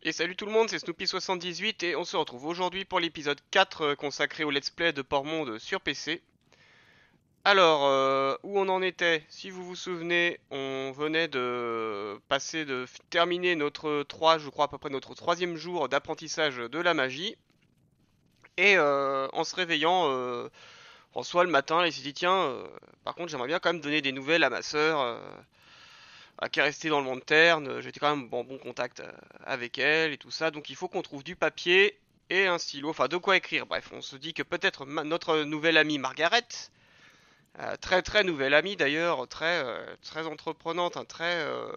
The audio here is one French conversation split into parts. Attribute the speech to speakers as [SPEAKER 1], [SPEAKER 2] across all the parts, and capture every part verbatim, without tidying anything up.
[SPEAKER 1] Et salut tout le monde, c'est Snoopy soixante-dix-huit et on se retrouve aujourd'hui pour l'épisode quatre euh, consacré au let's play de Port-Monde sur P C. Alors, euh, où on en était, si vous vous souvenez, on venait de passer de f- terminer notre trois, je crois à peu près notre troisième jour d'apprentissage de la magie. Et euh, en se réveillant, euh, François le matin, il s'est dit tiens, euh, par contre j'aimerais bien quand même donner des nouvelles à ma sœur, euh, à qui est restée dans le monde terne. euh, J'étais quand même en bon contact euh, avec elle et tout ça, donc il faut qu'on trouve du papier et un stylo, enfin de quoi écrire. Bref, on se dit que peut-être ma- notre nouvelle amie Margaret, euh, très très nouvelle amie d'ailleurs, très euh, très entreprenante, hein, très euh,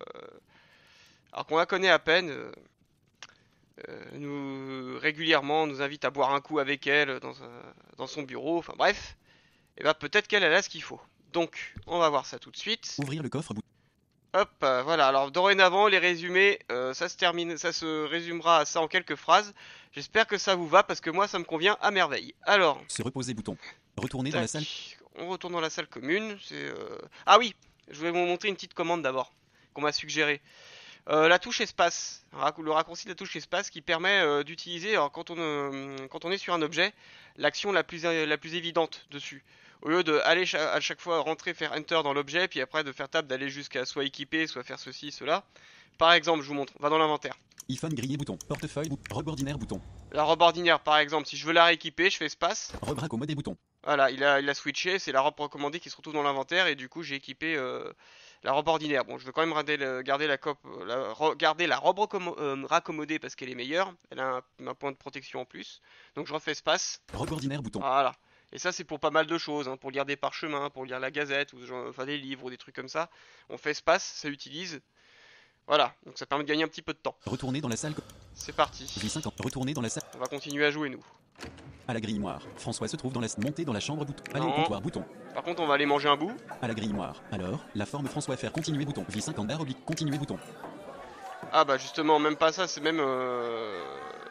[SPEAKER 1] alors qu'on la connaît à peine, euh, euh, nous régulièrement nous invite à boire un coup avec elle dans, un- dans son bureau. Enfin bref, et ben peut-être qu'elle elle a ce qu'il faut. Donc, on va voir ça tout de suite.
[SPEAKER 2] Ouvrir le coffre bout.
[SPEAKER 1] Hop, euh, voilà. Alors dorénavant, les résumés, euh, ça se termine, ça se résumera à ça en quelques phrases. J'espère que ça vous va parce que moi, ça me convient à merveille. Alors,
[SPEAKER 2] Se reposer bouton. Retourner dans la salle.
[SPEAKER 1] tac, on retourne dans la salle commune. C'est euh, ah oui, je vais vous montrer une petite commande d'abord qu'on m'a suggérée. Euh, la touche espace, le raccourci de la touche espace qui permet euh, d'utiliser, alors quand on, euh, quand on est sur un objet, l'action la plus, la plus évidente dessus. Au lieu de aller cha- à chaque fois rentrer, faire Enter dans l'objet, puis après de faire tab, d'aller jusqu'à soit équiper, soit faire ceci, cela. Par exemple, je vous montre, on va dans l'inventaire.
[SPEAKER 2] iPhone grillé bouton. Portefeuille bouton. Robe ordinaire bouton.
[SPEAKER 1] La robe ordinaire, par exemple, si je veux la rééquiper, je fais espace.
[SPEAKER 2] Robe raccommodée bouton.
[SPEAKER 1] Voilà, il a, il a switché, c'est la robe recommandée qui se retrouve dans l'inventaire, et du coup j'ai équipé euh, la robe ordinaire. Bon, je veux quand même garder, le- garder la, cop, la, re- garder la robe recommo- euh, raccommodée parce qu'elle est meilleure, elle a un, un point de protection en plus. Donc je refais espace,
[SPEAKER 2] Robe ordinaire bouton.
[SPEAKER 1] voilà. Et ça c'est pour pas mal de choses, hein, pour lire des parchemins, pour lire la gazette, ou ce genre- enfin des livres ou des trucs comme ça. On fait espace, ça utilise. Voilà, donc ça permet de gagner un petit peu de temps.
[SPEAKER 2] Retourner dans la salle.
[SPEAKER 1] C'est parti.
[SPEAKER 2] Vie cinquante. Retourner dans la salle.
[SPEAKER 1] On va continuer à jouer nous.
[SPEAKER 2] À la grille noire. François se trouve dans la montée dans la chambre bouton. Aller au
[SPEAKER 1] Non.
[SPEAKER 2] comptoir bouton.
[SPEAKER 1] Par contre on va aller manger un bout.
[SPEAKER 2] À la grille noire. Alors, la forme François faire continuer bouton. Vie cinquante barre oblique. Continuer bouton.
[SPEAKER 1] Ah bah justement, même pas ça, c'est même... Euh...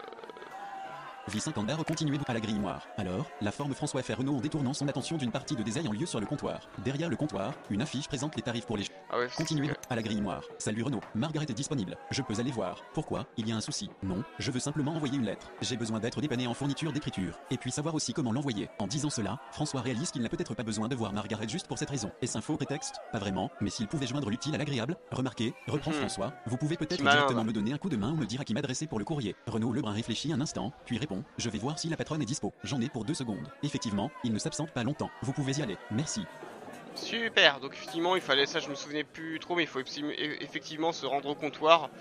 [SPEAKER 2] Vie cinquante barre continuer bouton. À la grille noire. Alors, la forme François faire Renault en détournant son attention d'une partie de des en lieu sur le comptoir. Derrière le comptoir, une affiche présente les tarifs pour les.
[SPEAKER 1] Ah ouais,
[SPEAKER 2] Continuez
[SPEAKER 1] c'est-
[SPEAKER 2] à la grille noire. Salut Renaud, Margaret est disponible. Je peux aller voir. Pourquoi? Il y a un souci. Non, je veux simplement envoyer une lettre. J'ai besoin d'être dépanné en fourniture d'écriture. Et puis savoir aussi comment l'envoyer. En disant cela, François réalise qu'il n'a peut-être pas besoin de voir Margaret juste pour cette raison. Est-ce un faux prétexte? Pas vraiment, mais s'il pouvait joindre l'utile à l'agréable. Remarquez, reprend
[SPEAKER 1] Mhm.
[SPEAKER 2] François, vous pouvez peut-être
[SPEAKER 1] Petit malin,
[SPEAKER 2] directement
[SPEAKER 1] va.
[SPEAKER 2] me donner un coup de main ou me dire à qui m'adresser pour le courrier. Renaud Lebrun réfléchit un instant, puis répond, je vais voir si la patronne est dispo. J'en ai pour deux secondes. Effectivement, il ne s'absente pas longtemps. Vous pouvez y aller. Merci.
[SPEAKER 1] Super, donc effectivement il fallait ça, je me souvenais plus trop, mais il faut effectivement- effectivement se rendre au comptoir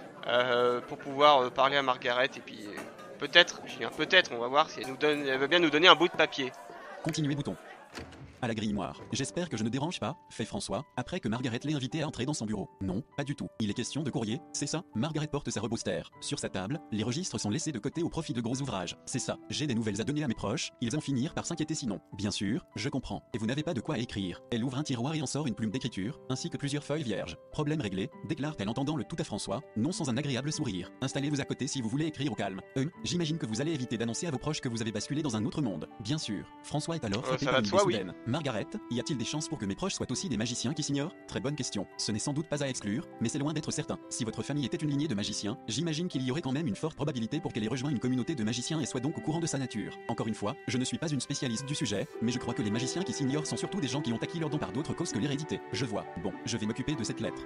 [SPEAKER 1] euh, pour pouvoir euh, parler à Margaret et puis euh, peut-être, je dis bien peut-être, on va voir si elle nous donne, elle veut bien nous donner un bout de papier.
[SPEAKER 2] Continuez bouton. À la grille noire. J'espère que je ne dérange pas, fait François, après que Margaret l'ait invité à entrer dans son bureau. Non, pas du tout. Il est question de courrier, c'est ça? Margaret porte sa robuster. Sur sa table, les registres sont laissés de côté au profit de gros ouvrages. C'est ça. J'ai des nouvelles à donner à mes proches, ils vont finir par s'inquiéter sinon. Bien sûr, je comprends. Et vous n'avez pas de quoi écrire. Elle ouvre un tiroir et en sort une plume d'écriture, ainsi que plusieurs feuilles vierges. Problème réglé, déclare-t-elle en tendant le tout à François, non sans un agréable sourire. Installez-vous à côté si vous voulez écrire au calme. Euh, j'imagine que vous allez éviter d'annoncer à vos proches que vous avez basculé dans un autre monde. Bien sûr. François est alors
[SPEAKER 1] Euh,
[SPEAKER 2] frappé
[SPEAKER 1] ça
[SPEAKER 2] par
[SPEAKER 1] va
[SPEAKER 2] une
[SPEAKER 1] de
[SPEAKER 2] idée
[SPEAKER 1] soi, oui.
[SPEAKER 2] soudaine. Margaret, y a-t-il des chances pour que mes proches soient aussi des magiciens qui s'ignorent? Très bonne question. Ce n'est sans doute pas à exclure, mais c'est loin d'être certain. Si votre famille était une lignée de magiciens, j'imagine qu'il y aurait quand même une forte probabilité pour qu'elle ait rejoint une communauté de magiciens et soit donc au courant de sa nature. Encore une fois, je ne suis pas une spécialiste du sujet, mais je crois que les magiciens qui s'ignorent sont surtout des gens qui ont acquis leur don par d'autres causes que l'hérédité. Je vois. Bon, je vais m'occuper de cette lettre.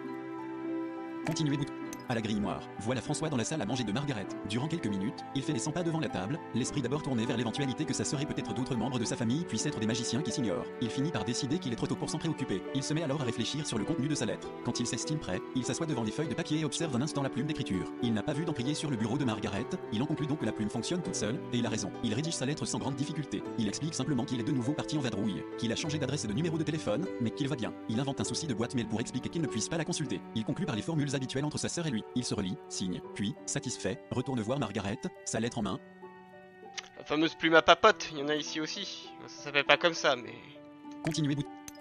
[SPEAKER 2] Continuez bouton. À la grille noire. Voilà François dans la salle à manger de Margaret. Durant quelques minutes, il fait les cent pas devant la table, l'esprit d'abord tourné vers l'éventualité que ça serait peut-être d'autres membres de sa famille puissent être des magiciens qui s'ignorent. Il finit par décider qu'il est trop tôt pour s'en préoccuper. Il se met alors à réfléchir sur le contenu de sa lettre. Quand il s'estime prêt, il s'assoit devant les feuilles de papier et observe un instant la plume d'écriture. Il n'a pas vu d'emprier sur le bureau de Margaret, il en conclut donc que la plume fonctionne toute seule, et il a raison. Il rédige sa lettre sans grande difficulté. Il explique simplement qu'il est de nouveau parti en vadrouille, qu'il a changé d'adresse et de numéro de téléphone, mais qu'il va bien. Il invente un souci de boîte mail pour expliquer qu'il ne puisse pas la consulter. Il conclut par les formules habituelles entre sa sœur et lui. Il se relie, signe, puis, satisfait, retourne voir Margaret, sa lettre en main.
[SPEAKER 1] La fameuse plume à papote, il y en a ici aussi. Ça s'appelle pas comme ça, mais...
[SPEAKER 2] Continuez bout.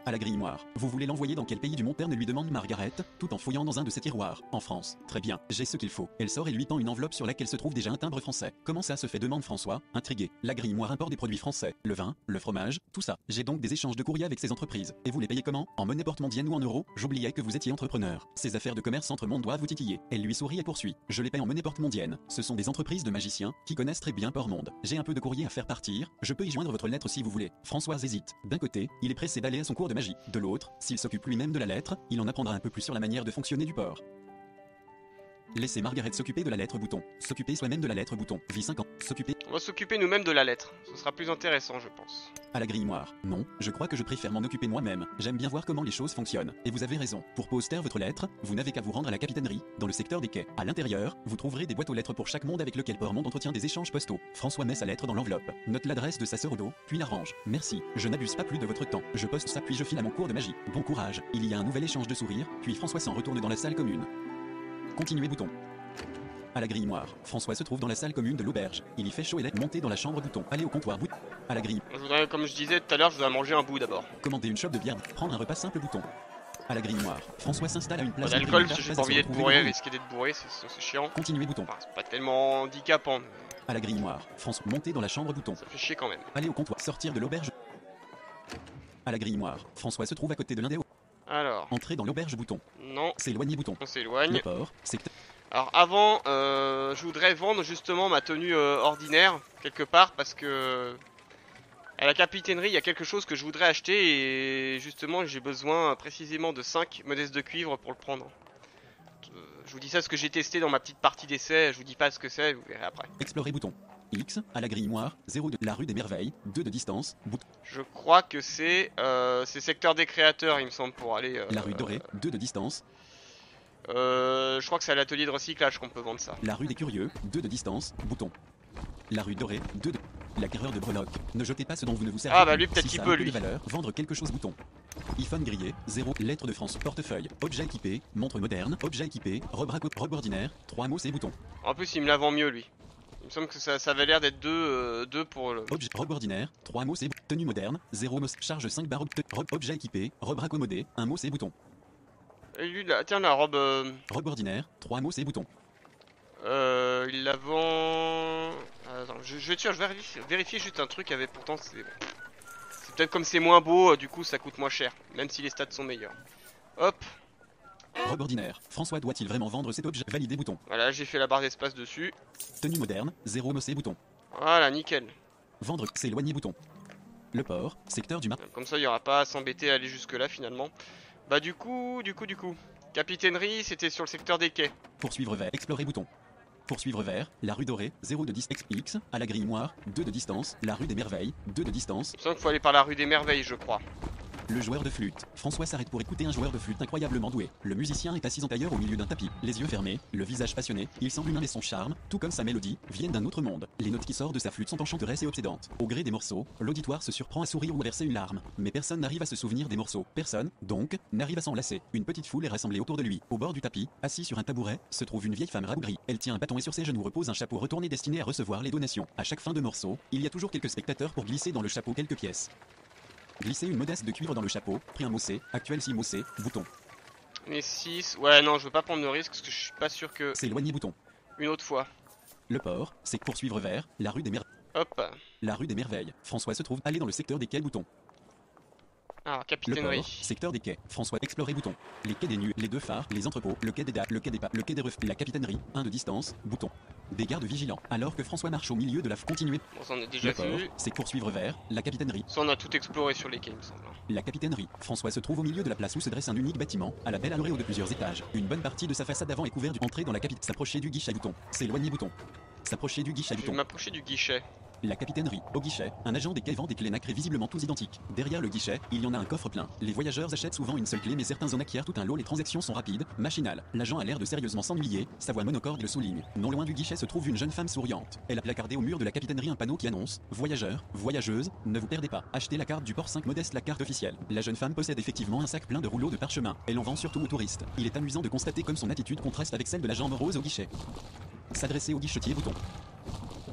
[SPEAKER 2] À la grimoire. Vous voulez l'envoyer dans quel pays du Monterne, lui demande Margaret, tout en fouillant dans un de ses tiroirs. En France. Très bien, j'ai ce qu'il faut. Elle sort et lui tend une enveloppe sur laquelle se trouve déjà un timbre français. Comment ça se fait, demande François, intrigué. La grimoire importe des produits français. Le vin, le fromage, tout ça. J'ai donc des échanges de courrier avec ces entreprises. Et vous les payez comment? En monnaie porte-mondienne ou en euros? J'oubliais que vous étiez entrepreneur. Ces affaires de commerce entre monde doivent vous titiller. Elle lui sourit et poursuit. Je les paye en monnaie porte-mondienne. Ce sont des entreprises de magiciens qui connaissent très bien Port-Monde. J'ai un peu de courrier à faire partir. Je peux y joindre votre lettre si vous voulez. Françoise hésite. D'un côté, il est pressé d'aller à son cours de magie. De l'autre, s'il s'occupe lui-même de la lettre, il en apprendra un peu plus sur la manière de fonctionner du port. Laissez Margaret s'occuper de la lettre bouton. S'occuper soi-même de la lettre bouton. Vie cinq ans. S'occuper.
[SPEAKER 1] On va s'occuper nous-mêmes de la lettre. Ce sera plus intéressant, je pense.
[SPEAKER 2] À la grimoire. Non, je crois que je préfère m'en occuper moi-même. J'aime bien voir comment les choses fonctionnent. Et vous avez raison. Pour poster votre lettre, vous n'avez qu'à vous rendre à la capitainerie, dans le secteur des quais. À l'intérieur, vous trouverez des boîtes aux lettres pour chaque monde avec lequel Port-Monde entretient des échanges postaux. François met sa lettre dans l'enveloppe, note l'adresse de sa sœur au dos, puis la range. Merci, je n'abuse pas plus de votre temps. Je poste ça puis je file à mon cours de magie. Bon courage. Il y a un nouvel échange de sourires, puis François s'en retourne dans la salle commune. Continuez bouton. À la grimoire. François se trouve dans la salle commune de l'auberge. Il y fait chaud et est monté dans la chambre bouton. Allez au comptoir bouton. À la grille.
[SPEAKER 1] Je voudrais, comme je disais tout à l'heure, je voudrais manger un bout d'abord.
[SPEAKER 2] Commander une chope de bière. Prendre un repas simple bouton. À la grimoire. François s'installe à une place.
[SPEAKER 1] Pas d'alcool, parce que j'ai pas envie d'être bourré, risquer d'être bourré, c'est chiant.
[SPEAKER 2] Continuez bouton.
[SPEAKER 1] Enfin, c'est pas tellement handicapant.
[SPEAKER 2] À la grimoire. François monter dans la chambre bouton.
[SPEAKER 1] Ça fait chier quand même.
[SPEAKER 2] Allez au comptoir. Sortir de l'auberge. À la grimoire. François se trouve à côté de l'un des hauts.
[SPEAKER 1] Alors.
[SPEAKER 2] Entrer dans l'auberge bouton.
[SPEAKER 1] Non.
[SPEAKER 2] S'éloigner bouton.
[SPEAKER 1] On s'éloigne.
[SPEAKER 2] Le port. Secteur.
[SPEAKER 1] Alors avant, euh, je voudrais vendre justement ma tenue euh, ordinaire quelque part parce que à la capitainerie il y a quelque chose que je voudrais acheter et justement j'ai besoin précisément de cinq modestes de cuivre pour le prendre. Euh, je vous dis ça parce que j'ai testé dans ma petite partie d'essai, je vous dis pas ce que c'est, vous verrez après.
[SPEAKER 2] Explorer bouton. X, à la grimoire, zéro de la rue des Merveilles, deux de distance, bouton.
[SPEAKER 1] Je crois que c'est euh, c'est secteur des créateurs il me semble pour aller... Euh,
[SPEAKER 2] la rue dorée, deux de distance.
[SPEAKER 1] Euh, je crois que c'est à l'atelier de recyclage qu'on peut vendre ça.
[SPEAKER 2] La rue des Curieux, deux de distance, bouton. La rue dorée, deux de... L'acquéreur de breloques. Ne jetez pas ce dont vous ne vous servez
[SPEAKER 1] Ah bah lui peut-être
[SPEAKER 2] si
[SPEAKER 1] qu'il
[SPEAKER 2] ça
[SPEAKER 1] peut
[SPEAKER 2] a peu
[SPEAKER 1] lui.
[SPEAKER 2] de valeur, vendre quelque chose bouton. iPhone grillé, zéro, lettre de France, portefeuille, objet équipé, montre moderne, objet équipé, robe, robe ordinaire, trois mots c'est bouton.
[SPEAKER 1] En plus il me la vend mieux lui. Il me semble que ça, ça avait l'air d'être deux, euh, deux pour le...
[SPEAKER 2] Objet, robe ordinaire, trois mots c'est tenue moderne, zéro mot, charge cinq barres, robe, objet équipé, robe raccommodée, un mot c'est bouton.
[SPEAKER 1] Et lui, là, tiens la robe... Euh...
[SPEAKER 2] Robe ordinaire, trois mots c'est bouton.
[SPEAKER 1] Euh, il la vend... Attends, je, je vais te dire, je vais vérifier, vérifier juste un truc avec pourtant c'est... C'est peut-être comme c'est moins beau, du coup ça coûte moins cher, même si les stats sont meilleurs. Hop.
[SPEAKER 2] Robe ordinaire. François doit-il vraiment vendre cet objet? Valider bouton.
[SPEAKER 1] Voilà, j'ai fait la barre d'espace dessus.
[SPEAKER 2] Tenue moderne, zéro mot c'est bouton.
[SPEAKER 1] Voilà, nickel.
[SPEAKER 2] Vendre, s'éloigner bouton. Le port, secteur du mar...
[SPEAKER 1] Comme ça il n'y aura pas à s'embêter à aller jusque là finalement. Bah du coup, du coup, du coup. Capitainerie, c'était sur le secteur des quais.
[SPEAKER 2] Poursuivre vers, explorer bouton. Poursuivre vers, la rue dorée, zéro de distance, X, à la grimoire, deux de distance, la rue des Merveilles, deux de distance.
[SPEAKER 1] Il me semble qu'il faut aller par la rue des Merveilles, je crois.
[SPEAKER 2] Le joueur de flûte. François s'arrête pour écouter un joueur de flûte incroyablement doué. Le musicien est assis en tailleur au milieu d'un tapis, les yeux fermés, le visage passionné. Il semble humain mais son charme, tout comme sa mélodie, viennent d'un autre monde. Les notes qui sortent de sa flûte sont enchanteresses et obsédantes. Au gré des morceaux, l'auditoire se surprend à sourire ou à verser une larme. Mais personne n'arrive à se souvenir des morceaux. Personne, donc, n'arrive à s'en lasser. Une petite foule est rassemblée autour de lui. Au bord du tapis, assise sur un tabouret, se trouve une vieille femme rabougrie. Elle tient un bâton et sur ses genoux repose un chapeau retourné destiné à recevoir les donations. À chaque fin de morceau, il y a toujours quelques spectateurs pour glisser dans le chapeau quelques pièces. Glisser une modeste de cuivre dans le chapeau, prix un mot C, actuel six mots C, bouton.
[SPEAKER 1] Les six, ouais non je veux pas prendre de risque parce que je suis pas sûr que...
[SPEAKER 2] S'éloigner bouton.
[SPEAKER 1] Une autre fois.
[SPEAKER 2] Le port, c'est poursuivre vers, la rue des Merveilles.
[SPEAKER 1] Hop.
[SPEAKER 2] La rue des Merveilles. François se trouve aller dans le secteur des quais bouton.
[SPEAKER 1] Alors
[SPEAKER 2] Le
[SPEAKER 1] capitainerie.
[SPEAKER 2] port, secteur des quais. François explorer bouton. Les quais des nus, les deux phares, les entrepôts, le quai des dames, le quai des pas, le quai des refs, la capitainerie, un de distance, bouton. Des gardes vigilants. Alors que François marche au milieu de la continuer.
[SPEAKER 1] Bon ça on a déjà
[SPEAKER 2] Le port,
[SPEAKER 1] vu.
[SPEAKER 2] c'est poursuivre vers, la capitainerie.
[SPEAKER 1] Ça on a tout exploré sur les quais il me semble.
[SPEAKER 2] La capitainerie. François se trouve au milieu de la place où se dresse un unique bâtiment, à la belle allure de plusieurs étages. Une bonne partie de sa façade avant est couverte du entrée dans la capitale. S'approcher du guichet bouton. S'éloigner bouton. S'approcher du guichet
[SPEAKER 1] Je vais
[SPEAKER 2] bouton.
[SPEAKER 1] m'approcher du guichet.
[SPEAKER 2] La capitainerie. Au guichet, un agent des quais vend des clés nacrées visiblement tous identiques. Derrière le guichet, il y en a un coffre plein. Les voyageurs achètent souvent une seule clé mais certains en acquièrent tout un lot. Les transactions sont rapides, machinales. L'agent a l'air de sérieusement s'ennuyer, sa voix monocorde le souligne. Non loin du guichet se trouve une jeune femme souriante. Elle a placardé au mur de la capitainerie un panneau qui annonce « Voyageurs, voyageuses, ne vous perdez pas. Achetez la carte du port cinq modeste, la carte officielle ». La jeune femme possède effectivement un sac plein de rouleaux de parchemin. Elle en vend surtout aux touristes. Il est amusant de constater comme son attitude contraste avec celle de l'agent morose au guichet. S'adresser au guichetier bouton.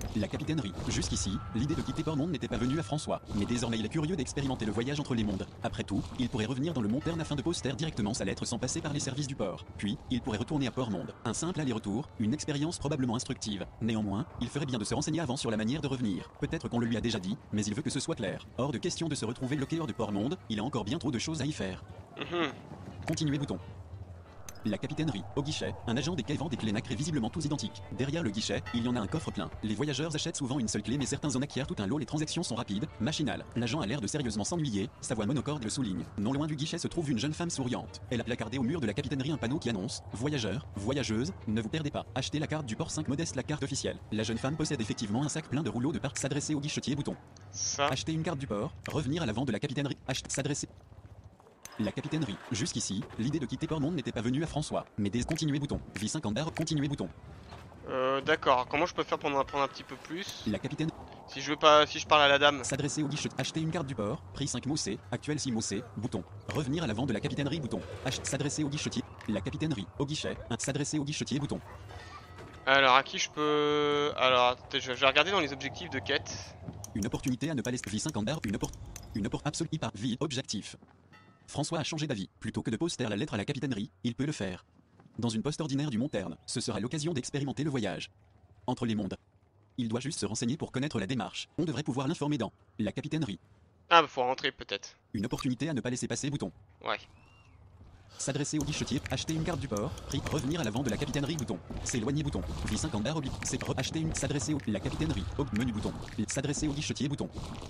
[SPEAKER 2] La capitainerie. Jusqu'ici, l'idée de quitter Port-Monde n'était pas venue à François, mais désormais il est curieux d'expérimenter le voyage entre les mondes. Après tout, il pourrait revenir dans le Monterne afin de poster directement sa lettre sans passer par les services du port. Puis, il pourrait retourner à Port-Monde. Un simple aller-retour, une expérience probablement instructive. Néanmoins, il ferait bien de se renseigner avant sur la manière de revenir. Peut-être qu'on le lui a déjà dit, mais il veut que ce soit clair. Hors de question de se retrouver bloqué hors de Port-Monde, il a encore bien trop de choses à y faire.
[SPEAKER 1] Mhm.
[SPEAKER 2] Continuer bouton. La capitainerie. Au guichet, un agent des quais vend des clés nacrées visiblement tous identiques. Derrière le guichet, il y en a un coffre plein. Les voyageurs achètent souvent une seule clé, mais certains en acquièrent tout un lot. Les transactions sont rapides, machinales. L'agent a l'air de sérieusement s'ennuyer, sa voix monocorde le souligne. Non loin du guichet se trouve une jeune femme souriante. Elle a placardé au mur de la capitainerie un panneau qui annonce « Voyageurs, voyageuses, ne vous perdez pas. Achetez la carte du port cinq modeste, la carte officielle. » La jeune femme possède effectivement un sac plein de rouleaux de parc. S'adresser au guichetier bouton.
[SPEAKER 1] Ça.
[SPEAKER 2] Acheter une carte du port, revenir à l'avant de la capitainerie. Acheter, s'adresser. La capitainerie. Jusqu'ici, l'idée de quitter Port-Monde n'était pas venue à François, mais des continuer bouton. Vie cinquante barres, continuer bouton.
[SPEAKER 1] Euh, d'accord. Comment je peux faire pour en apprendre un petit peu plus?
[SPEAKER 2] La capitaine.
[SPEAKER 1] Si je veux pas, si je parle à la dame.
[SPEAKER 2] S'adresser au guichet. Acheter une carte du port. Prix cinq mots C. Actuel six mots C. Bouton. Revenir à l'avant de la capitainerie. Bouton. Ach- S'adresser au guichetier. La capitainerie. Au guichet. Un- S'adresser au guichetier. Bouton.
[SPEAKER 1] Alors, à qui je peux... Alors, je je vais regarder dans les objectifs de quête.
[SPEAKER 2] Une opportunité à ne pas laisser. Vie cinquante barres. Une opportunité. Une opportunité absolue par vie. Objectif. François a changé d'avis. Plutôt que de poster la lettre à la capitainerie, il peut le faire. Dans une poste ordinaire du Monterne, ce sera l'occasion d'expérimenter le voyage entre les mondes. Il doit juste se renseigner pour connaître la démarche. On devrait pouvoir l'informer dans la capitainerie.
[SPEAKER 1] Ah, bah faut rentrer peut-être.
[SPEAKER 2] Une opportunité à ne pas laisser passer. Bouton.
[SPEAKER 1] Ouais.
[SPEAKER 2] S'adresser au guichetier, acheter une carte du port, prix, revenir à l'avant de la capitainerie. Bouton. S'éloigner. Bouton. Vie cinquante barres oblique. C'est re- acheter une. S'adresser au. La capitainerie. Au menu. Bouton. S'adresser au guichetier. Bouton.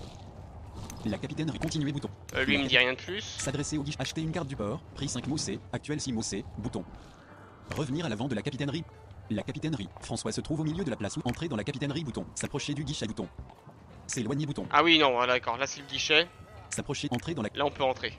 [SPEAKER 2] La capitainerie. Continuer. Bouton.
[SPEAKER 1] Euh, lui, il me dit rien de plus.
[SPEAKER 2] S'adresser au guichet. Acheter une carte du port. Prix cinq mots C. Actuel six mots C. Bouton. Revenir à l'avant de la capitainerie. La capitainerie. François se trouve au milieu de la place où entrer dans la capitainerie. Bouton. S'approcher du guichet. Bouton. S'éloigner. Bouton.
[SPEAKER 1] Ah oui, non, voilà, d'accord. Là, c'est le guichet.
[SPEAKER 2] S'approcher. Entrer dans la.
[SPEAKER 1] Là, on peut rentrer.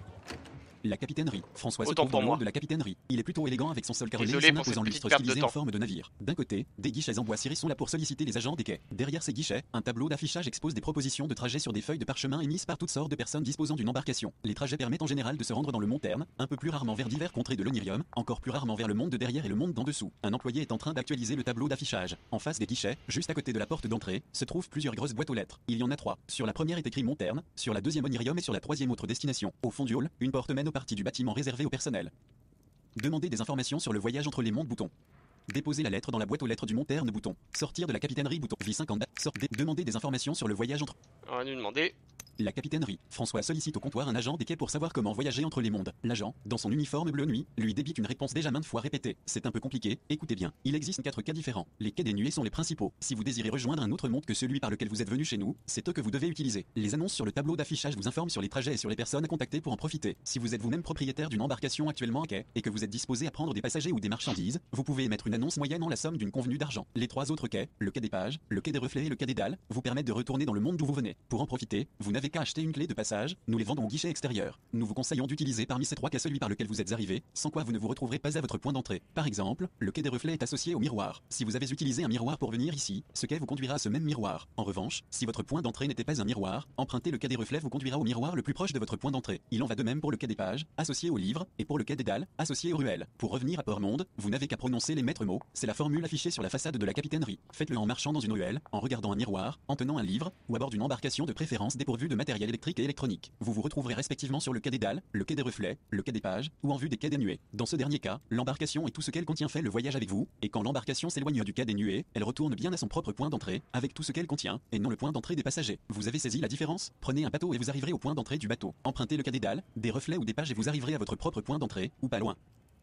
[SPEAKER 2] La capitainerie. François se
[SPEAKER 1] Autant
[SPEAKER 2] trouve
[SPEAKER 1] pour
[SPEAKER 2] dans le
[SPEAKER 1] moi.
[SPEAKER 2] hall de la capitainerie. Il est plutôt élégant avec son sol carrelé et
[SPEAKER 1] Désolé
[SPEAKER 2] son
[SPEAKER 1] pour cette
[SPEAKER 2] imposant
[SPEAKER 1] petite
[SPEAKER 2] lustre
[SPEAKER 1] perte de
[SPEAKER 2] stylisé en
[SPEAKER 1] temps.
[SPEAKER 2] forme de navire. D'un côté, des guichets en bois ciré sont là pour solliciter les agents des quais. Derrière ces guichets, un tableau d'affichage expose des propositions de trajets sur des feuilles de parchemin émises par toutes sortes de personnes disposant d'une embarcation. Les trajets permettent en général de se rendre dans le Monterne, un peu plus rarement vers divers contrées de l'Onirium, encore plus rarement vers le monde de derrière et le monde d'en dessous. Un employé est en train d'actualiser le tableau d'affichage. En face des guichets, juste à côté de la porte d'entrée, se trouvent plusieurs grosses boîtes aux lettres. Il y en a trois. Sur la première est écrit Monterne, sur la deuxième Onirium et sur la troisième autre destination. Au fond du hall, une porte mène aux parties du bâtiment réservées au personnel. Demander des informations sur le voyage entre les mondes. Bouton. Déposer la lettre dans la boîte aux lettres du Monterne. Bouton. Sortir de la capitainerie. Bouton. Vie cinquante. Sort. Dé- Demander des informations sur le voyage entre.
[SPEAKER 1] On va lui demander.
[SPEAKER 2] La capitainerie. François sollicite au comptoir un agent des quais pour savoir comment voyager entre les mondes. L'agent, dans son uniforme bleu nuit, lui débite une réponse déjà maintes fois répétée. C'est un peu compliqué, écoutez bien. Il existe quatre quais différents. Les quais des nuées sont les principaux. Si vous désirez rejoindre un autre monde que celui par lequel vous êtes venu chez nous, c'est eux que vous devez utiliser. Les annonces sur le tableau d'affichage vous informent sur les trajets et sur les personnes à contacter pour en profiter. Si vous êtes vous-même propriétaire d'une embarcation actuellement à quai et que vous êtes disposé à prendre des passagers ou des marchandises, vous pouvez émettre une annonce moyenne en la somme d'une convenue d'argent. Les trois autres quais, le quai des pages, le quai des reflets et le quai des dalles, vous permettent de retourner dans le monde d'où vous venez. Pour en profiter, vous n'avez qu'à acheter une clé de passage, nous les vendons au guichet extérieur. Nous vous conseillons d'utiliser parmi ces trois quais celui par lequel vous êtes arrivé, sans quoi vous ne vous retrouverez pas à votre point d'entrée. Par exemple, le quai des reflets est associé au miroir. Si vous avez utilisé un miroir pour venir ici, ce quai vous conduira à ce même miroir. En revanche, si votre point d'entrée n'était pas un miroir, emprunter le quai des reflets vous conduira au miroir le plus proche de votre point d'entrée. Il en va de même pour le quai des pages, associé au livre, et pour le quai des dalles, associé aux ruelles. Pour revenir à Port-Monde, vous n'avez qu'à prononcer les maîtres mots, c'est la formule affichée sur la façade de la capitainerie. Faites-le en marchant dans une ruelle, en regardant un miroir, en tenant un livre, ou à bord d'une embarcation de préférence dépourvue de matériel électrique et électronique. Vous vous retrouverez respectivement sur le quai des dalles, le quai des reflets, le quai des pages, ou en vue des quais des nuées. Dans ce dernier cas, l'embarcation et tout ce qu'elle contient fait le voyage avec vous, et quand l'embarcation s'éloigne du quai des nuées, elle retourne bien à son propre point d'entrée, avec tout ce qu'elle contient, et non le point d'entrée des passagers. Vous avez saisi la différence? Prenez un bateau et vous arriverez au point d'entrée du bateau. Empruntez le quai des dalles, des reflets ou des pages et vous arriverez à votre propre point d'entrée, ou pas loin.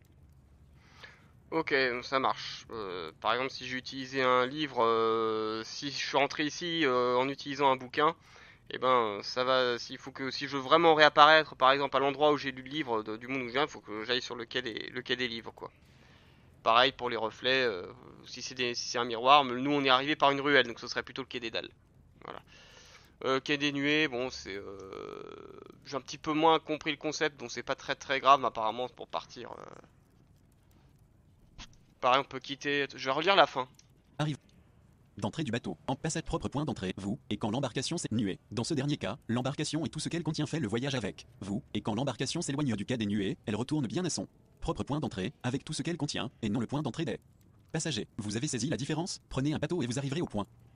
[SPEAKER 1] Ok, ça marche. Euh, par exemple, si j'ai utilisé un livre, euh, si je suis rentré ici euh, en utilisant un bouquin, et eh ben ça va. S'il faut que si je veux vraiment réapparaître, par exemple à l'endroit où j'ai lu le livre de- du monde où je viens, il faut que j'aille sur le quai des, le quai des livres, quoi. Pareil pour les reflets. Euh, si c'est des- si c'est un miroir, mais nous on est arrivé par une ruelle, donc ce serait plutôt le quai des dalles. Voilà. Euh, quai des nuées, bon c'est, euh, j'ai un petit peu moins compris le concept, donc c'est pas très très grave, mais apparemment c'est pour partir. euh. Pareil, on peut quitter. Je vais relire la fin.
[SPEAKER 2] Arrive. D'entrée du bateau, en passage propre point d'entrée, vous, et quand l'embarcation s'est nuée. Dans ce dernier cas, l'embarcation et tout ce qu'elle contient fait le voyage avec vous, et quand l'embarcation s'éloigne du quai des nuées, elle retourne bien à son propre point d'entrée, avec tout ce qu'elle contient, et non le point d'entrée des passagers. Vous avez saisi la différence? Prenez un bateau et vous arriverez au point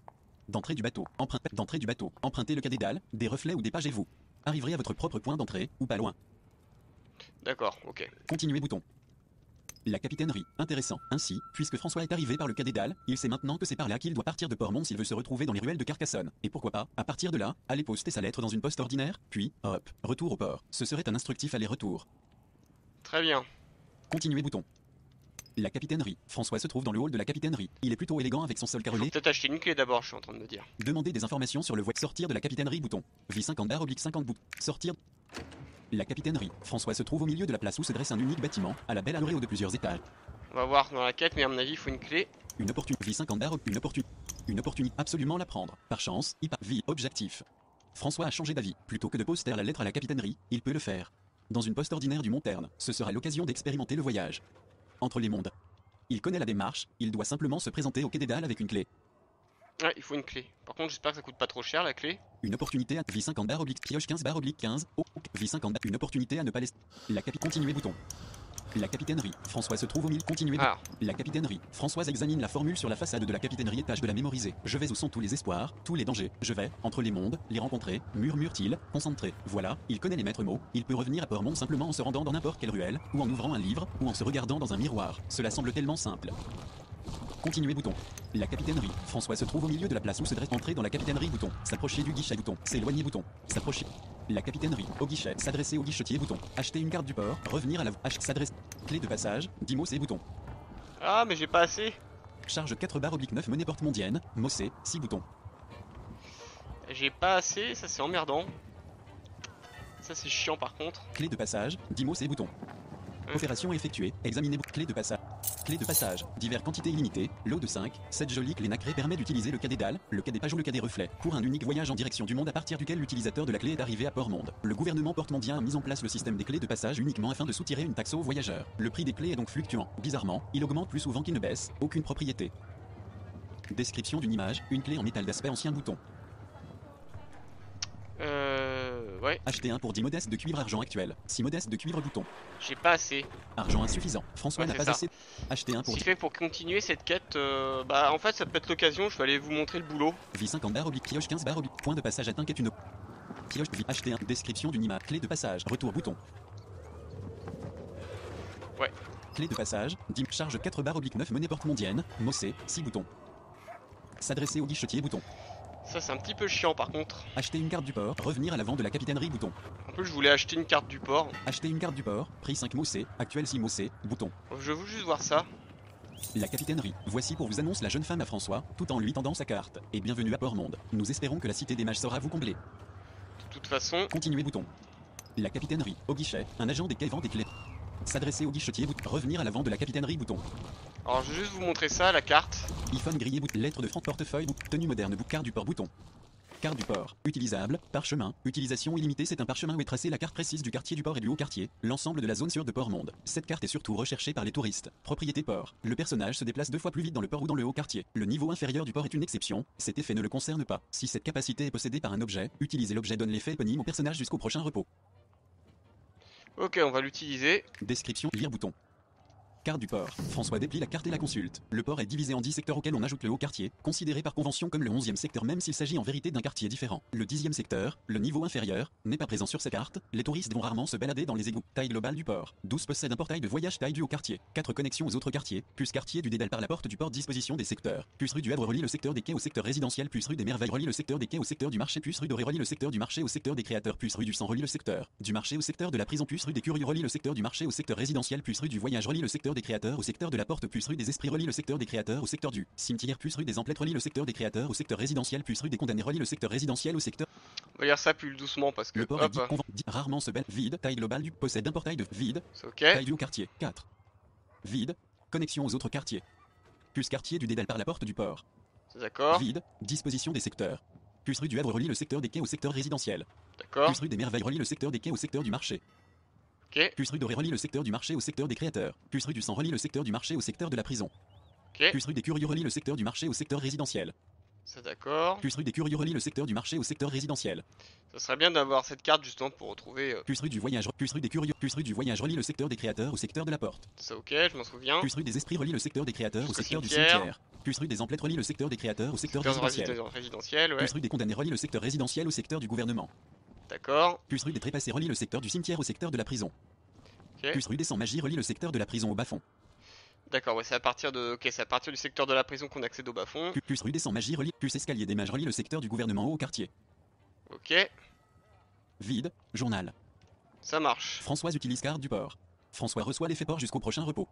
[SPEAKER 2] D'entrée du bateau. Empruntez d'entrée du bateau. Empruntez le quai des dalles, des reflets ou des pages et vous arriverez à votre propre point d'entrée, ou pas loin.
[SPEAKER 1] D'accord, ok.
[SPEAKER 2] Continuez bouton. La capitainerie. Intéressant. Ainsi, puisque François est arrivé par le quai des dalles, il sait maintenant que c'est par là qu'il doit partir de Portmont s'il veut se retrouver dans les ruelles de Carcassonne. Et pourquoi pas, à partir de là, aller poster sa lettre dans une poste ordinaire, puis, hop, retour au port. Ce serait un instructif aller-retour.
[SPEAKER 1] Très bien.
[SPEAKER 2] Continuez bouton. La capitainerie. François se trouve dans le hall de la capitainerie. Il est plutôt élégant avec son sol
[SPEAKER 1] Faut
[SPEAKER 2] carrelé.
[SPEAKER 1] peut-être acheter une clé d'abord, je suis en train de me dire.
[SPEAKER 2] Demandez des informations sur le voie. Sortir de la capitainerie bouton. Vie cinquante barre oblique cinquante bouton. Sortir. La capitainerie. François se trouve au milieu de la place où se dresse un unique bâtiment, à la belle allure de plusieurs étages.
[SPEAKER 1] On va voir dans la quête, mais à mon avis, il faut une clé.
[SPEAKER 2] Une opportunité. Vie cinquante barre. Une opportunité. Une opportunité. Absolument la prendre. Par chance, I P A. Vie. Objectif. François a changé d'avis. Plutôt que de poster la lettre à la capitainerie, il peut le faire. Dans une poste ordinaire du Monterne, ce sera l'occasion d'expérimenter le voyage entre les mondes. Il connaît la démarche, il doit simplement se présenter au quai des dalles avec une clé.
[SPEAKER 1] Ouais, il faut une clé. Par contre, j'espère que ça coûte pas trop cher la clé.
[SPEAKER 2] Une opportunité à vie cinquante barre oblique pioche quinze barre oblique quinze. Oh, vie cinquante barre. Une opportunité à ne pas laisser. La capi. Continuez bouton. La capitainerie. François se trouve au milieu. Continuez.
[SPEAKER 1] Ah,
[SPEAKER 2] La capitainerie. Françoise examine la formule sur la façade de la capitainerie et tâche de la mémoriser. Je vais où sont tous les espoirs, tous les dangers. Je vais, entre les mondes, les rencontrer, murmure-t-il, concentré. Voilà, il connaît les maîtres mots. Il peut revenir à Portmont simplement en se rendant dans n'importe quelle ruelle, ou en ouvrant un livre, ou en se regardant dans un miroir. Cela semble tellement simple. Continuez bouton. La capitainerie. François se trouve au milieu de la place où se dresse. Entrer dans la capitainerie bouton. S'approcher du guichet bouton. S'éloigner bouton. S'approcher. La capitainerie. Au guichet. S'adresser au guichetier bouton. Acheter une carte du port. Revenir à la. Ach... S'adresse. Clé de passage. dix mots c'est bouton.
[SPEAKER 1] ah mais j'ai pas assez.
[SPEAKER 2] Charge quatre barre oblique neuf monnaie porte-mondienne. Mossé. six boutons.
[SPEAKER 1] J'ai pas assez, ça c'est emmerdant. Ça c'est chiant par contre.
[SPEAKER 2] Clé de passage. dix mots c'est bouton. Opération effectuée. Examinez clé de passage. Clé de passage. Divers quantités illimitées. Lot de cinq. Cette jolie clé nacrée permet d'utiliser le quai des dalles, le quai des pages ou le quai des reflets pour un unique voyage en direction du monde à partir duquel l'utilisateur de la clé est arrivé à Portmont. Le gouvernement portmondien a mis en place le système des clés de passage uniquement afin de soutirer une taxe aux voyageurs. Le prix des clés est donc fluctuant. Bizarrement, il augmente plus souvent qu'il ne baisse. Aucune propriété. Description d'une image. Une clé en métal d'aspect ancien bouton.
[SPEAKER 1] Euh... Ouais,
[SPEAKER 2] Acheter un pour dix modestes de cuivre argent actuel. six modestes de cuivre bouton.
[SPEAKER 1] j'ai pas assez.
[SPEAKER 2] Argent insuffisant. François
[SPEAKER 1] Ouais,
[SPEAKER 2] n'a
[SPEAKER 1] c'est
[SPEAKER 2] pas
[SPEAKER 1] ça.
[SPEAKER 2] assez. Acheter un
[SPEAKER 1] Ce
[SPEAKER 2] pour
[SPEAKER 1] qui fait que pour continuer cette quête, euh, bah en fait ça peut être l'occasion, je vais aller vous montrer le boulot.
[SPEAKER 2] Vie cinquante barre oblique pioche quinze barre oblique. Point de passage atteint qu'est une. Pioche vie. Acheter un. Description d'une image. Clé de passage. Retour bouton.
[SPEAKER 1] Ouais.
[SPEAKER 2] Clé de passage. dix. Charge quatre barre oblique neuf monnaie porte-mondienne. Mossé. six boutons. S'adresser au guichetier bouton.
[SPEAKER 1] Ça c'est un petit peu chiant par contre.
[SPEAKER 2] Acheter une carte du port. Revenir à l'avant de la capitainerie bouton.
[SPEAKER 1] En plus je voulais acheter une carte du port.
[SPEAKER 2] Acheter une carte du port. Prix cinq mossé. Actuel six mossé. Bouton.
[SPEAKER 1] Je veux juste voir ça.
[SPEAKER 2] La capitainerie. Voici pour vous annonce la jeune femme à François, tout en lui tendant sa carte. Et bienvenue à Portmont. Nous espérons que la cité des mages saura vous combler.
[SPEAKER 1] De toute façon,
[SPEAKER 2] Continuez bouton. La capitainerie. Au guichet. Un agent des quais vend des clés. S'adresser au guichetier bouton. Revenir à l'avant de la capitainerie bouton.
[SPEAKER 1] alors je vais juste vous montrer ça, la carte.
[SPEAKER 2] iPhone grillé bouton. Lettre de franc portefeuille bouton. Tenue moderne bouton. Carte du port bouton. Carte du port. Utilisable. Parchemin. Utilisation illimitée. C'est un parchemin où est tracée la carte précise du quartier du port et du haut quartier. L'ensemble de la zone sûre de Portmont. Cette carte est surtout recherchée par les touristes. Propriété port. Le personnage se déplace deux fois plus vite dans le port ou dans le haut quartier. Le niveau inférieur du port est une exception. Cet effet ne le concerne pas. Si cette capacité est possédée par un objet, utiliser l'objet donne l'effet éponyme au personnage jusqu'au prochain repos.
[SPEAKER 1] Ok, on va l'utiliser.
[SPEAKER 2] Description. Lire bouton. Carte du port. François déplie la carte et la consulte. Le port est divisé en dix secteurs auxquels on ajoute le haut quartier, considéré par convention comme le onzième secteur même s'il s'agit en vérité d'un quartier différent. Le dixième secteur, le niveau inférieur, n'est pas présent sur cette carte. Les touristes vont rarement se balader dans les égouts. Taille globale du port. douze possède un portail de voyage taille du haut quartier. quatre connexions aux autres quartiers. Plus quartier du Dédale par la porte du port. Disposition des secteurs. Plus rue du Havre relie le secteur des quais au secteur résidentiel. Plus rue des Merveilles relie le secteur des quais au secteur du marché. Plus rue d'Oré relie le secteur du marché au secteur des créateurs. Plus rue du Sang relie le secteur du marché au secteur de la prison. Plus rue des Curieux relie le secteur du marché au secteur résidentiel. Plus rue du Voyage relie le secteur des créateurs au secteur de la porte. Plus rue des Esprits relie le secteur des créateurs au secteur du cimetière. Plus rue des Emplettes relie le secteur des créateurs au secteur résidentiel. Plus rue des Condamnés relie le secteur résidentiel au secteur.
[SPEAKER 1] On va lire ça plus doucement parce que
[SPEAKER 2] Le port est
[SPEAKER 1] hop,
[SPEAKER 2] dit, conven- dit- rarement se belle. Vide. Taille globale du possède un portail de vide.
[SPEAKER 1] c'est ok.
[SPEAKER 2] Taille du haut quartier. quatre. Vide. Connexion aux autres quartiers. Plus quartier du Dédale par la porte du port.
[SPEAKER 1] C'est d'accord.
[SPEAKER 2] Vide. Disposition des secteurs. Plus rue du Havre relie le secteur des quais au secteur résidentiel.
[SPEAKER 1] D'accord.
[SPEAKER 2] Plus rue des Merveilles relie le secteur des quais au secteur du marché.
[SPEAKER 1] Ok.
[SPEAKER 2] Plus rue d'Oré relie le secteur du marché au secteur des créateurs. Plus rue du Sang relie le secteur du marché au secteur de la prison.
[SPEAKER 1] Ok.
[SPEAKER 2] Plus rue des Curieux relie le secteur du marché au secteur résidentiel.
[SPEAKER 1] Ça d'accord.
[SPEAKER 2] Plus rue des Curieux relie le secteur du marché au secteur résidentiel.
[SPEAKER 1] Ça serait bien d'avoir cette carte justement pour retrouver... Euh...
[SPEAKER 2] Plus rue du voyage, plus rue des Curieux, plus rue du voyage relie le secteur des créateurs au secteur de la porte.
[SPEAKER 1] Ça ok, je m'en souviens.
[SPEAKER 2] Plus rue des esprits relie le secteur des créateurs au
[SPEAKER 1] Jusqu'au
[SPEAKER 2] secteur
[SPEAKER 1] cimetière.
[SPEAKER 2] du cimetière. Plus rue des emplettes relie le secteur des créateurs au secteur
[SPEAKER 1] Secteur
[SPEAKER 2] résidentiel.
[SPEAKER 1] rési- résidentiel, ouais.
[SPEAKER 2] Plus rue des condamnés relie le secteur résidentiel au secteur du gouvernement.
[SPEAKER 1] D'accord.
[SPEAKER 2] Plus rue des trépassés relie le secteur du cimetière au secteur de la prison.
[SPEAKER 1] Ok.
[SPEAKER 2] Plus rue des sans-magie relie le secteur de la prison au bas-fond.
[SPEAKER 1] D'accord, ouais, c'est à partir de... Ok, c'est à partir du secteur de la prison qu'on accède au bas-fond.
[SPEAKER 2] Plus, plus rue des sans-magie relie, plus escalier des mages relie le secteur du gouvernement au quartier.
[SPEAKER 1] Ok,
[SPEAKER 2] Vide, journal.
[SPEAKER 1] ça marche.
[SPEAKER 2] Françoise utilise carte du port. François reçoit l'effet port jusqu'au prochain repos.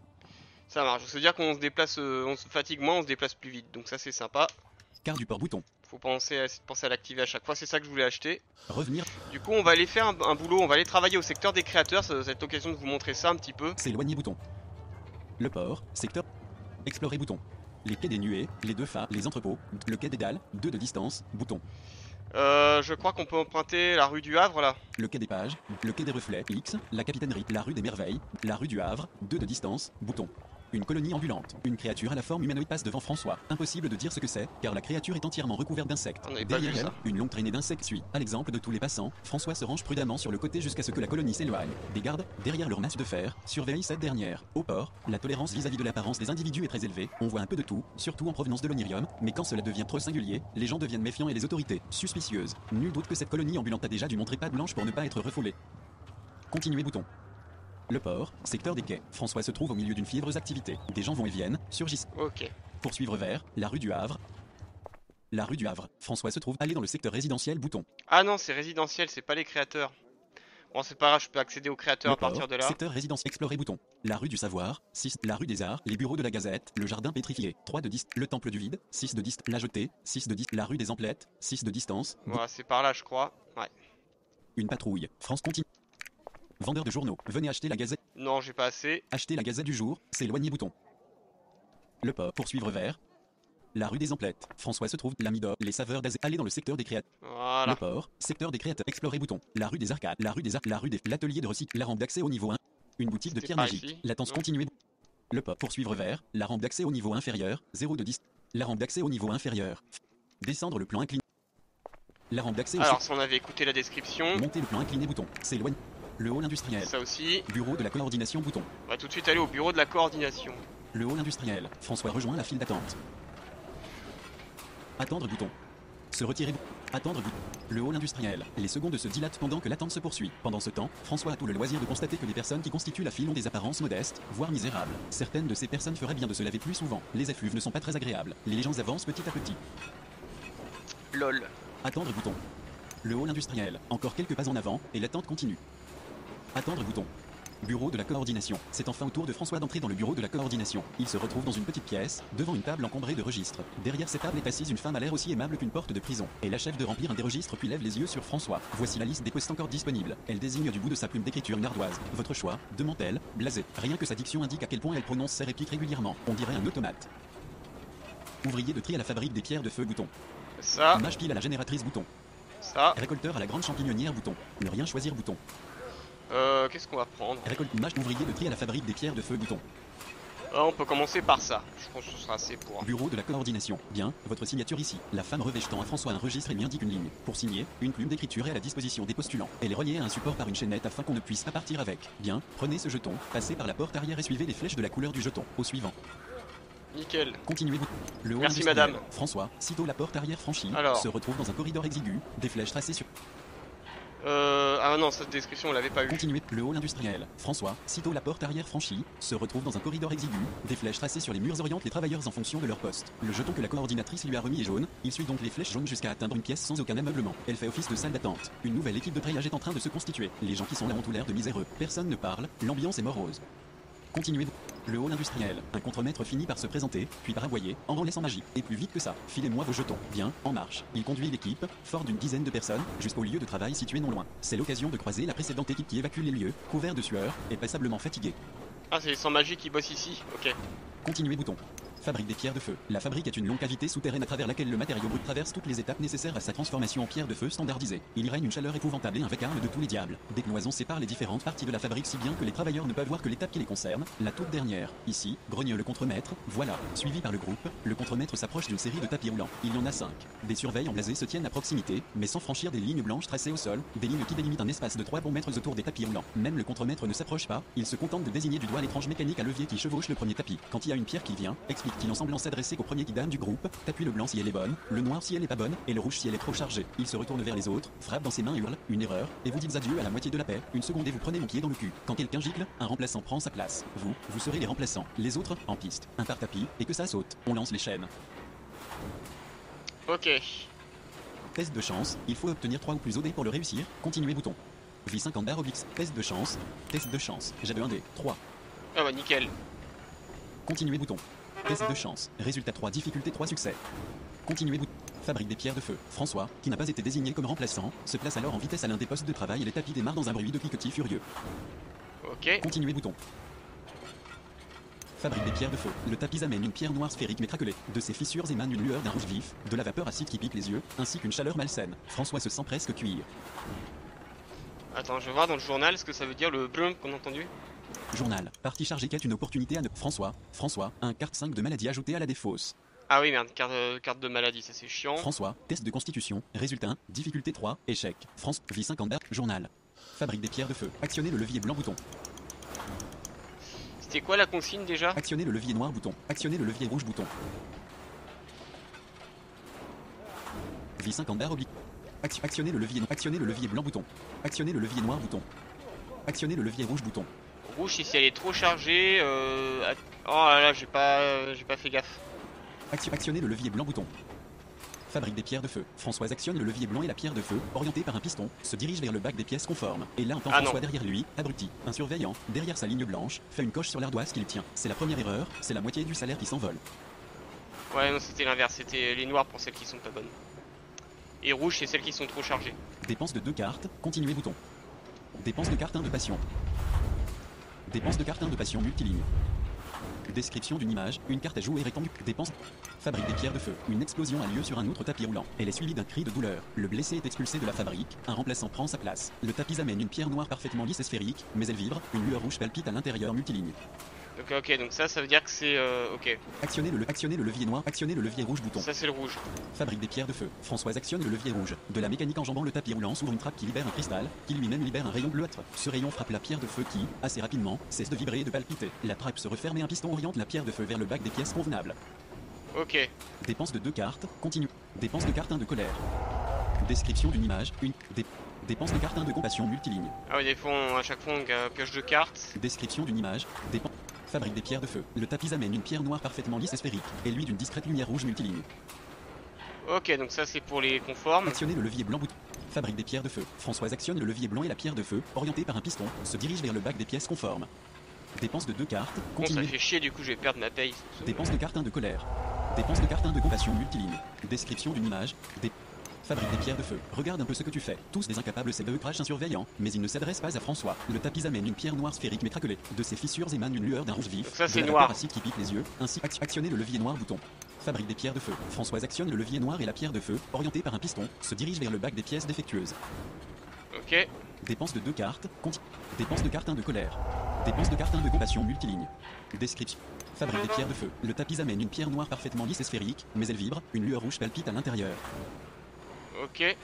[SPEAKER 1] Ça marche. Ça veut dire qu'on se déplace... euh, on se fatigue moins, on se déplace plus vite. Donc ça c'est sympa.
[SPEAKER 2] Carte du port bouton.
[SPEAKER 1] Faut penser à, penser à l'activer à chaque fois, c'est ça que je voulais acheter.
[SPEAKER 2] Revenir,
[SPEAKER 1] Du coup on va aller faire un, un boulot, on va aller travailler au secteur des créateurs. Ça va être l'occasion de vous montrer ça un petit peu.
[SPEAKER 2] s'éloigner bouton. Le port, secteur. Explorer bouton. Les quais des nuées, les deux phares, les entrepôts, le quai des dalles, deux de distance, bouton.
[SPEAKER 1] Euh, je crois qu'on peut emprunter la rue du Havre là.
[SPEAKER 2] Le quai des pages, le quai des reflets, X, la capitainerie, la rue des merveilles, la rue du Havre, deux de distance, bouton. Une colonie ambulante. Une créature à la forme humanoïde passe devant François. Impossible de dire ce que c'est, car la créature est entièrement recouverte d'insectes.
[SPEAKER 1] On n'avait pas vu
[SPEAKER 2] Derrière
[SPEAKER 1] ça.
[SPEAKER 2] elle, une longue traînée d'insectes suit. À l'exemple de tous les passants, François se range prudemment sur le côté jusqu'à ce que la colonie s'éloigne. Des gardes, derrière leur masse de fer, surveillent cette dernière. Au port, la tolérance vis-à-vis de l'apparence des individus est très élevée. On voit un peu de tout, surtout en provenance de l'onirium, mais quand cela devient trop singulier, les gens deviennent méfiants et les autorités suspicieuses. Nul doute que cette colonie ambulante a déjà dû montrer patte blanche pour ne pas être refoulée. Continuer bouton. Le port, secteur des quais. François se trouve au milieu d'une fiévreuse activité. Des gens vont et viennent, surgissent.
[SPEAKER 1] Ok.
[SPEAKER 2] Poursuivre vers la rue du Havre. La rue du Havre. François se trouve aller dans le secteur résidentiel bouton.
[SPEAKER 1] Ah non, c'est résidentiel, c'est pas les créateurs. Bon, c'est pas grave, je peux accéder aux créateurs
[SPEAKER 2] Le
[SPEAKER 1] à partir
[SPEAKER 2] port,
[SPEAKER 1] de là.
[SPEAKER 2] secteur résidentiel explorer bouton. La rue du Savoir, six. La rue des Arts, les bureaux de la Gazette, le jardin pétrifié, trois de distance. Le temple du vide, six de distance. La jetée, six de distance. La rue des Emplettes, six de distance.
[SPEAKER 1] Voilà, c'est par là, je crois. Ouais.
[SPEAKER 2] Une patrouille. France continue. Vendeur de journaux, venez acheter la Gazette.
[SPEAKER 1] Non, j'ai pas assez.
[SPEAKER 2] Acheter la Gazette du jour, s'éloigner bouton. Le port, poursuivre vers la rue des Emplettes. François se trouve, l'Amidor, les saveurs d'Azé. Aller dans le secteur des créateurs.
[SPEAKER 1] Voilà.
[SPEAKER 2] Le port, secteur des créateurs. Explorer bouton. La rue des Arcades, la rue des Arcs, la rue des l'atelier de recycle, la rampe d'accès au niveau un. Une boutique de
[SPEAKER 1] C'était
[SPEAKER 2] pierre
[SPEAKER 1] par
[SPEAKER 2] magique.
[SPEAKER 1] ici,
[SPEAKER 2] Latence
[SPEAKER 1] non
[SPEAKER 2] continuer. Le port, poursuivre vers la rampe d'accès au niveau inférieur, zéro de dix. La rampe d'accès au niveau inférieur. Descendre le plan incliné. La rampe d'accès au
[SPEAKER 1] Alors, si on avait écouté la description,
[SPEAKER 2] monter le plan incliné bouton. S'éloigne. Le hall industriel.
[SPEAKER 1] ça aussi.
[SPEAKER 2] Bureau de la coordination bouton.
[SPEAKER 1] On va tout de suite aller au bureau de la coordination.
[SPEAKER 2] Le hall industriel. François rejoint la file d'attente. Attendre bouton. Se retirer. Attendre bouton. Le hall industriel. Les secondes se dilatent pendant que l'attente se poursuit. Pendant ce temps, François a tout le loisir de constater que les personnes qui constituent la file ont des apparences modestes, voire misérables. Certaines de ces personnes feraient bien de se laver plus souvent. Les effluves ne sont pas très agréables. Les gens avancent petit à petit.
[SPEAKER 1] Lol.
[SPEAKER 2] Attendre bouton. Le hall industriel. Encore quelques pas en avant, et l'attente continue. Attendre bouton. Bureau de la coordination. C'est enfin au tour de François d'entrer dans le bureau de la coordination. Il se retrouve dans une petite pièce, devant une table encombrée de registres. Derrière cette table est assise une femme à l'air aussi aimable qu'une porte de prison. Elle achève de remplir un des registres puis lève les yeux sur François. Voici la liste des postes encore disponibles. Elle désigne du bout de sa plume d'écriture une ardoise. Votre choix, demande-t-elle, blasé. Rien que sa diction indique à quel point elle prononce ses répliques régulièrement. On dirait un automate. Ouvrier de tri à la fabrique des pierres de feu bouton.
[SPEAKER 1] Ça,
[SPEAKER 2] Mage pile à la génératrice bouton.
[SPEAKER 1] ça.
[SPEAKER 2] Récolteur à la grande champignonnière bouton. Ne rien choisir bouton.
[SPEAKER 1] Euh, qu'est-ce qu'on va prendre?
[SPEAKER 2] Récolte mage ouvrier de tri à la fabrique des pierres de feu bouton.
[SPEAKER 1] Ah, on peut commencer par ça. Je pense que ce sera assez pour...
[SPEAKER 2] Bureau de la coordination. Bien, votre signature ici. La femme revêchetant à François un registre et lui indique une ligne. Pour signer, une plume d'écriture est à la disposition des postulants. Elle est reliée à un support par une chaînette afin qu'on ne puisse pas partir avec. Bien, prenez ce jeton, passez par la porte arrière et suivez les flèches de la couleur du jeton. Au suivant.
[SPEAKER 1] Nickel.
[SPEAKER 2] Continuez vous. Le hall
[SPEAKER 1] Merci,
[SPEAKER 2] industriel.
[SPEAKER 1] madame.
[SPEAKER 2] François, sitôt la porte arrière franchie,
[SPEAKER 1] Alors.
[SPEAKER 2] se retrouve dans un corridor exigu, des flèches tracées sur.
[SPEAKER 1] Euh... Ah non, cette description on l'avait pas eu.
[SPEAKER 2] Continuez. Le hall industriel. François, sitôt la porte arrière franchie, se retrouve dans un corridor exigu, des flèches tracées sur les murs orientent les travailleurs en fonction de leur poste. Le jeton que la coordinatrice lui a remis est jaune, il suit donc les flèches jaunes jusqu'à atteindre une pièce sans aucun ameublement. Elle fait office de salle d'attente. Une nouvelle équipe de treillage est en train de se constituer. Les gens qui sont là ont tout l'air de miséreux. Personne ne parle, l'ambiance est morose. Continuez. Le hall industriel. Un contremaître finit par se présenter, puis par aboyer, en laissant magie. Et plus vite que ça, filez-moi vos jetons. Bien, en marche. Il conduit l'équipe, fort d'une dizaine de personnes, jusqu'au lieu de travail situé non loin. C'est l'occasion de croiser la précédente équipe qui évacue les lieux, couvert de sueur, et passablement fatigué.
[SPEAKER 1] Ah, c'est les sans magie qui bossent ici. Ok.
[SPEAKER 2] Continuez bouton. Fabrique des pierres de feu. La fabrique est une longue cavité souterraine à travers laquelle le matériau brut traverse toutes les étapes nécessaires à sa transformation en pierre de feu standardisée. Il y règne une chaleur épouvantable et un vacarme de tous les diables. Des cloisons séparent les différentes parties de la fabrique si bien que les travailleurs ne peuvent voir que l'étape qui les concerne, la toute dernière. Ici, grogne le contremaître, voilà. Suivi par le groupe, le contremaître s'approche d'une série de tapis roulants. Il y en a cinq. Des surveillants blasés se tiennent à proximité, mais sans franchir des lignes blanches tracées au sol, des lignes qui délimitent un espace de trois bons mètres autour des tapis roulants. Même le contremaître ne s'approche pas, il se contente de désigner du doigt l'étrange mécanique à levier qui chevauche le premier tapis. Quand il y a une pierre qui vient, explique-t-il en semblant s'adresser qu'au premier guidame du groupe, t'appuies le blanc si elle est bonne, le noir si elle est pas bonne, et le rouge si elle est trop chargée. Il se retourne vers les autres, frappe dans ses mains, hurle, une erreur, et vous dites adieu à la moitié de la paix. Une seconde et vous prenez mon pied dans le cul. Quand quelqu'un gicle, un remplaçant prend sa place. Vous, vous serez les remplaçants. Les autres, en piste. Un par tapis, et que ça saute. On lance les chaînes.
[SPEAKER 1] Ok.
[SPEAKER 2] Test de chance, il faut obtenir trois ou plus O D pour le réussir. Continuez bouton. Vie cinquante barre Obix. Test de chance. Test de chance. J'ai de un D. trois.
[SPEAKER 1] Ah bah nickel.
[SPEAKER 2] Continuez bouton. Test de chance. Résultat trois. Difficulté trois succès. Continuez bouton. Fabrique des pierres de feu. François, qui n'a pas été désigné comme remplaçant, se place alors en vitesse à l'un des postes de travail et les tapis démarrent dans un bruit de cliquetis furieux.
[SPEAKER 1] Ok.
[SPEAKER 2] Continuez bouton. Fabrique des pierres de feu. Le tapis amène une pierre noire sphérique mais craquelée. De ses fissures émane une lueur d'un rouge vif, de la vapeur acide qui pique les yeux, ainsi qu'une chaleur malsaine. François se sent presque cuire.
[SPEAKER 1] Attends, je vais voir dans le journal ce que ça veut dire le blum qu'on a entendu.
[SPEAKER 2] Journal. Partie chargée quête une opportunité à ne... François. François. Un carte cinq de maladie ajoutée à la défausse.
[SPEAKER 1] Ah oui merde, carte, euh, carte de maladie, ça c'est chiant.
[SPEAKER 2] François. Test de constitution. Résultat un. Difficulté trois. Échec. France. Vie cinquante barres. Journal. Fabrique des pierres de feu. Actionnez le levier blanc bouton.
[SPEAKER 1] C'était quoi la consigne déjà?
[SPEAKER 2] Actionnez le levier noir bouton. Actionnez le levier rouge bouton. Vie cinquante barres oblique. Action- Actionnez le levier Actionnez le levier blanc bouton. Actionnez le levier noir bouton. Actionnez le levier rouge bouton.
[SPEAKER 1] Rouge si elle est trop chargée. Euh... Oh là là, j'ai pas, euh, j'ai pas fait gaffe.
[SPEAKER 2] Action- Actionnez le levier blanc bouton. Fabrique des pierres de feu. Françoise actionne le levier blanc et la pierre de feu, orientée par un piston, se dirige vers le bac des pièces conformes. Et là entend
[SPEAKER 1] Ah
[SPEAKER 2] François
[SPEAKER 1] non.
[SPEAKER 2] derrière lui, abruti. Un surveillant, derrière sa ligne blanche, fait une coche sur l'ardoise qu'il tient. C'est la première erreur, c'est la moitié du salaire qui s'envole.
[SPEAKER 1] Ouais non, c'était l'inverse, c'était les noirs pour celles qui sont pas bonnes. Et rouge c'est celles qui sont trop chargées.
[SPEAKER 2] Dépense de deux cartes, continuez bouton. Dépense de carte un de passion. Dépense de carte un de passion multiligne. Description d'une image, une carte à jouer rectangulaire. Dépense. Fabrique des pierres de feu. Une explosion a lieu sur un autre tapis roulant. Elle est suivie d'un cri de douleur. Le blessé est expulsé de la fabrique. Un remplaçant prend sa place. Le tapis amène une pierre noire parfaitement lisse et sphérique, mais elle vibre. Une lueur rouge palpite à l'intérieur multiligne.
[SPEAKER 1] Donc ok, donc ça, ça veut dire que c'est... Euh, ok,
[SPEAKER 2] Actionnez le, actionnez le levier noir. Actionnez le levier rouge bouton.
[SPEAKER 1] ça c'est le rouge.
[SPEAKER 2] Fabrique des pierres de feu. Françoise actionne le levier rouge. De la mécanique enjambant le tapis roulant s'ouvre une trappe qui libère un cristal, qui lui-même libère un rayon bleuâtre. Ce rayon frappe la pierre de feu qui, assez rapidement, cesse de vibrer et de palpiter. La trappe se referme et un piston oriente la pierre de feu vers le bac des pièces convenables.
[SPEAKER 1] Ok,
[SPEAKER 2] Dépense de deux cartes, continue. Dépense de carte un de colère. Description d'une image, une. Dé- Dépense de carte un de compassion multiligne.
[SPEAKER 1] ah oui, des fois, on- à chaque fois on ga- pioche deux cartes.
[SPEAKER 2] Description d'une image, dépense. Fabrique des pierres de feu. Le tapis amène une pierre noire parfaitement lisse et sphérique, et lui d'une discrète lumière rouge multiligne.
[SPEAKER 1] Ok, donc ça c'est pour les conformes.
[SPEAKER 2] Actionnez le levier blanc bouton. Fabrique des pierres de feu. Françoise actionne le levier blanc et la pierre de feu, orientée par un piston, se dirige vers le bac des pièces conformes. Dépense de deux cartes,
[SPEAKER 1] Bon, ça
[SPEAKER 2] continue.
[SPEAKER 1] fait chier, du coup je vais perdre ma paye.
[SPEAKER 2] Dépense de carte un de colère. Dépense de carte un de compassion multiligne. Description d'une image. Dé- Fabrique des pierres de feu. Regarde un peu ce que tu fais. Tous des incapables C B E crachent un surveillant, mais il ne s'adresse pas à François. Le tapis amène une pierre noire sphérique mais craquelée. De ses fissures émane une lueur d'un rouge vif.
[SPEAKER 1] Donc ça,
[SPEAKER 2] de
[SPEAKER 1] c'est
[SPEAKER 2] la
[SPEAKER 1] noir.
[SPEAKER 2] vapeur acide qui pique les yeux. Ainsi, ac- actionnez le levier noir bouton. Fabrique des pierres de feu. Françoise actionne le levier noir et la pierre de feu, orientée par un piston, se dirige vers le bac des pièces défectueuses.
[SPEAKER 1] Ok,
[SPEAKER 2] Dépense de deux cartes, conti- Dépense de carte un de colère. Dépense de carte un de compassion multiligne. Description. Fabrique des pierres de feu. Le tapis amène une pierre noire parfaitement lisse et sphérique, mais elle vibre, une lueur rouge palpite à l'intérieur.
[SPEAKER 1] ok,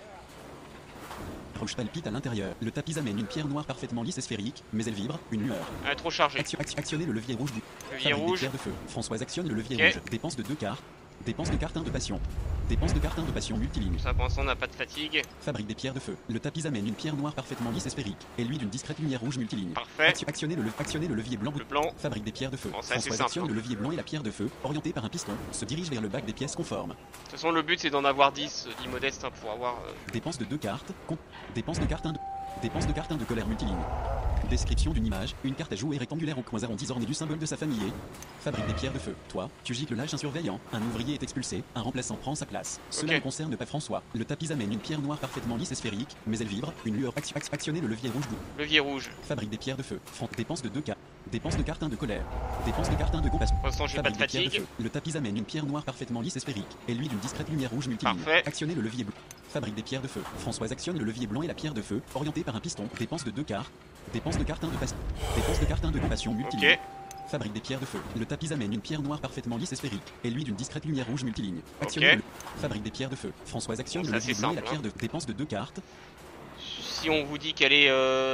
[SPEAKER 2] Rouge palpite à l'intérieur. Le tapis amène une pierre noire parfaitement lisse et sphérique, mais elle vibre, une lueur.
[SPEAKER 1] elle est trop chargée.
[SPEAKER 2] Action- action- actionnez le levier rouge. bout-
[SPEAKER 1] Levier
[SPEAKER 2] Fabrique des
[SPEAKER 1] rouge,
[SPEAKER 2] pierres de feu. Françoise actionne le levier
[SPEAKER 1] Ok.
[SPEAKER 2] rouge. Dépense de deux cartes. Dépense de carte un de passion. Dépense de carte un de passion multiligne.
[SPEAKER 1] ça pour l'instant on n'a pas de fatigue.
[SPEAKER 2] Fabrique des pierres de feu. Le tapis amène une pierre noire parfaitement lisse et sphérique, et lui d'une discrète lumière rouge multiligne.
[SPEAKER 1] Parfait,
[SPEAKER 2] Action- Actionnez le, le- actionnez le levier blanc. bout-
[SPEAKER 1] le blanc.
[SPEAKER 2] Fabrique des pierres de feu.
[SPEAKER 1] Bon, c'est assez
[SPEAKER 2] Françoise
[SPEAKER 1] simple,
[SPEAKER 2] actionne
[SPEAKER 1] hein.
[SPEAKER 2] le levier blanc et la pierre de feu, orientée par un piston, se dirige vers le bac des pièces conformes.
[SPEAKER 1] De toute façon le but c'est d'en avoir dix, dit Modeste, hein, pour avoir... euh,
[SPEAKER 2] Dépense de deux cartes. con- Dépense de carte un de... Dépense de carte un de colère multiligne. Description d'une image, une carte à jouer rectangulaire aux coins arrondis ornée du symbole de sa famille et... Fabrique des pierres de feu. Toi, tu gicles lâche un surveillant, un ouvrier est expulsé, un remplaçant prend sa place. Cela
[SPEAKER 1] Ok.
[SPEAKER 2] ne concerne pas François. Le tapis amène une pierre noire parfaitement lisse et sphérique, mais elle vibre, une lueur. Action- action- Actionnez le levier rouge. bout-
[SPEAKER 1] Levier rouge,
[SPEAKER 2] Fabrique des pierres de feu. Fran- Dépense de deux cartes. Dépense de carte un de colère. Dépense de carte un de compassion.
[SPEAKER 1] Pour l'instant, j'ai pas de
[SPEAKER 2] Fabrique des pierres
[SPEAKER 1] fatigue.
[SPEAKER 2] feu. Le tapis amène une pierre noire parfaitement lisse et sphérique, et lui d'une discrète lumière rouge multiligne.
[SPEAKER 1] Parfait.
[SPEAKER 2] Actionnez le levier bleu. Fabrique des pierres de feu. Françoise actionne le levier blanc et la pierre de feu, orientée par un piston. Dépense de deux cartes. Dépense de carte un de passion. Dépense de carte un de compassion multiligne.
[SPEAKER 1] Ok.
[SPEAKER 2] Fabrique des pierres de feu. Le tapis amène une pierre noire parfaitement lisse et sphérique, et lui d'une discrète lumière rouge multiligne. Actionnez
[SPEAKER 1] Ok.
[SPEAKER 2] le... Fabrique des pierres de feu. Françoise actionne
[SPEAKER 1] Bon,
[SPEAKER 2] le
[SPEAKER 1] ça,
[SPEAKER 2] levier
[SPEAKER 1] c'est
[SPEAKER 2] blanc et la
[SPEAKER 1] simple,
[SPEAKER 2] pierre de dépense de deux cartes.
[SPEAKER 1] Si on vous dit qu'elle est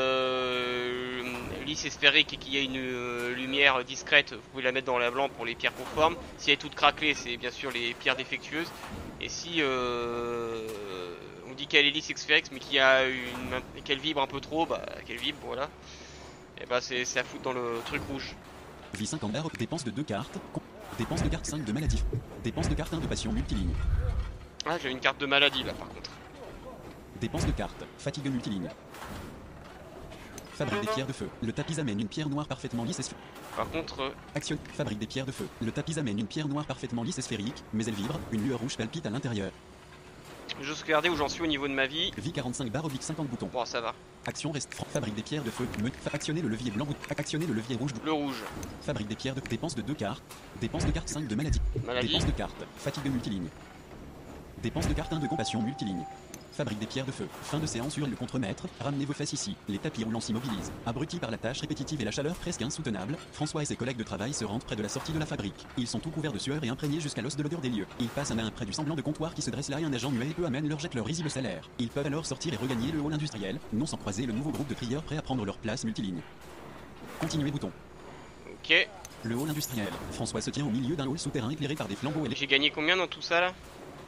[SPEAKER 1] euh, lisse et sphérique et qu'il y a une euh, lumière discrète, vous pouvez la mettre dans la blanc pour les pierres conformes. Si elle est toute craquelée, c'est bien sûr les pierres défectueuses. Et si euh, on dit qu'elle est lisse et sphérique mais qu'il y a une qu'elle vibre un peu trop, bah qu'elle vibre, voilà. Et bah c'est à foutre dans le truc rouge.
[SPEAKER 2] Vie cinquante barres. Dépense de deux cartes. Com- Dépense de carte cinq de maladie. Dépense de carte un de passion multiligne.
[SPEAKER 1] Ah, j'ai une carte de maladie là par contre.
[SPEAKER 2] Dépense de carte. Fatigue multiligne. Fabrique des pierres de feu. Le tapis amène une pierre noire parfaitement lisse et sphérique.
[SPEAKER 1] Par contre, euh,
[SPEAKER 2] Action. Fabrique des pierres de feu. Le tapis amène une pierre noire parfaitement lisse et sphérique, mais elle vibre. Une lueur rouge palpite à l'intérieur.
[SPEAKER 1] je vais regarder où j'en suis au niveau de ma vie.
[SPEAKER 2] Vie quarante-cinq barre oblique cinquante boutons.
[SPEAKER 1] Bon, ça va.
[SPEAKER 2] Action reste. Fabrique des pierres de feu. Me... Fa- Actionnez le levier blanc. bout- Actionnez le levier rouge. bout-
[SPEAKER 1] Le rouge,
[SPEAKER 2] Fabrique des pierres de dépense de deux cartes. Dépense de carte cinq de maladie.
[SPEAKER 1] maladie.
[SPEAKER 2] Dépense de carte. Fatigue multiligne. Dépense de carte un de compassion multiligne. Fabrique des pierres de feu. Fin de séance sur le contremaître. Ramenez vos fesses ici. Les tapis roulants s'immobilisent. Abrutis par la tâche répétitive et la chaleur presque insoutenable, François et ses collègues de travail se rendent près de la sortie de la fabrique. Ils sont tout couverts de sueur et imprégnés jusqu'à l'os de l'odeur des lieux. Ils passent un à un près du semblant de comptoir qui se dresse là et un agent muet et peu amène leur jette leur risible salaire. Ils peuvent alors sortir et regagner le hall industriel, non sans croiser le nouveau groupe de crieurs prêts à prendre leur place multiligne. Continuez bouton.
[SPEAKER 1] Ok.
[SPEAKER 2] Le hall industriel. François se tient au milieu d'un hall souterrain éclairé par des flambeaux électriques.
[SPEAKER 1] J'ai gagné combien dans tout ça là?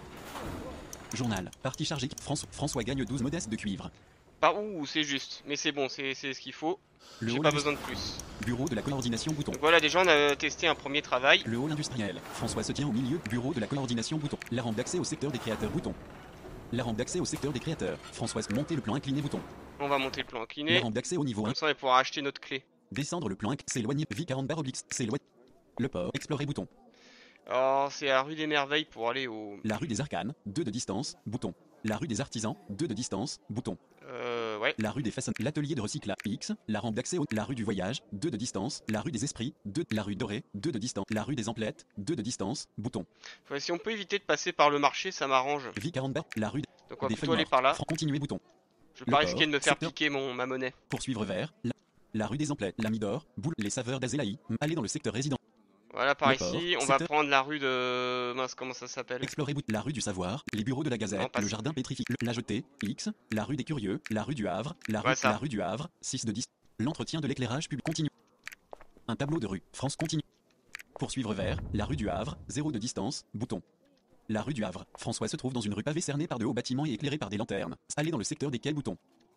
[SPEAKER 2] Journal. Partie chargée. François, François gagne douze modestes de cuivre.
[SPEAKER 1] Par où c'est juste, mais c'est bon, c'est c'est ce qu'il faut.
[SPEAKER 2] Le
[SPEAKER 1] J'ai
[SPEAKER 2] hall
[SPEAKER 1] pas
[SPEAKER 2] industri-
[SPEAKER 1] besoin de plus.
[SPEAKER 2] Bureau de la coordination bouton.
[SPEAKER 1] Donc voilà, déjà on a testé un premier travail.
[SPEAKER 2] Le hall industriel. François se tient au milieu. Bureau de la coordination bouton. La rampe d'accès au secteur des créateurs bouton. La rampe d'accès au secteur des créateurs. François monter le plan incliné bouton.
[SPEAKER 1] On va monter le plan
[SPEAKER 2] La
[SPEAKER 1] incliné.
[SPEAKER 2] rampe d'accès au niveau un.
[SPEAKER 1] Comme ça on va pouvoir acheter notre clé.
[SPEAKER 2] Descendre le plan inc- s'éloigner. Vie quarante barre oblique. S'éloigner. Le port. Explorer bouton.
[SPEAKER 1] Alors c'est la rue des Merveilles pour aller au...
[SPEAKER 2] La rue des Arcanes. deux de distance. Bouton. La rue des Artisans. deux de distance. Bouton.
[SPEAKER 1] Euh... Ouais.
[SPEAKER 2] La rue des Façons. L'atelier de recyclage. X. La rampe d'accès au. La rue du Voyage. deux de distance. La rue des Esprits. deux. La rue Dorée. deux de distance. La rue des Emplettes. deux de distance. Bouton.
[SPEAKER 1] Ouais, si on peut éviter de passer par le marché, ça m'arrange.
[SPEAKER 2] Vie quarante barre. La rue
[SPEAKER 1] Donc on va
[SPEAKER 2] des
[SPEAKER 1] plutôt
[SPEAKER 2] Feuilles
[SPEAKER 1] aller
[SPEAKER 2] mortes.
[SPEAKER 1] par là.
[SPEAKER 2] Fran- Continuer bouton.
[SPEAKER 1] Je vais
[SPEAKER 2] Le
[SPEAKER 1] pas
[SPEAKER 2] port,
[SPEAKER 1] risquer de me faire
[SPEAKER 2] secteur-
[SPEAKER 1] piquer mon, ma monnaie.
[SPEAKER 2] Poursuivre vers. La, la rue des Emplettes. La Midor. Boule. Les saveurs d'Azélaï. Aller dans le secteur résident.
[SPEAKER 1] Voilà, par
[SPEAKER 2] Le port,
[SPEAKER 1] ici, on va
[SPEAKER 2] secteur-
[SPEAKER 1] prendre la rue de... Mince, comment ça s'appelle?
[SPEAKER 2] Explorer bout- la rue du Savoir, les bureaux de la Gazette,
[SPEAKER 1] Non, pas
[SPEAKER 2] le
[SPEAKER 1] ça.
[SPEAKER 2] jardin pétrifié, le- la jetée, X, la rue des Curieux, la rue du Havre, la rue,
[SPEAKER 1] Ouais, ça.
[SPEAKER 2] la rue du Havre, six de dix, l'entretien de l'éclairage public continue. Un tableau de rue, France continue. Poursuivre vers, la rue du Havre, zéro de distance, bouton. La rue du Havre, François se trouve dans une rue pavée cernée par de hauts bâtiments et éclairée par des lanternes. Aller dans le secteur des quais, bouton.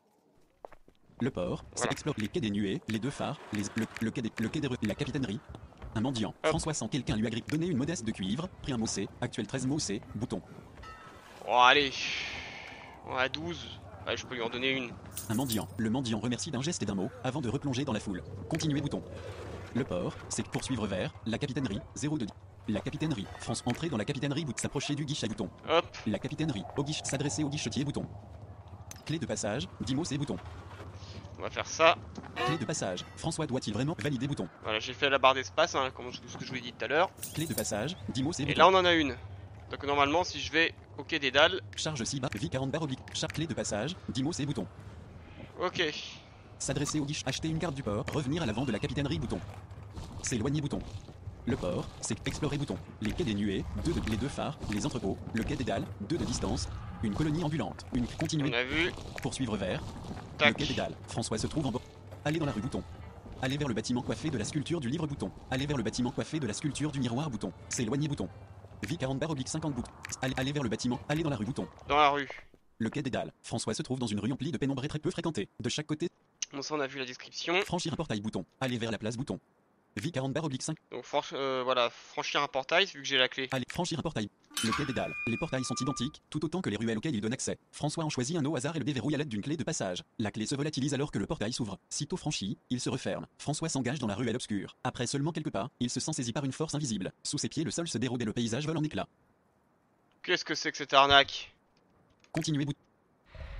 [SPEAKER 2] Le port, ça
[SPEAKER 1] Voilà.
[SPEAKER 2] explore les quais des Nuées, les deux phares, les, le, le quai des, le quai des rues, la capitainerie. Un mendiant,
[SPEAKER 1] Hop.
[SPEAKER 2] François sent quelqu'un lui agrippe. Donner une modeste de cuivre, prix un mot C, actuel treize mots C, bouton.
[SPEAKER 1] Oh, allez. On a douze. Ouais, je peux lui en donner une.
[SPEAKER 2] Un mendiant. Le mendiant remercie d'un geste et d'un mot, avant de replonger dans la foule. Continuer bouton. Le port, c'est poursuivre vers, la capitainerie, zéro de dix. La capitainerie, France entrer dans la capitainerie, bout s'approcher du guichet bouton.
[SPEAKER 1] Hop.
[SPEAKER 2] La capitainerie, au guichet, s'adresser au guichetier bouton. Clé de passage, dix mots c'est bouton.
[SPEAKER 1] On va faire ça.
[SPEAKER 2] Clé de passage, François doit-il vraiment valider bouton.
[SPEAKER 1] Voilà, j'ai fait la barre d'espace, hein, comme ce que je vous ai dit tout à l'heure.
[SPEAKER 2] Clé de passage, dix mots c'est
[SPEAKER 1] Et
[SPEAKER 2] bouton.
[SPEAKER 1] là, on en a une. Donc normalement, si je vais au quai des Dalles...
[SPEAKER 2] Charge six bas, vie quarante barre oblique. Charge clé de passage, dix mots c'est bouton.
[SPEAKER 1] Ok.
[SPEAKER 2] S'adresser au guichet, acheter une carte du port, revenir à l'avant de la capitainerie bouton. S'éloigner bouton. Le port, c'est explorer bouton. Les quais des Nuées, deux de, les deux phares, les entrepôts, le quai des Dalles, deux de distance, une colonie ambulante, une
[SPEAKER 1] On
[SPEAKER 2] continuer,
[SPEAKER 1] a vu.
[SPEAKER 2] poursuivre vers, le
[SPEAKER 1] Tac.
[SPEAKER 2] quai des Dalles. François se trouve en bord. Aller dans la rue bouton. Aller vers le bâtiment coiffé de la sculpture du livre bouton. Aller vers le bâtiment coiffé de la sculpture du miroir bouton. S'éloigner bouton. Vie quarante barre oblique cinquante bouton. Aller, aller vers le bâtiment, aller dans la rue bouton.
[SPEAKER 1] Dans la rue.
[SPEAKER 2] Le quai des Dalles. François se trouve dans une rue emplie de pénombre et très peu fréquentée. De chaque côté,
[SPEAKER 1] Bon, ça, on a vu la description.
[SPEAKER 2] franchir un portail bouton. Aller vers la place bouton. Vie quarante barre oblique cinq.
[SPEAKER 1] Donc, franch- euh, voilà, franchir un portail, vu que j'ai la clé.
[SPEAKER 2] Allez, franchir un portail. Le quai des Dalles. Les portails sont identiques, tout autant que les ruelles auxquelles ils donnent accès. François en choisit un au hasard et le déverrouille à l'aide d'une clé de passage. La clé se volatilise alors que le portail s'ouvre. Sitôt franchi, il se referme. François s'engage dans la ruelle obscure. Après seulement quelques pas, il se sent saisi par une force invisible. Sous ses pieds, le sol se dérode et le paysage vole en éclats.
[SPEAKER 1] Qu'est-ce que c'est que cette arnaque?
[SPEAKER 2] Continuez bout.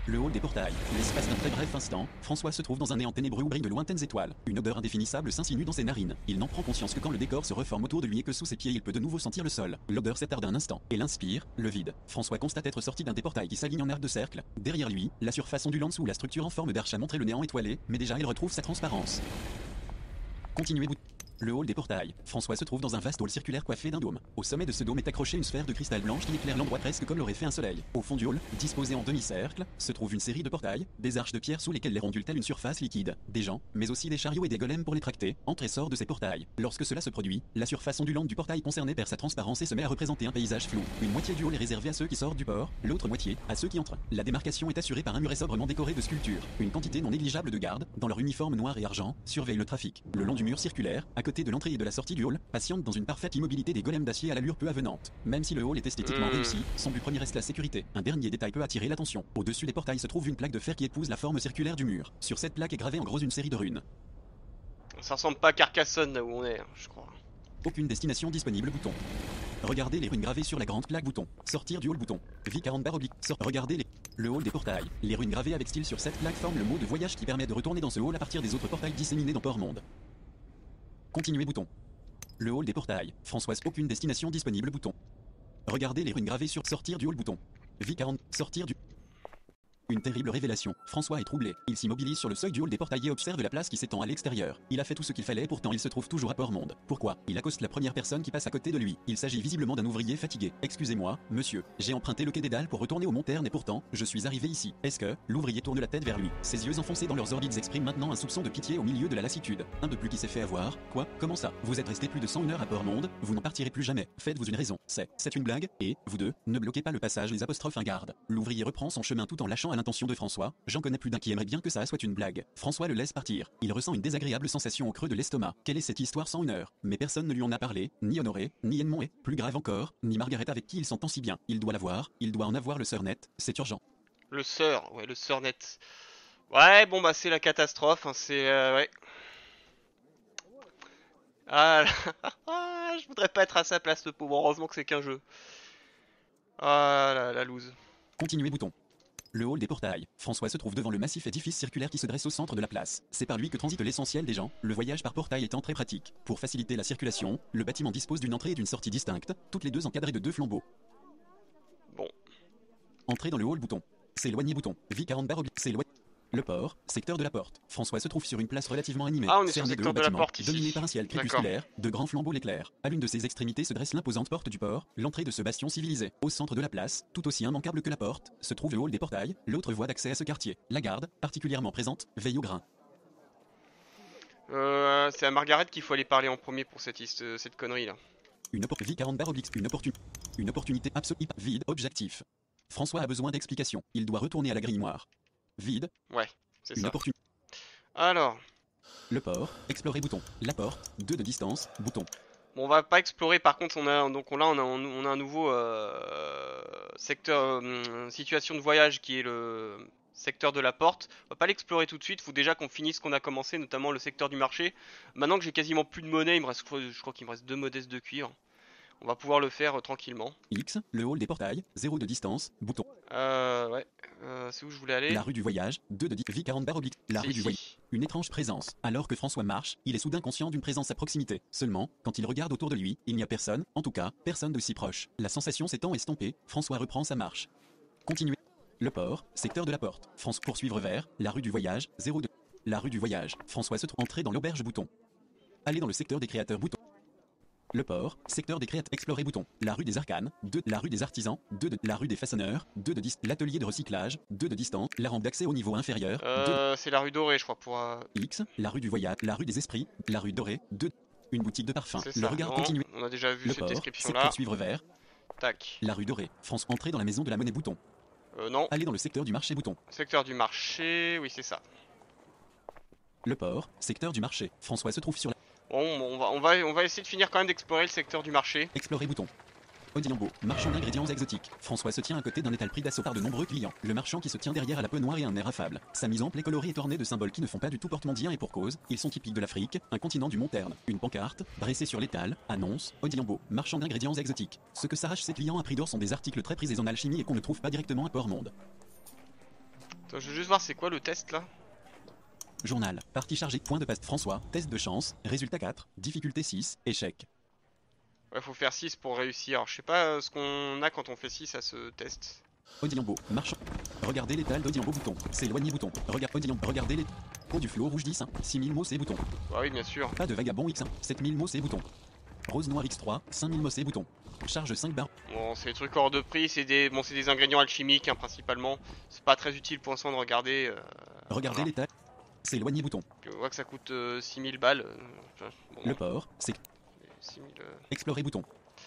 [SPEAKER 2] Le hall des portails. L'espace d'un très bref instant, François se trouve dans un néant ténébreux où brillent de lointaines étoiles. Une odeur indéfinissable s'insinue dans ses narines. Il n'en prend conscience que quand le décor se reforme autour de lui et que sous ses pieds il peut de nouveau sentir le sol. L'odeur s'attarde un instant et l'inspire, le vide. François constate être sorti d'un des portails qui s'aligne en arc de cercle. Derrière lui, la surface ondulante sous la structure en forme d'arche a montré le néant étoilé, mais déjà il retrouve sa transparence. Continuez bout. Le hall des portails. François se trouve dans un vaste hall circulaire coiffé d'un dôme. Au sommet de ce dôme est accrochée une sphère de cristal blanche qui éclaire l'endroit presque comme l'aurait fait un soleil. Au fond du hall, disposé en demi-cercle, se trouve une série de portails, des arches de pierre sous lesquelles les ondulent telle une surface liquide. Des gens, mais aussi des chariots et des golems pour les tracter, entrent et sortent de ces portails. Lorsque cela se produit, la surface ondulante du portail concerné perd sa transparence et se met à représenter un paysage flou. Une moitié du hall est réservée à ceux qui sortent du port, l'autre moitié à ceux qui entrent. La démarcation est assurée par un muret sobrement décoré de sculptures. Une quantité non négligeable de gardes, dans leur uniforme noir et argent, surveillent le trafic. Le long du mur circulaire, à côté de l'entrée et de la sortie du hall, patiente dans une parfaite immobilité des golems d'acier à l'allure peu avenante. Même si le hall est esthétiquement
[SPEAKER 1] Mmh.
[SPEAKER 2] réussi, son but premier reste la sécurité. Un dernier détail peut attirer l'attention. Au-dessus des portails se trouve une plaque de fer qui épouse la forme circulaire du mur. Sur cette plaque est gravée en gros une série de runes.
[SPEAKER 1] Ça ressemble pas à Carcassonne là où on est, hein, je crois.
[SPEAKER 2] Aucune destination disponible bouton. Regardez les runes gravées sur la grande plaque bouton. Sortir du hall bouton. Vie quarante barre oblique. Sort. Regardez les... Le hall des portails. Les runes gravées avec style sur cette plaque forment le mot de voyage qui permet de retourner dans ce hall à partir des autres portails disséminés dans Port-Monde. Continuez bouton. Le hall des portails. Françoise. Aucune destination disponible bouton. Regardez les runes gravées sur sortir du hall bouton. Vie quarante. Sortir du... Une terrible révélation. François est troublé. Il s'immobilise sur le seuil du hall des portails et observe la place qui s'étend à l'extérieur. Il a fait tout ce qu'il fallait et pourtant il se trouve toujours à Port-Monde. Pourquoi? Il accoste la première personne qui passe à côté de lui. Il s'agit visiblement d'un ouvrier fatigué. Excusez-moi, monsieur. J'ai emprunté le quai des Dalles pour retourner au Monterne et pourtant, je suis arrivé ici. Est-ce que... L'ouvrier tourne la tête vers lui. Ses yeux enfoncés dans leurs orbites expriment maintenant un soupçon de pitié au milieu de la lassitude. Un de plus qui s'est fait avoir. Quoi? Comment ça? Vous êtes resté plus de cent une heures à Port-Monde. Vous n'en partirez plus jamais. Faites-vous une raison. C'est... C'est une blague? Et, vous deux, ne bloquez pas le passage les apostrophes un garde. L'ouvrier reprend son chemin tout en lâchant à l'intention de François. J'en connais plus d'un qui aimerait bien que ça soit une blague. François le laisse partir. Il ressent une désagréable sensation au creux de l'estomac. Quelle est cette histoire sans une heure? Mais personne ne lui en a parlé, ni Honoré, ni Edmond et, plus grave encore, ni Margaret avec qui il s'entend si bien. Il doit la voir, il doit en avoir le sœur net, c'est urgent.
[SPEAKER 1] Le sœur, ouais, le sœur net. Ouais, bon bah c'est la catastrophe, hein, c'est... Euh, ouais. Ah, là, je voudrais pas être à sa place, le pauvre. Heureusement que c'est qu'un jeu. Ah, la, la loose.
[SPEAKER 2] Continuez bouton. Le hall des portails. François se trouve devant le massif édifice circulaire qui se dresse au centre de la place. C'est par lui que transite l'essentiel des gens, le voyage par portail étant très pratique. Pour faciliter la circulation, le bâtiment dispose d'une entrée et d'une sortie distinctes, toutes les deux encadrées de deux flambeaux.
[SPEAKER 1] Bon.
[SPEAKER 2] Entrée dans le hall bouton. S'éloigner bouton. Vie quarante barre oblique. S'éloigner. Le port, secteur de la porte. François se trouve sur une place relativement animée.
[SPEAKER 1] Ah, on est sur le
[SPEAKER 2] cerné de
[SPEAKER 1] secteur
[SPEAKER 2] hauts
[SPEAKER 1] de la
[SPEAKER 2] bâtiments,
[SPEAKER 1] porte ici.
[SPEAKER 2] dominé par un ciel crépusculaire, de grands flambeaux l'éclairent. À l'une de ses extrémités se dresse l'imposante porte du port, l'entrée de ce bastion civilisé. Au centre de la place, tout aussi immanquable que la porte, se trouve le hall des portails, l'autre voie d'accès à ce quartier. La garde, particulièrement présente, veille au grain.
[SPEAKER 1] Euh, c'est à Margaret qu'il faut aller parler en premier pour cette, hist- cette connerie là.
[SPEAKER 2] Une opportunité quarante barre oblique, une opportunité. Une opportunité absolue, vide, objectif. François a besoin d'explications. Il doit retourner à la grille noire. Vide.
[SPEAKER 1] Ouais, c'est
[SPEAKER 2] Une
[SPEAKER 1] ça.
[SPEAKER 2] opportunité.
[SPEAKER 1] Alors,
[SPEAKER 2] Le port, explorer bouton. La porte, deux de distance, bouton.
[SPEAKER 1] bon, on va pas explorer. Par contre, on a donc on, là on a, on a un nouveau euh, secteur, euh, situation de voyage qui est le secteur de la porte. On va pas l'explorer tout de suite. Faut déjà qu'on finisse ce qu'on a commencé, notamment le secteur du marché. Maintenant que j'ai quasiment plus de monnaie, il me reste, je crois qu'il me reste deux modestes de cuivre. On va pouvoir le faire euh, tranquillement.
[SPEAKER 2] X, le hall des portails, zéro de distance, bouton.
[SPEAKER 1] Euh, ouais. Euh, c'est où je voulais aller?
[SPEAKER 2] La rue du voyage, deux de vie quarante barre oblique. La
[SPEAKER 1] C'est
[SPEAKER 2] rue du
[SPEAKER 1] ici.
[SPEAKER 2] voyage. Une étrange présence. Alors que François marche, il est soudain conscient d'une présence à proximité. Seulement, quand il regarde autour de lui, il n'y a personne, en tout cas, personne de si proche. La sensation s'étend estompée, François reprend sa marche. Continuez. Le port, secteur de la porte. France poursuivre vers, la rue du voyage, zéro deux. La rue du voyage. François se trouve entrer dans l'auberge bouton. Aller dans le secteur des créateurs bouton. Le port, secteur des créateurs, explorer bouton. La rue des arcanes, deux. La rue des artisans, deux de. La rue des façonneurs, deux de distance. L'atelier de recyclage, deux de distance. La rampe d'accès au niveau inférieur, deux.
[SPEAKER 1] Euh, c'est la rue dorée, je crois, pour... euh,
[SPEAKER 2] X, la rue du voyage, la rue des esprits, la rue dorée, deux. Une boutique de parfum.
[SPEAKER 1] c'est
[SPEAKER 2] Le
[SPEAKER 1] ça.
[SPEAKER 2] regard
[SPEAKER 1] Non,
[SPEAKER 2] continue.
[SPEAKER 1] on a déjà vu
[SPEAKER 2] Le
[SPEAKER 1] cette
[SPEAKER 2] port,
[SPEAKER 1] description
[SPEAKER 2] secteur
[SPEAKER 1] là.
[SPEAKER 2] suivre vers,
[SPEAKER 1] Tac.
[SPEAKER 2] la rue dorée. France entrer dans la maison de la monnaie bouton.
[SPEAKER 1] Euh, non.
[SPEAKER 2] Aller dans le secteur du marché bouton.
[SPEAKER 1] Secteur du marché, oui c'est ça.
[SPEAKER 2] Le port, secteur du marché. François se trouve sur la...
[SPEAKER 1] Bon, on va, on va, on va essayer de finir quand même d'explorer le secteur du marché.
[SPEAKER 2] Explorer bouton. Odilombo, marchand d'ingrédients exotiques. François se tient à côté d'un étal pris d'assaut par de nombreux clients. Le marchand qui se tient derrière a la peau noire et un air affable. Sa mise en plaie colorée est ornée de symboles qui ne font pas du tout porte-mondien et pour cause, ils sont typiques de l'Afrique, un continent du Monterne. Une pancarte, dressée sur l'étal, annonce Odilombo, marchand d'ingrédients exotiques. Ce que s'arrachent ses clients à prix d'or sont des articles très prisés en alchimie et qu'on ne trouve pas directement à Port-Monde.
[SPEAKER 1] Attends, je veux juste voir c'est quoi le test là.
[SPEAKER 2] Journal, partie chargée, point de passe. François, test de chance, résultat quatre, difficulté six, échec.
[SPEAKER 1] Ouais, faut faire six pour réussir. Alors, je sais pas euh, ce qu'on a quand on fait six à ce test.
[SPEAKER 2] Odilambo, marchand. Regardez l'étal d'Odilambo bouton. S'éloigner bouton. Regarde Odilambo, regardez les. Pot du flot rouge dix, hein. six mille mots c'est bouton.
[SPEAKER 1] Bah oui, bien sûr.
[SPEAKER 2] Pas de vagabond X un, sept mille mots c'est bouton. Rose noir X trois, cinq mille mots c'est bouton. Charge cinq barres.
[SPEAKER 1] Bon, c'est des trucs hors de prix, c'est des, bon, c'est des ingrédients alchimiques hein, principalement. C'est pas très utile pour l'instant de regarder. Euh,
[SPEAKER 2] regardez
[SPEAKER 1] voilà.
[SPEAKER 2] l'étal. S'éloigner bouton.
[SPEAKER 1] On voit que ça coûte euh, six mille balles. Euh, bon,
[SPEAKER 2] le port, c'est.
[SPEAKER 1] six mille, euh...
[SPEAKER 2] Explorer bouton.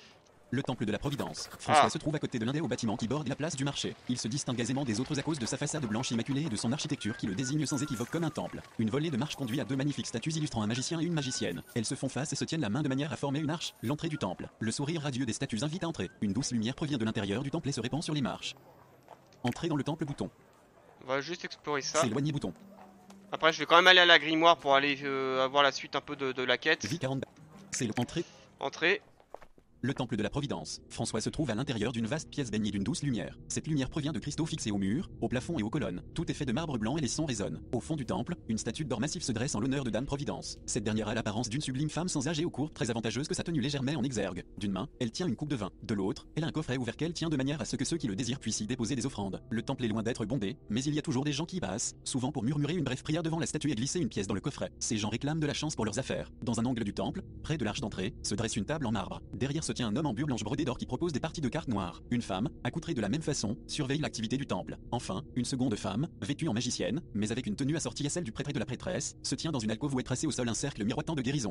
[SPEAKER 2] Le temple de la Providence. François
[SPEAKER 1] ah.
[SPEAKER 2] se trouve à côté de l'un des hauts bâtiments qui bordent la place du marché. Il se distingue aisément des autres à cause de sa façade blanche immaculée et de son architecture qui le désigne sans équivoque comme un temple. Une volée de marches conduit à deux magnifiques statues illustrant un magicien et une magicienne. Elles se font face et se tiennent la main de manière à former une arche, l'entrée du temple. Le sourire radieux des statues invite à entrer. Une douce lumière provient de l'intérieur du temple et se répand sur les marches. Entrer dans le temple bouton.
[SPEAKER 1] On va juste explorer ça.
[SPEAKER 2] S'éloigner bouton.
[SPEAKER 1] Après, je vais quand même aller à la grimoire pour aller euh, avoir la suite un peu de, de la quête.
[SPEAKER 2] Vie quarante. C'est l'entrée.
[SPEAKER 1] Entrée.
[SPEAKER 2] Le temple de la Providence. François se trouve à l'intérieur d'une vaste pièce baignée d'une douce lumière. Cette lumière provient de cristaux fixés au mur, au plafond et aux colonnes. Tout est fait de marbre blanc et les sons résonnent. Au fond du temple, une statue d'or massif se dresse en l'honneur de Dame Providence. Cette dernière a l'apparence d'une sublime femme sans âge et aux courbes très avantageuse que sa tenue légère met en exergue. D'une main, elle tient une coupe de vin. De l'autre, elle a un coffret ouvert qu'elle tient de manière à ce que ceux qui le désirent puissent y déposer des offrandes. Le temple est loin d'être bondé, mais il y a toujours des gens qui y passent, souvent pour murmurer une brève prière devant la statue et glisser une pièce dans le coffret. Ces gens réclament de la chance pour leurs affaires. Dans un angle du temple, près de l'arche d'entrée, se dresse une table en marbre. Derrière se tient un homme en bure blanche brodée d'or qui propose des parties de cartes noires. Une femme, accoutrée de la même façon, surveille l'activité du temple. Enfin, une seconde femme, vêtue en magicienne, mais avec une tenue assortie à celle du prêtre et de la prêtresse, se tient dans une alcôve où est tracé au sol un cercle miroitant de guérison.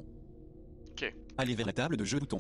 [SPEAKER 1] Ok.
[SPEAKER 2] Allez vers la table de jeu bouton.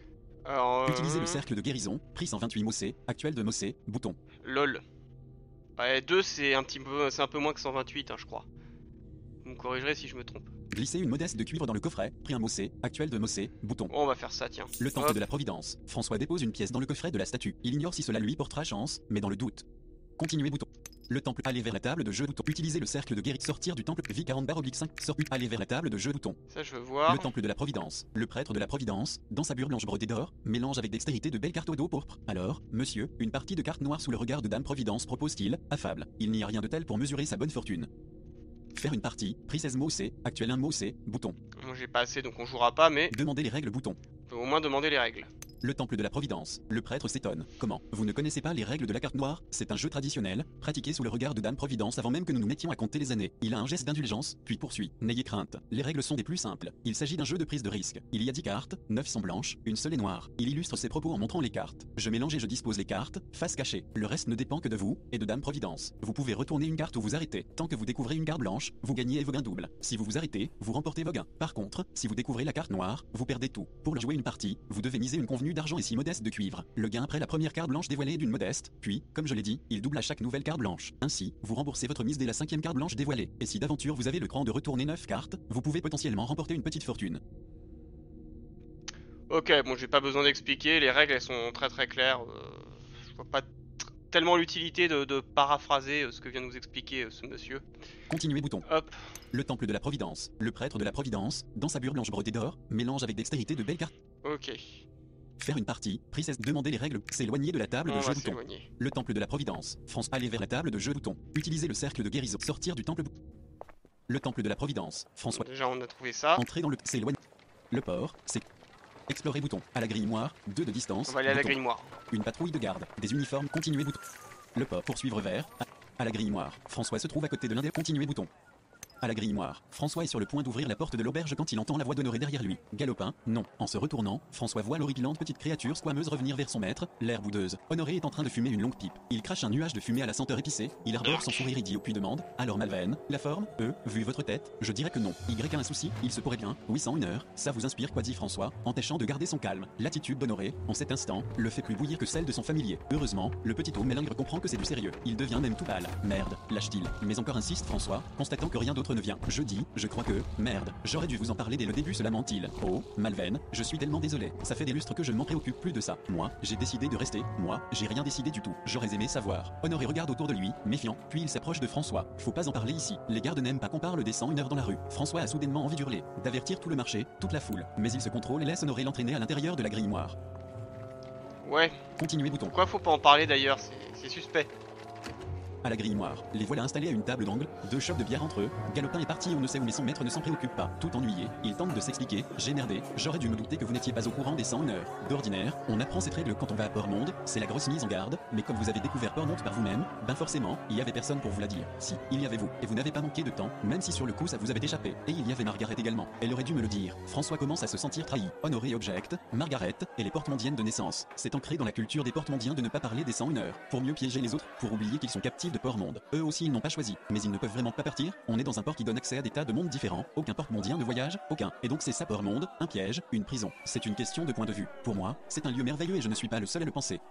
[SPEAKER 1] Alors, euh...
[SPEAKER 2] Utilisez le cercle de guérison, prix cent vingt-huit mossé, actuel de mossé, bouton.
[SPEAKER 1] Lol. Ouais, deux c'est un petit peu, c'est un peu moins que cent vingt-huit, hein, je crois. Vous me corrigerez si je me trompe.
[SPEAKER 2] Glissez une modeste de cuivre dans le coffret, prix un mossé, actuel de mossé, bouton.
[SPEAKER 1] Bon, on va faire ça, tiens.
[SPEAKER 2] Le temple
[SPEAKER 1] Hop.
[SPEAKER 2] de la Providence. François dépose une pièce dans le coffret de la statue. Il ignore si cela lui portera chance, mais dans le doute. Continuez bouton. Le temple, allez vers la table de jeu bouton. Utilisez le cercle de guérison. Sortir du temple, vie quarante barre oblique cinq. Sort, allez vers la table de jeu bouton.
[SPEAKER 1] Ça, je veux voir.
[SPEAKER 2] Le temple de la Providence. Le prêtre de la Providence, dans sa bure blanche brodée d'or, mélange avec dextérité de belles cartes au dos pourpre. Alors, monsieur, une partie de cartes noires sous le regard de Dame Providence propose-t-il, affable. Il n'y a rien de tel pour mesurer sa bonne fortune. Faire une partie, prix seize mots C, actuel un mot C, bouton.
[SPEAKER 1] Moi j'ai pas assez donc on jouera pas, mais
[SPEAKER 2] Demandez les règles, bouton.
[SPEAKER 1] on peut au moins demander les règles.
[SPEAKER 2] Le temple de la Providence. Le prêtre s'étonne. Comment? Vous ne connaissez pas les règles de la carte noire? C'est un jeu traditionnel, pratiqué sous le regard de Dame Providence avant même que nous nous mettions à compter les années. Il a un geste d'indulgence, puis poursuit. N'ayez crainte. Les règles sont des plus simples. Il s'agit d'un jeu de prise de risque. Il y a dix cartes, neuf sont blanches, une seule est noire. Il illustre ses propos en montrant les cartes. Je mélange et je dispose les cartes, face cachée. Le reste ne dépend que de vous, et de Dame Providence. Vous pouvez retourner une carte ou vous arrêter. Tant que vous découvrez une carte blanche, vous gagnez vos gains doubles. Si vous vous arrêtez, vous remportez vos gains. Par contre, si vous découvrez la carte noire, vous perdez tout. Pour le jouer une partie, vous devez miser une convenue d'argent et si modeste de cuivre. Le gain après la première carte blanche dévoilée est d'une modeste, puis, comme je l'ai dit, il double à chaque nouvelle carte blanche. Ainsi, vous remboursez votre mise dès la cinquième carte blanche dévoilée. Et si d'aventure vous avez le cran de retourner neuf cartes, vous pouvez potentiellement remporter une petite fortune.
[SPEAKER 1] Ok, bon j'ai pas besoin d'expliquer, les règles elles sont très très claires. Euh, je vois pas tellement l'utilité de, de paraphraser euh, ce que vient de nous expliquer euh, ce monsieur.
[SPEAKER 2] Continuez bouton.
[SPEAKER 1] Hop.
[SPEAKER 2] Le temple de la Providence. Le prêtre de la Providence, dans sa bure blanche brodée d'or, mélange avec dextérité de belles cartes.
[SPEAKER 1] Ok.
[SPEAKER 2] Faire une partie, prise demander les règles, s'éloigner de la table
[SPEAKER 1] On
[SPEAKER 2] de
[SPEAKER 1] va
[SPEAKER 2] jeu bouton.
[SPEAKER 1] s'éloigner.
[SPEAKER 2] Le temple de la Providence. France, allez vers la table de jeu bouton. Utilisez le cercle de guérison. Sortir du temple. Le temple de la Providence. François.
[SPEAKER 1] Déjà on a trouvé ça.
[SPEAKER 2] Entrer dans le. S'éloigner. Le port, c'est. Explorer bouton. À la grimoire, deux de distance.
[SPEAKER 1] On va aller à la
[SPEAKER 2] bouton.
[SPEAKER 1] grimoire.
[SPEAKER 2] Une patrouille de garde. Des uniformes. Continuer bouton. Le port. Poursuivre vers. À, à la grimoire. François se trouve à côté de l'un des. Continuer bouton. À la grimoire. François est sur le point d'ouvrir la porte de l'auberge quand il entend la voix d'Honoré derrière lui. Galopin, non. En se retournant, François voit l'horripilante petite créature squameuse revenir vers son maître, l'air boudeuse. Honoré est en train de fumer une longue pipe. Il crache un nuage de fumée à la senteur épicée. Il arbore son sourire idiot puis demande: alors Malvaine, la forme, eux, vu votre tête, je dirais que non. Y a un souci, il se pourrait bien. Oui, sans une heure. Ça vous inspire quoi, dit François, empêchant de garder son calme. L'attitude d'Honoré, en cet instant, le fait plus bouillir que celle de son familier. Heureusement, le petit homme mélingre comprend que c'est du sérieux. Il devient même tout pâle. Merde, lâche-t-il. Mais encore insiste François, constatant que rien d'autre ne vient. Je dis, je crois que, merde, j'aurais dû vous en parler dès le début, se lament-il. Oh, Malvaine, je suis tellement désolé. Ça fait des lustres que je ne m'en préoccupe plus de ça. Moi, j'ai décidé de rester. Moi, j'ai rien décidé du tout. J'aurais aimé savoir. Honoré regarde autour de lui, méfiant, puis il s'approche de François. Faut pas en parler ici. Les gardes n'aiment pas qu'on parle des cent une heure dans la rue. François a soudainement envie d'hurler, d'avertir tout le marché, toute la foule. Mais il se contrôle et laisse Honoré l'entraîner à l'intérieur de la grimoire.
[SPEAKER 1] Ouais.
[SPEAKER 2] Continuez bouton.
[SPEAKER 1] Pourquoi faut pas en parler d'ailleurs? C'est suspect.
[SPEAKER 2] À la grimoire, les voilà installés à une table d'angle, deux chopes de bière entre eux. Galopin est parti, on ne sait où, mais son maître ne s'en préoccupe pas. Tout ennuyé, il tente de s'expliquer. J'ai merdé, j'aurais dû me douter que vous n'étiez pas au courant des cent une heures. D'ordinaire, on apprend cette règle quand on va à Port-Monde, c'est la grosse mise en garde, mais comme vous avez découvert Port-Monde par vous-même, ben forcément, il y avait personne pour vous la dire. Si, il y avait vous, et vous n'avez pas manqué de temps, même si sur le coup ça vous avait échappé. Et il y avait Margaret également. Elle aurait dû me le dire. François commence à se sentir trahi. Honoré objecte, Margaret, elle est porte-mondienne de naissance. C'est ancré dans la culture des porte-mondiens de ne pas parler des cent une heures. Pour mieux piéger les autres, pour oublier qu'ils sont captifs de Port-Monde. Eux aussi ils n'ont pas choisi, mais ils ne peuvent vraiment pas partir. On est dans un port qui donne accès à des tas de mondes différents. Aucun porte-mondien ne voyage, aucun. Et donc c'est ça Port-Monde, un piège, une prison. C'est une question de point de vue. Pour moi, c'est un lieu merveilleux et je ne suis pas le seul à le penser.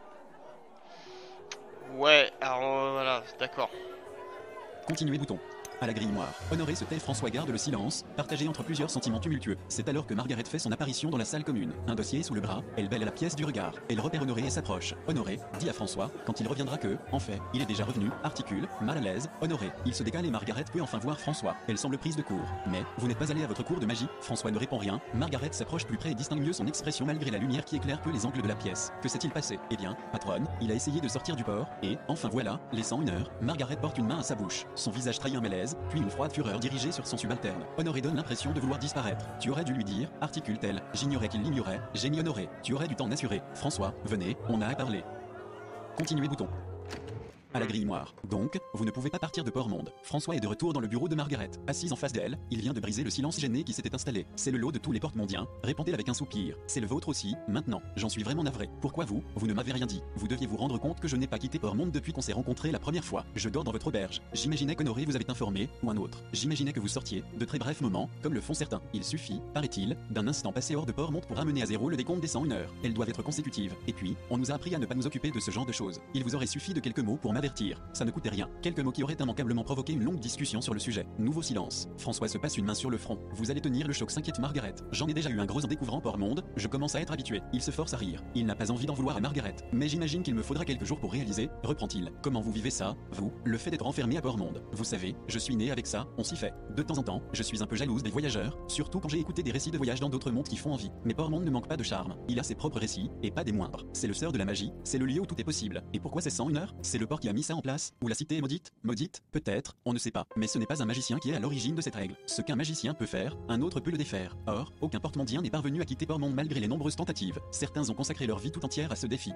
[SPEAKER 1] Ouais, alors euh, voilà, d'accord.
[SPEAKER 2] Continuez bouton. À la grimoire, Honoré se tait, François garde le silence, partagé entre plusieurs sentiments tumultueux. C'est alors que Margaret fait son apparition dans la salle commune. Un dossier sous le bras, elle bêle à la pièce du regard. Elle repère Honoré et s'approche. Honoré dit à François, quand il reviendra que, en fait, il est déjà revenu, articule, mal à l'aise, Honoré. Il se décale et Margaret peut enfin voir François. Elle semble prise de court. Mais, vous n'êtes pas allé à votre cours de magie? François ne répond rien. Margaret s'approche plus près et distingue mieux son expression malgré la lumière qui éclaire peu les angles de la pièce. Que s'est-il passé? Eh bien, patronne, il a essayé de sortir du port, et, enfin voilà, les cent une heures, Margaret porte une main à sa bouche. Son visage trahit un malaise, puis une froide fureur dirigée sur son subalterne. Honoré donne l'impression de vouloir disparaître. Tu aurais dû lui dire, articule-t-elle. J'ignorais qu'il l'ignorait, j'ai mis Honoré. Tu aurais du temps d'assurer. François, venez, on a à parler. Continuez bouton. À la grimoire. Donc, vous ne pouvez pas partir de Port-Monde. François est de retour dans le bureau de Margaret. Assise en face d'elle, il vient de briser le silence gêné qui s'était installé. C'est le lot de tous les porte-mondiens, répondez-le avec un soupir. C'est le vôtre aussi, maintenant. J'en suis vraiment navré. Pourquoi vous? Vous ne m'avez rien dit. Vous deviez vous rendre compte que je n'ai pas quitté Port-Monde depuis qu'on s'est rencontrés la première fois. Je dors dans votre auberge. J'imaginais qu'Honoré vous avait informé, ou un autre. J'imaginais que vous sortiez, de très brefs moments, comme le font certains. Il suffit, paraît-il, d'un instant passé hors de Port-Monde pour ramener à zéro le décompte des cent une heures. Elles doivent être consécutives. Et puis, on nous a appris à ne pas nous occuper de ce genre de choses. Il vous aurait suffi de quelques mots pour m'avertir. Ça ne coûtait rien. Quelques mots qui auraient immanquablement provoqué une longue discussion sur le sujet. Nouveau silence. François se passe une main sur le front. Vous allez tenir le choc, s'inquiète Margaret. J'en ai déjà eu un gros en découvrant Port-Monde, je commence à être habitué. Il se force à rire. Il n'a pas envie d'en vouloir à Margaret. Mais j'imagine qu'il me faudra quelques jours pour réaliser, reprend-il. Comment vous vivez ça, vous, le fait d'être enfermé à Port-Monde? Vous savez, je suis né avec ça, on s'y fait. De temps en temps, je suis un peu jalouse des voyageurs, surtout quand j'ai écouté des récits de voyage dans d'autres mondes qui font envie. Mais Port-Monde ne manque pas de charme. Il a ses propres récits, et pas des moindres. C'est le sœur de la magie, c'est le lieu où tout est possible. Et pourquoi c'est cent une heures? C'est le port qui a mis ça en place? Ou la cité est maudite? Maudite? Peut-être, on ne sait pas. Mais ce n'est pas un magicien qui est à l'origine de cette règle. Ce qu'un magicien peut faire, un autre peut le défaire. Or, aucun porte-mondien n'est parvenu à quitter Port-Monde malgré les nombreuses tentatives. Certains ont consacré leur vie tout entière à ce défi.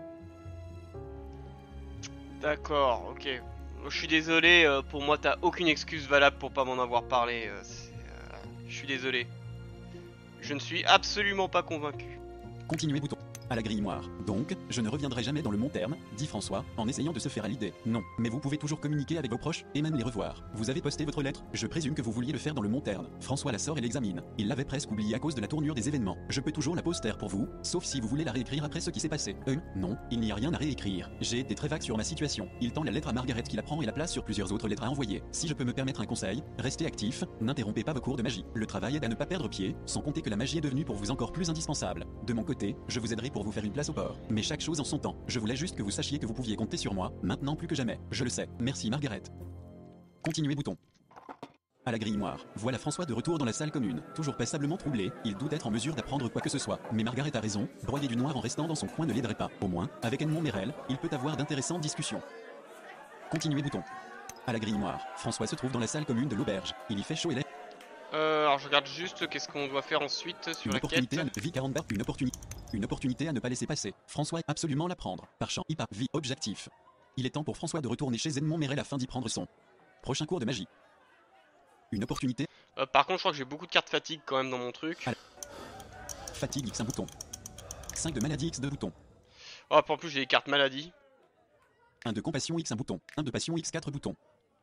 [SPEAKER 1] D'accord, ok. Je suis désolé, euh, pour moi t'as aucune excuse valable pour pas m'en avoir parlé. euh, c'est, euh, Je suis désolé. Je ne suis absolument pas convaincu.
[SPEAKER 2] Continuez bouton. À la grimoire. Donc, je ne reviendrai jamais dans le long terme, dit François, en essayant de se faire à l'idée. Non, mais vous pouvez toujours communiquer avec vos proches, et même les revoir. Vous avez posté votre lettre, je présume que vous vouliez le faire dans le long terme. François la sort et l'examine. Il l'avait presque oublié à cause de la tournure des événements. Je peux toujours la poster pour vous, sauf si vous voulez la réécrire après ce qui s'est passé. Euh, non, il n'y a rien à réécrire. J'ai été très vague sur ma situation. Il tend la lettre à Margaret qui la prend et la place sur plusieurs autres lettres à envoyer. Si je peux me permettre un conseil, restez actif, n'interrompez pas vos cours de magie. Le travail aide à ne pas perdre pied, sans compter que la magie est devenue pour vous encore plus indispensable. De mon côté, je vous aiderai pour vous faire une place au port. Mais chaque chose en son temps. Je voulais juste que vous sachiez que vous pouviez compter sur moi, maintenant plus que jamais. Je le sais. Merci Margaret. Continuez bouton. À la grimoire. Voilà François de retour dans la salle commune. Toujours passablement troublé, il doute être en mesure d'apprendre quoi que ce soit. Mais Margaret a raison, broyer du noir en restant dans son coin ne l'aiderait pas. Au moins, avec Edmond Merel, il peut avoir d'intéressantes discussions. Continuez bouton. À la grimoire. François se trouve dans la salle commune de l'auberge. Il y fait chaud et laid.
[SPEAKER 1] Euh, alors je regarde juste qu'est-ce qu'on doit faire ensuite sur
[SPEAKER 2] Une
[SPEAKER 1] la
[SPEAKER 2] opportunité
[SPEAKER 1] quête.
[SPEAKER 2] à ne... vie quarante bar, une opportunité. Une opportunité à ne pas laisser passer. François est absolument la prendre. Par champ, I P A, vie, objectif. Il est temps pour François de retourner chez Edmond Merel afin d'y prendre son prochain cours de magie. Une opportunité.
[SPEAKER 1] Euh, par contre, je crois que j'ai beaucoup de cartes fatigue quand même dans mon truc.
[SPEAKER 2] À la... Fatigue X un bouton. cinq de maladie X deux bouton.
[SPEAKER 1] Oh, en plus j'ai des cartes maladie.
[SPEAKER 2] un de compassion X un bouton. un de passion X quatre bouton.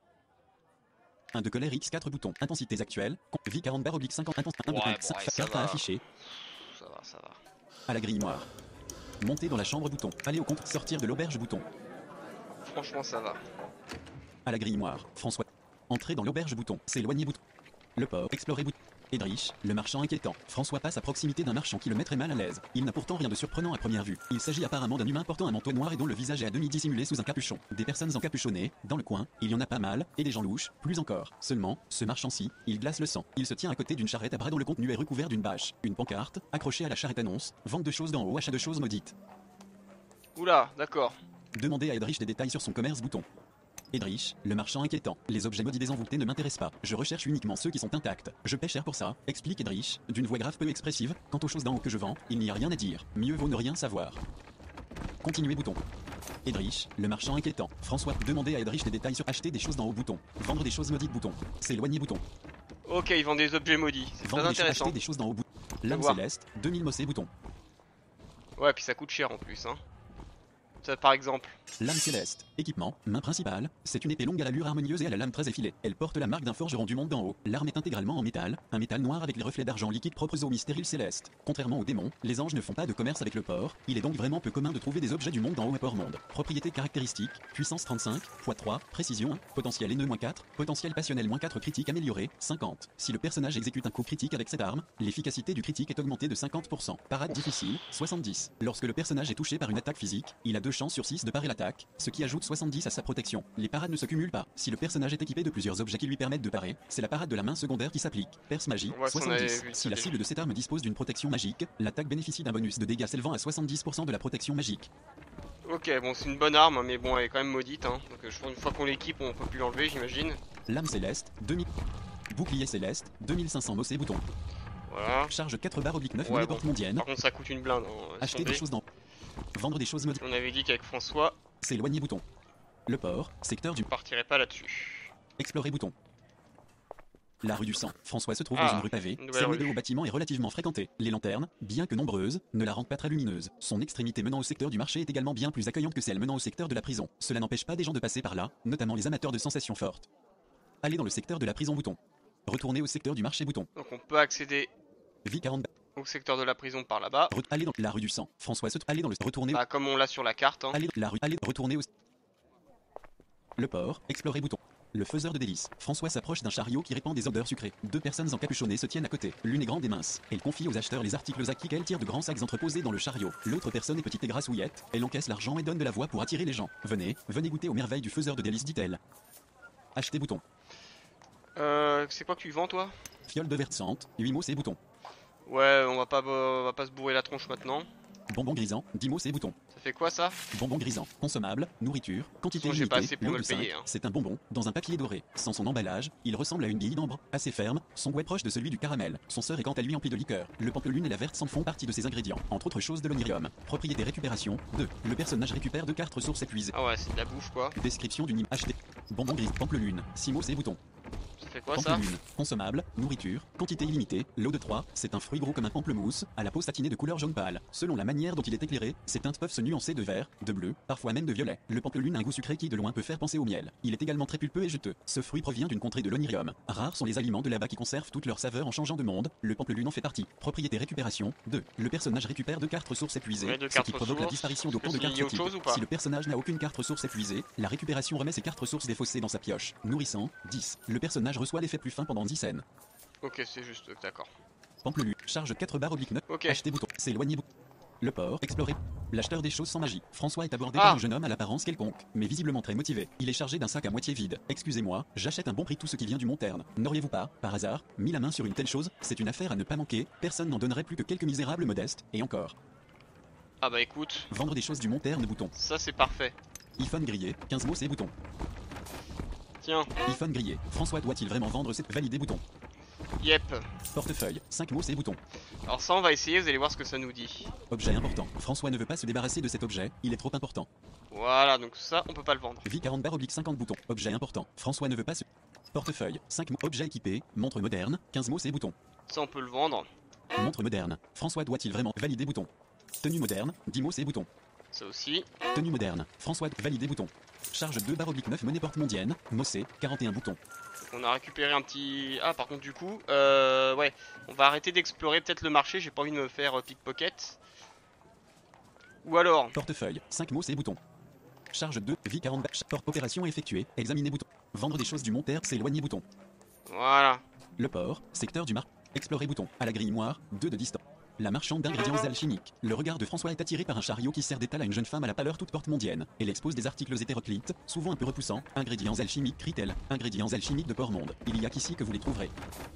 [SPEAKER 2] un de colère X quatre boutons. Intensités actuelles. Vie quarante barre oblique cinquante. Intense. un de
[SPEAKER 1] Ouais,
[SPEAKER 2] cinq.
[SPEAKER 1] bon, ouais, ça
[SPEAKER 2] Carte à
[SPEAKER 1] va.
[SPEAKER 2] afficher.
[SPEAKER 1] Ça va, ça va.
[SPEAKER 2] À la grimoire. Monter dans la chambre bouton. Aller au compte. Sortir de l'auberge bouton.
[SPEAKER 1] Franchement, ça va.
[SPEAKER 2] À la grimoire. François. Entrer dans l'auberge bouton. S'éloigner bouton. Le port. Explorer bouton. Edrich, le marchand inquiétant. François passe à proximité d'un marchand qui le mettrait mal à l'aise. Il n'a pourtant rien de surprenant à première vue. Il s'agit apparemment d'un humain portant un manteau noir et dont le visage est à demi dissimulé sous un capuchon. Des personnes encapuchonnées, dans le coin, il y en a pas mal, et des gens louches, plus encore. Seulement, ce marchand-ci, il glace le sang. Il se tient à côté d'une charrette à bras dont le contenu est recouvert d'une bâche. Une pancarte, accrochée à la charrette annonce, vente de choses d'en haut, achat de choses maudites.
[SPEAKER 1] Oula, d'accord.
[SPEAKER 2] Demandez à Edrich des détails sur son commerce bouton. Edrich, le marchand inquiétant. Les objets maudits des envoûtés ne m'intéressent pas. Je recherche uniquement ceux qui sont intacts. Je paie cher pour ça, explique Edrich, d'une voix grave peu expressive. Quant aux choses d'en haut que je vends, il n'y a rien à dire. Mieux vaut ne rien savoir. Continuez bouton. Edrich, le marchand inquiétant. François, demandez à Edrich des détails sur acheter des choses d'en haut bouton. Vendre des choses maudites bouton. S'éloigner bouton.
[SPEAKER 1] Ok, ils vendent des objets maudits. C'est très
[SPEAKER 2] Vendre des choses,
[SPEAKER 1] intéressant.
[SPEAKER 2] acheter des choses d'en haut bouton. Lame
[SPEAKER 1] voir.
[SPEAKER 2] céleste, deux mille mossés bouton.
[SPEAKER 1] Ouais, puis ça coûte cher en plus, hein. Ça, par exemple.
[SPEAKER 2] Lame céleste, équipement, main principale, c'est une épée longue à l'allure harmonieuse et à la lame très effilée. Elle porte la marque d'un forgeron du monde d'en haut. L'arme est intégralement en métal, un métal noir avec les reflets d'argent liquide propres aux mystériles célestes. Contrairement aux démons, les anges ne font pas de commerce avec le porc, il est donc vraiment peu commun de trouver des objets du monde d'en haut à Port-Monde. Propriétés caractéristiques, puissance trente-cinq, poids trois, précision un, potentiel haineux moins quatre, potentiel passionnel moins quatre, critique amélioré, cinquante. Si le personnage exécute un coup critique avec cette arme, l'efficacité du critique est augmentée de cinquante pour cent. Parade difficile, soixante-dix. Lorsque le personnage est touché par une attaque physique, il a deux chances sur six de parer l'attaque, ce qui ajoute soixante-dix à sa protection. Les parades ne se cumulent pas. Si le personnage est équipé de plusieurs objets qui lui permettent de parer, c'est la parade de la main secondaire qui s'applique. Perce magie,
[SPEAKER 1] Ouais, ça, on avait
[SPEAKER 2] soixante-dix.
[SPEAKER 1] vu
[SPEAKER 2] Si
[SPEAKER 1] ça
[SPEAKER 2] la
[SPEAKER 1] déjà.
[SPEAKER 2] cible de cette arme dispose d'une protection magique, l'attaque bénéficie d'un bonus de dégâts s'élevant à soixante-dix pour cent de la protection magique.
[SPEAKER 1] Ok, bon, c'est une bonne arme, mais bon, elle est quand même maudite, hein. Donc euh, je pense une fois qu'on l'équipe, on peut plus l'enlever, j'imagine.
[SPEAKER 2] Lame céleste, deux mille. Bouclier céleste, deux mille cinq cents mossés bouton.
[SPEAKER 1] Voilà.
[SPEAKER 2] Charge quatre barres oblique neuf
[SPEAKER 1] Ouais,
[SPEAKER 2] monnaie
[SPEAKER 1] bon.
[SPEAKER 2] porte mondienne.
[SPEAKER 1] Par contre, ça coûte une blinde. Hein. Laisse
[SPEAKER 2] Acheter
[SPEAKER 1] tomber.
[SPEAKER 2] des choses dans. Vendre des choses maudites.
[SPEAKER 1] On avait dit qu'avec François,
[SPEAKER 2] S'éloigner bouton. Le port, secteur du.
[SPEAKER 1] on partirait pas là-dessus.
[SPEAKER 2] Explorer bouton. La rue du sang. François se trouve
[SPEAKER 1] Ah,
[SPEAKER 2] dans une rue pavée,
[SPEAKER 1] une nouvelle
[SPEAKER 2] cernée de
[SPEAKER 1] rue.
[SPEAKER 2] hauts bâtiments et relativement fréquentée. Les lanternes, bien que nombreuses, ne la rendent pas très lumineuse. Son extrémité menant au secteur du marché est également bien plus accueillante que celle menant au secteur de la prison. Cela n'empêche pas des gens de passer par là, notamment les amateurs de sensations fortes. Aller dans le secteur de la prison bouton. Retourner au secteur du marché bouton.
[SPEAKER 1] Donc on peut accéder
[SPEAKER 2] Vie quarante.
[SPEAKER 1] au secteur de la prison par là-bas.
[SPEAKER 2] Re- aller dans la rue du sang. François se trouve. Aller dans le. Retourner.
[SPEAKER 1] Bah, comme on l'a sur la carte. Hein.
[SPEAKER 2] Aller dans la rue. Aller. Retourner au. Le port. Explorer bouton. Le faiseur de délices. François s'approche d'un chariot qui répand des odeurs sucrées. Deux personnes encapuchonnées se tiennent à côté. L'une est grande et mince. Elle confie aux acheteurs les articles acquis qu'elle tire de grands sacs entreposés dans le chariot. L'autre personne est petite et grassouillette. Elle encaisse l'argent et donne de la voix pour attirer les gens. Venez, venez goûter aux merveilles du faiseur de délices, dit-elle. Acheter bouton.
[SPEAKER 1] Euh, c'est quoi que tu vends, toi?
[SPEAKER 2] Fiole de versante, huit mots et bouton.
[SPEAKER 1] Ouais, on va pas, on va pas se bourrer la tronche maintenant.
[SPEAKER 2] Bonbon grisant, dix mots et bouton.
[SPEAKER 1] Ça fait quoi ça?
[SPEAKER 2] Bonbon grisant, consommable, nourriture, quantité
[SPEAKER 1] Sinon, j'ai pas
[SPEAKER 2] limitée,
[SPEAKER 1] assez pour
[SPEAKER 2] lot
[SPEAKER 1] me
[SPEAKER 2] de
[SPEAKER 1] le payer,
[SPEAKER 2] cinq.
[SPEAKER 1] hein.
[SPEAKER 2] C'est un bonbon, dans un papier doré. Sans son emballage, il ressemble à une guille d'ambre, assez ferme, son goût est proche de celui du caramel. Son sœur est quant à lui empli de liqueur. Le pampelune et la verte font partie de ses ingrédients, entre autres choses de l'onirium. Propriété récupération, deux. Le personnage récupère deux cartes ressources épuisées.
[SPEAKER 1] Ah ouais, c'est de la bouffe quoi.
[SPEAKER 2] Description d'une image. Acheter. Bonbon gris, pampelune, six mots et bouton.
[SPEAKER 1] Ça fait quoi ça?
[SPEAKER 2] Pampelune, consommable, nourriture, quantité illimitée, lot de trois, c'est un fruit gros comme un pamplemousse, à la peau satinée de couleur jaune pâle. Selon la manière dont il est éclairé, ses teintes peuvent se nuancer de vert, de bleu, parfois même de violet. Le pampelune a un goût sucré qui de loin peut faire penser au miel. Il est également très pulpeux et juteux. Ce fruit provient d'une contrée de l'onirium. Rares sont les aliments de là-bas qui conservent toute leur saveur en changeant de monde. Le pampelune en fait partie. Propriété récupération, deux. Le personnage récupère deux cartes ressources épuisées,
[SPEAKER 1] Ouais, deux
[SPEAKER 2] ce
[SPEAKER 1] cartes
[SPEAKER 2] qui provoque la
[SPEAKER 1] ressources.
[SPEAKER 2] disparition
[SPEAKER 1] Est-ce
[SPEAKER 2] d'autant
[SPEAKER 1] que
[SPEAKER 2] de
[SPEAKER 1] c'est
[SPEAKER 2] cartes
[SPEAKER 1] lié à autre
[SPEAKER 2] types.
[SPEAKER 1] chose ou pas?
[SPEAKER 2] Si le personnage n'a aucune carte ressource épuisée, la récupération remet ses cartes ressources défaussées dans sa pioche. Nourrissant, dix. Le personnage reçoit l'effet plus fin pendant dix scènes.
[SPEAKER 1] Ok, c'est juste, d'accord.
[SPEAKER 2] Pampelune, charge quatre barres oblique neuf.
[SPEAKER 1] Ok.
[SPEAKER 2] Acheter bouton, s'éloigner bouton. Le port, explorer. L'acheteur des choses sans magie. François est abordé
[SPEAKER 1] Ah.
[SPEAKER 2] par un jeune homme à l'apparence quelconque, mais visiblement très motivé. Il est chargé d'un sac à moitié vide. Excusez-moi, j'achète un bon prix tout ce qui vient du Monterne. N'auriez-vous pas, par hasard, mis la main sur une telle chose? C'est une affaire à ne pas manquer, personne n'en donnerait plus que quelques misérables modestes, et encore.
[SPEAKER 1] Ah bah écoute,
[SPEAKER 2] Vendre des choses du Monterne bouton.
[SPEAKER 1] ça c'est parfait.
[SPEAKER 2] iPhone grillé, quinze mots et bouton.
[SPEAKER 1] Tiens,
[SPEAKER 2] iPhone grillé. François doit-il vraiment vendre cette validé bouton?
[SPEAKER 1] yep.
[SPEAKER 2] Portefeuille, cinq mots et bouton.
[SPEAKER 1] Alors ça on va essayer, vous allez voir ce que ça nous dit.
[SPEAKER 2] Objet important. François ne veut pas se débarrasser de cet objet, il est trop important.
[SPEAKER 1] Voilà, donc ça on peut pas le vendre.
[SPEAKER 2] Vie quarante barre oblique cinquante boutons. Objet important. François ne veut pas se. Portefeuille, cinq mots. Objet équipé, montre moderne, quinze mots et boutons.
[SPEAKER 1] Ça on peut le vendre.
[SPEAKER 2] Montre moderne. François doit-il vraiment valider bouton? Tenue moderne, dix mots et boutons.
[SPEAKER 1] Ça aussi.
[SPEAKER 2] Tenue moderne. François valider bouton. Charge deux barre oblique neuf monnaie porte mondienne, mossé, quarante et un boutons.
[SPEAKER 1] On a récupéré un petit... Ah par contre du coup, euh, ouais, on va arrêter d'explorer peut-être le marché, j'ai pas envie de me faire euh, pickpocket. Ou alors,
[SPEAKER 2] Portefeuille, cinq mots et boutons. Charge deux, vie quarante barre. Porte opération effectuée, examiner bouton. Vendre des choses du Monterne, s'éloigner bouton.
[SPEAKER 1] voilà.
[SPEAKER 2] Le port, secteur du mar. Explorer bouton. À la grille moire, deux de distance. La marchande d'ingrédients alchimiques. Le regard de François est attiré par un chariot qui sert d'étal à une jeune femme à la pâleur toute porte mondienne. Elle expose des articles hétéroclites, souvent un peu repoussants. Ingrédients alchimiques, crie-t-elle. Ingrédients alchimiques de Port-Monde. Il y a qu'ici que vous les trouverez.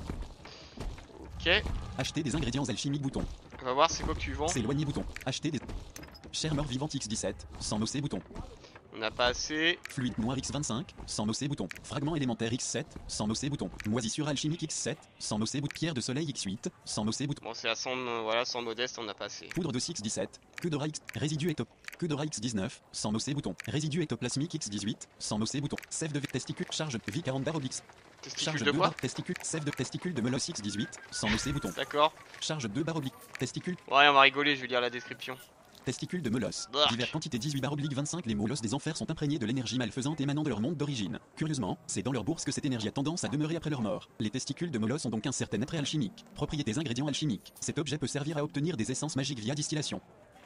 [SPEAKER 1] Ok,
[SPEAKER 2] Acheter des ingrédients alchimiques bouton.
[SPEAKER 1] on va voir c'est quoi que tu vends.
[SPEAKER 2] S'éloigner bouton. Acheter des. Chair mort vivante X dix-sept, sans nocer bouton.
[SPEAKER 1] On n'a pas assez.
[SPEAKER 2] Fluide noir X vingt-cinq, sans nocé bouton. Fragment élémentaire X sept, sans nocé bouton. Moisissure alchimique X sept, sans nocé bouton. Pierre de soleil X huit, sans nocé bouton.
[SPEAKER 1] Bon, c'est à cent, euh, voilà, cent modeste, on n'a pas assez.
[SPEAKER 2] Poudre de X dix-sept, queue de rat X, résidu ecto. Queue de rat X dix-neuf, sans nocé bouton. Résidu ectoplasmique X dix-huit, sans nocé bouton. Sève de testicule, charge de vie quarante barre oblique.
[SPEAKER 1] Testicule
[SPEAKER 2] Charge
[SPEAKER 1] de
[SPEAKER 2] deux
[SPEAKER 1] quoi?
[SPEAKER 2] barres, testicule, sève de testicule de Melos X dix-huit, sans nocé bouton.
[SPEAKER 1] D'accord.
[SPEAKER 2] Charge deux barres oblique. Testicule,
[SPEAKER 1] Ouais, on va rigoler, je vais lire la description.
[SPEAKER 2] testicule de Melos.
[SPEAKER 1] Bark.
[SPEAKER 2] Divers quantité dix-huit barre oblique vingt-cinq. Les molosses des enfers sont imprégnés de l'énergie malfaisante émanant de leur monde d'origine. Curieusement, c'est dans leur bourse que cette énergie a tendance à demeurer après leur mort. Les testicules de Molos ont donc un certain attrait alchimique. Propriétés ingrédients alchimiques. Cet objet peut servir à obtenir des essences magiques via distillation.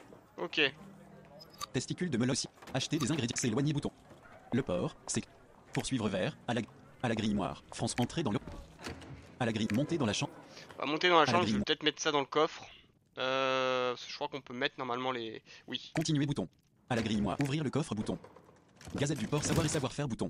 [SPEAKER 1] Ok.
[SPEAKER 2] Testicules de Melos. Acheter des ingrédients. S'éloigner bouton. Le port, c'est poursuivre vers, à la, à la grille noire. France entrer dans le... À la grille, monter dans la chambre.
[SPEAKER 1] On va monter dans la
[SPEAKER 2] À la
[SPEAKER 1] chambre, je vais
[SPEAKER 2] grille.
[SPEAKER 1] peut-être mettre ça dans le coffre. Euh, je crois qu'on peut mettre normalement les... Oui.
[SPEAKER 2] Continuer bouton. À la grille noire. Ouvrir le coffre bouton. Gazette du port savoir et savoir-faire bouton.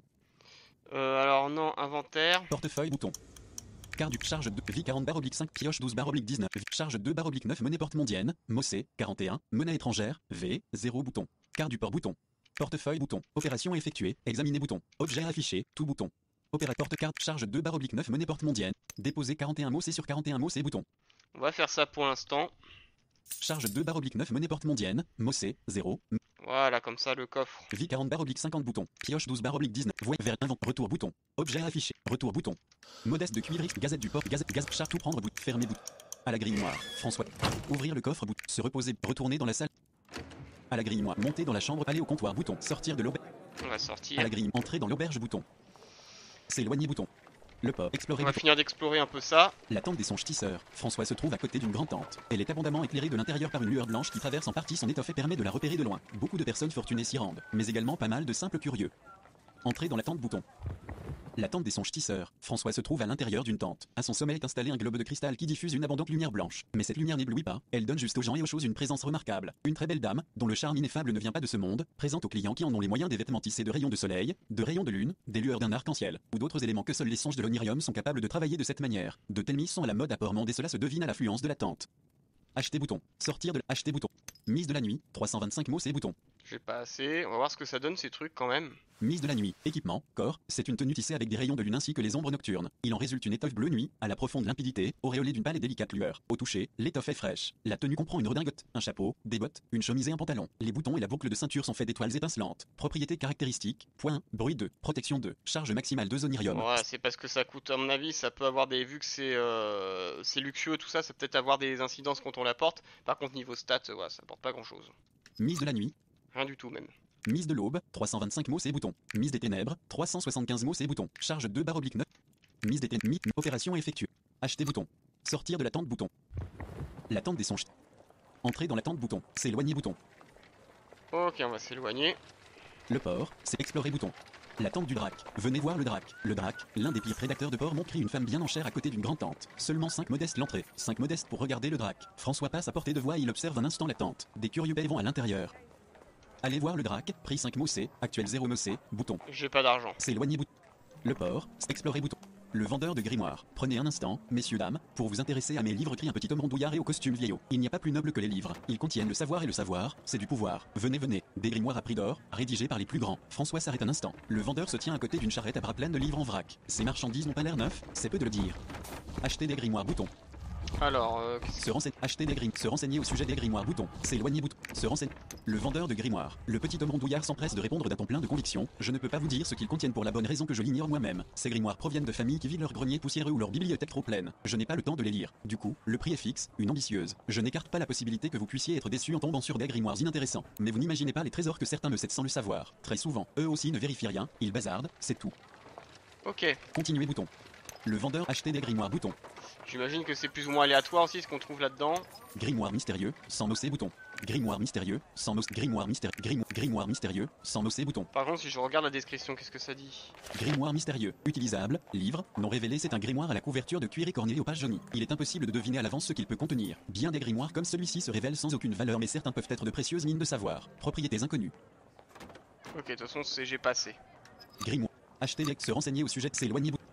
[SPEAKER 1] Euh, alors non, inventaire.
[SPEAKER 2] Portefeuille bouton. Carte du charge deux, vie quarante barre oblique cinq, pioche douze barre oblique dix-neuf, charge deux barre oblique neuf, monnaie porte mondienne, Mossé, quarante et un, monnaie étrangère, V, zéro bouton. Carte du port bouton. Portefeuille bouton. Opération effectuée, examiner bouton. Objet affiché, tout bouton. Opéra porte-carte, charge deux barre oblique neuf, monnaie porte mondienne, déposer quarante et un mots, c'est sur quarante et un mots, c'est bouton.
[SPEAKER 1] On va faire ça pour l'instant.
[SPEAKER 2] Charge deux barre oblique neuf, monnaie porte mondienne, Mossé, zéro,
[SPEAKER 1] Voilà, comme ça, le coffre.
[SPEAKER 2] vie quarante barre oblique cinquante bouton. Pioche douze barre oblique dix-neuf, voie vers invent, retour bouton. Objet affiché, retour bouton. Modeste de cuivre, gazette du port, gazette, gaz, char, tout prendre, bout, fermer bout. À la grille noire, François. Ouvrir le coffre, bout, se reposer, retourner dans la salle. À la grille noire, monter dans la chambre, aller au comptoir, bouton, sortir de l'auberge.
[SPEAKER 1] On va
[SPEAKER 2] À
[SPEAKER 1] sortir.
[SPEAKER 2] la grille, entrer dans l'auberge, bouton. S'éloigner, bouton. Le port, explorer,
[SPEAKER 1] On va
[SPEAKER 2] bouton.
[SPEAKER 1] finir d'explorer un peu ça.
[SPEAKER 2] La tente des songes tisseurs. François se trouve à côté d'une grande tente. Elle est abondamment éclairée de l'intérieur par une lueur blanche qui traverse en partie son étoffe et permet de la repérer de loin. Beaucoup de personnes fortunées s'y rendent, mais également pas mal de simples curieux. Entrer dans la tente bouton. La tente des songes tisseurs. François se trouve à l'intérieur d'une tente. À son sommet est installé un globe de cristal qui diffuse une abondante lumière blanche. Mais cette lumière n'éblouit pas, elle donne juste aux gens et aux choses une présence remarquable. Une très belle dame, dont le charme ineffable ne vient pas de ce monde, présente aux clients qui en ont les moyens des vêtements tissés de rayons de soleil, de rayons de lune, des lueurs d'un arc-en-ciel, ou d'autres éléments que seuls les songes de l'onirium sont capables de travailler de cette manière. De telles mises sont à la mode à Port-Monde et cela se devine à l'affluence de la tente. Acheter bouton. Sortir de acheter bouton. Mise de la nuit, trois cent vingt-cinq mots c'est bouton.
[SPEAKER 1] J'ai pas assez. On va voir ce que ça donne ces trucs quand même.
[SPEAKER 2] Mise de la nuit, équipement, corps, c'est une tenue tissée avec des rayons de lune ainsi que les ombres nocturnes. Il en résulte une étoffe bleue nuit, à la profonde limpidité, auréolée d'une pâle et délicate lueur. Au toucher, l'étoffe est fraîche. La tenue comprend une redingote, un chapeau, des bottes, une chemise et un pantalon. Les boutons et la boucle de ceinture sont faits d'étoiles étincelantes. Propriétés caractéristiques, point, bruit deux, protection deux, charge maximale deux onirium.
[SPEAKER 1] Voilà, c'est parce que ça coûte, à mon avis, ça peut avoir des... Vu que c'est euh, c'est luxueux, tout ça, ça peut peut-être avoir des incidences quand on la porte. Par contre, niveau stats, euh, voilà, ça apporte pas grand-chose.
[SPEAKER 2] Mise de la nuit,
[SPEAKER 1] Rien du tout, même.
[SPEAKER 2] mise de l'aube, trois cent vingt-cinq mots c'est bouton. Mise des ténèbres, trois cent soixante-quinze mots c'est bouton. Charge deux barre oblique neuf. Mise des ténèbres, opération effectuée. Acheter bouton. Sortir de la tente bouton. La tente des songes. Entrer dans la tente bouton. S'éloigner bouton.
[SPEAKER 1] Ok, on va s'éloigner.
[SPEAKER 2] Le port, c'est explorer bouton. La tente du drac. Venez voir le drac. Le drac, l'un des pires prédateurs de Port-Mont, crie une femme bien en chair à côté d'une grande tente. Seulement cinq modestes l'entrée. cinq modestes pour regarder le drac. François passe à portée de voix et il observe un instant la tente. Des curieux bêtes vont à l'intérieur. Allez voir le drac, prix cinq mots c'est, actuel zéro mots c'est, bouton.
[SPEAKER 1] J'ai pas d'argent.
[SPEAKER 2] S'éloigner bouton. Le port, c'est explorer bouton. Le vendeur de grimoire. Prenez un instant, messieurs dames, pour vous intéresser à mes livres, crie un petit homme rondouillard et au costume vieillot. Il n'y a pas plus noble que les livres. Ils contiennent le savoir et le savoir, c'est du pouvoir. Venez, venez. Des grimoires à prix d'or, rédigés par les plus grands. François s'arrête un instant. Le vendeur se tient à côté d'une charrette à bras pleine de livres en vrac. Ces marchandises n'ont pas l'air neufs, c'est peu de le dire. Acheter des grimoires bouton.
[SPEAKER 1] Alors, euh, qu'est-ce
[SPEAKER 2] Se renseigner, acheter des grimoires, se renseigner au sujet des grimoires bouton, s'éloigner bouton, se renseigner. Le vendeur de grimoires. Le petit homme rondouillard s'empresse de répondre d'un ton plein de conviction. Je ne peux pas vous dire ce qu'ils contiennent pour la bonne raison que je l'ignore moi-même. Ces grimoires proviennent de familles qui vident leur grenier poussiéreux ou leur bibliothèque trop pleine. Je n'ai pas le temps de les lire. Du coup, le prix est fixe, une ambitieuse. Je n'écarte pas la possibilité que vous puissiez être déçus en tombant sur des grimoires inintéressants. Mais vous n'imaginez pas les trésors que certains me cèdent sans le savoir. Très souvent, eux aussi ne vérifient rien, ils bazardent, c'est tout.
[SPEAKER 1] Ok.
[SPEAKER 2] Continuer bouton. Le vendeur acheter des grimoires bouton.
[SPEAKER 1] J'imagine que c'est plus ou moins aléatoire aussi ce qu'on trouve là-dedans.
[SPEAKER 2] Grimoire mystérieux, sans nocé bouton. Grimoire mystérieux, sans nocé. Grimoire mystérieux. Grimoire, grimoire mystérieux, sans nocé bouton.
[SPEAKER 1] Par contre, si je regarde la description, qu'est-ce que ça dit?
[SPEAKER 2] Grimoire mystérieux, utilisable, livre, non révélé, c'est un grimoire à la couverture de cuir écorné aux pages jaunies. Il est impossible de deviner à l'avance ce qu'il peut contenir. Bien des grimoires comme celui-ci se révèlent sans aucune valeur, mais certains peuvent être de précieuses mines de savoir. Propriétés inconnues.
[SPEAKER 1] Ok, de toute façon, c'est j'ai passé.
[SPEAKER 2] Grimoire. Acheter les se renseigner au sujet, s'éloigner bouton.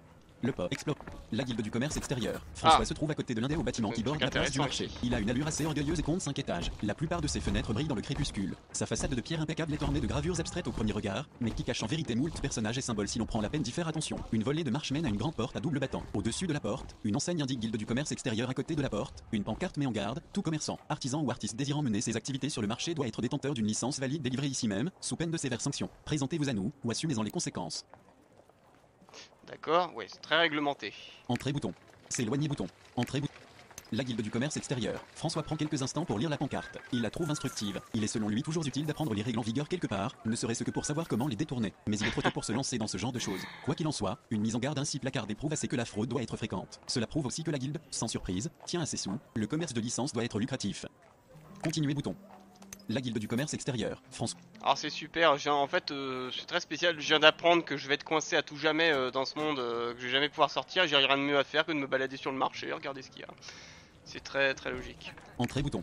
[SPEAKER 2] Le port explore. La guilde du commerce extérieur. François
[SPEAKER 1] Ah.
[SPEAKER 2] se trouve à côté de l'un des hauts bâtiments
[SPEAKER 1] C'est
[SPEAKER 2] qui
[SPEAKER 1] un truc
[SPEAKER 2] bordent la place du
[SPEAKER 1] intéressant
[SPEAKER 2] marché.
[SPEAKER 1] ici.
[SPEAKER 2] Il a une allure assez orgueilleuse et compte cinq étages. La plupart de ses fenêtres brillent dans le crépuscule. Sa façade de pierre impeccable est ornée de gravures abstraites au premier regard, mais qui cachent en vérité moult personnages et symboles si l'on prend la peine d'y faire attention. Une volée de marche mène à une grande porte à double battant. Au-dessus de la porte, une enseigne indique guilde du commerce extérieur à côté de la porte. Une pancarte met en garde, tout commerçant, artisan ou artiste désirant mener ses activités sur le marché doit être détenteur d'une licence valide délivrée ici même, sous peine de sévères sanctions. Présentez-vous à nous, ou assumez-en les conséquences.
[SPEAKER 1] D'accord, ouais, c'est très réglementé.
[SPEAKER 2] Entrée bouton. S'éloigner bouton. Entrée bouton. La guilde du commerce extérieur. François prend quelques instants pour lire la pancarte. Il la trouve instructive. Il est selon lui toujours utile d'apprendre les règles en vigueur quelque part, ne serait-ce que pour savoir comment les détourner. Mais il est trop tôt pour se lancer dans ce genre de choses. Quoi qu'il en soit, une mise en garde ainsi placardée prouve assez que la fraude doit être fréquente. Cela prouve aussi que la guilde, sans surprise, tient à ses sous. Le commerce de licence doit être lucratif. Continuer bouton. La guilde du commerce extérieur. François.
[SPEAKER 1] Alors c'est super, je viens, en fait euh, c'est très spécial, je viens d'apprendre que je vais être coincé à tout jamais euh, dans ce monde, euh, que je vais jamais pouvoir sortir, j'ai rien de mieux à faire que de me balader sur le marché, regardez ce qu'il y a. C'est très très logique.
[SPEAKER 2] Entrée bouton.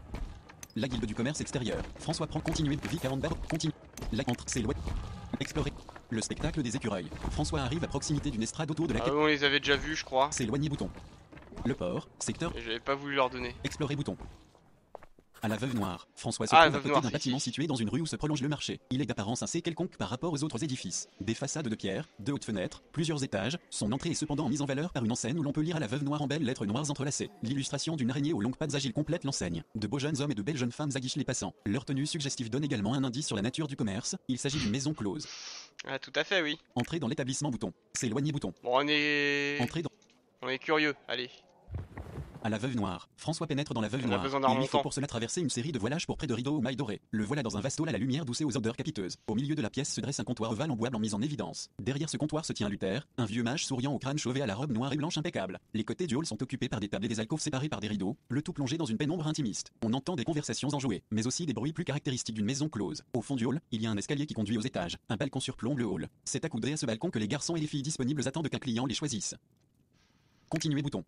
[SPEAKER 2] La guilde du commerce extérieur. François prend continuer. Vie quarante barres. Continue. La entre. S'éloigne. Explorer. Le spectacle des écureuils. François arrive à proximité d'une estrade autour de
[SPEAKER 1] Ah
[SPEAKER 2] laquelle.
[SPEAKER 1] oui, on les avait déjà vus je crois,
[SPEAKER 2] S'éloigner bouton. Le port. Secteur.
[SPEAKER 1] et j'avais pas voulu leur donner.
[SPEAKER 2] Explorer bouton. À la Veuve Noire, François se
[SPEAKER 1] Ah,
[SPEAKER 2] trouve
[SPEAKER 1] la
[SPEAKER 2] à
[SPEAKER 1] Veuve
[SPEAKER 2] côté
[SPEAKER 1] Noire,
[SPEAKER 2] d'un
[SPEAKER 1] si,
[SPEAKER 2] bâtiment
[SPEAKER 1] si.
[SPEAKER 2] situé dans une rue où se prolonge le marché. Il est d'apparence assez quelconque par rapport aux autres édifices. Des façades de pierre, de hautes fenêtres, plusieurs étages. Son entrée est cependant mise en valeur par une enseigne où l'on peut lire à la Veuve Noire en belles lettres noires entrelacées. L'illustration d'une araignée aux longues pattes agiles complète l'enseigne. De beaux jeunes hommes et de belles jeunes femmes aguichent les passants. Leur tenue suggestive donne également un indice sur la nature du commerce. Il s'agit d'une maison close.
[SPEAKER 1] Ah tout à fait oui.
[SPEAKER 2] Entrée dans l'établissement bouton. S'éloigner bouton.
[SPEAKER 1] Bon on est...
[SPEAKER 2] Entrée dans...
[SPEAKER 1] On est curieux, allez.
[SPEAKER 2] À la Veuve Noire. François pénètre dans la Veuve
[SPEAKER 1] On a
[SPEAKER 2] Noire.
[SPEAKER 1] besoin d'un
[SPEAKER 2] Il lui faut
[SPEAKER 1] remontant.
[SPEAKER 2] pour cela traverser une série de voilages pour près de rideaux aux mailles dorées. Le voilà dans un vaste hall à la lumière douce et aux odeurs capiteuses. Au milieu de la pièce se dresse un comptoir ovale en bois blanc mis en évidence. Derrière ce comptoir se tient Luther, un vieux mage souriant au crâne chauvé à la robe noire et blanche impeccable. Les côtés du hall sont occupés par des tables et des alcôves séparées par des rideaux, le tout plongé dans une pénombre intimiste. On entend des conversations enjouées, mais aussi des bruits plus caractéristiques d'une maison close. Au fond du hall, il y a un escalier qui conduit aux étages. Un balcon surplombe le hall. C'est accoudé à ce balcon que les garçons et les filles disponibles attendent qu'un client les choisisse. Continuer bouton.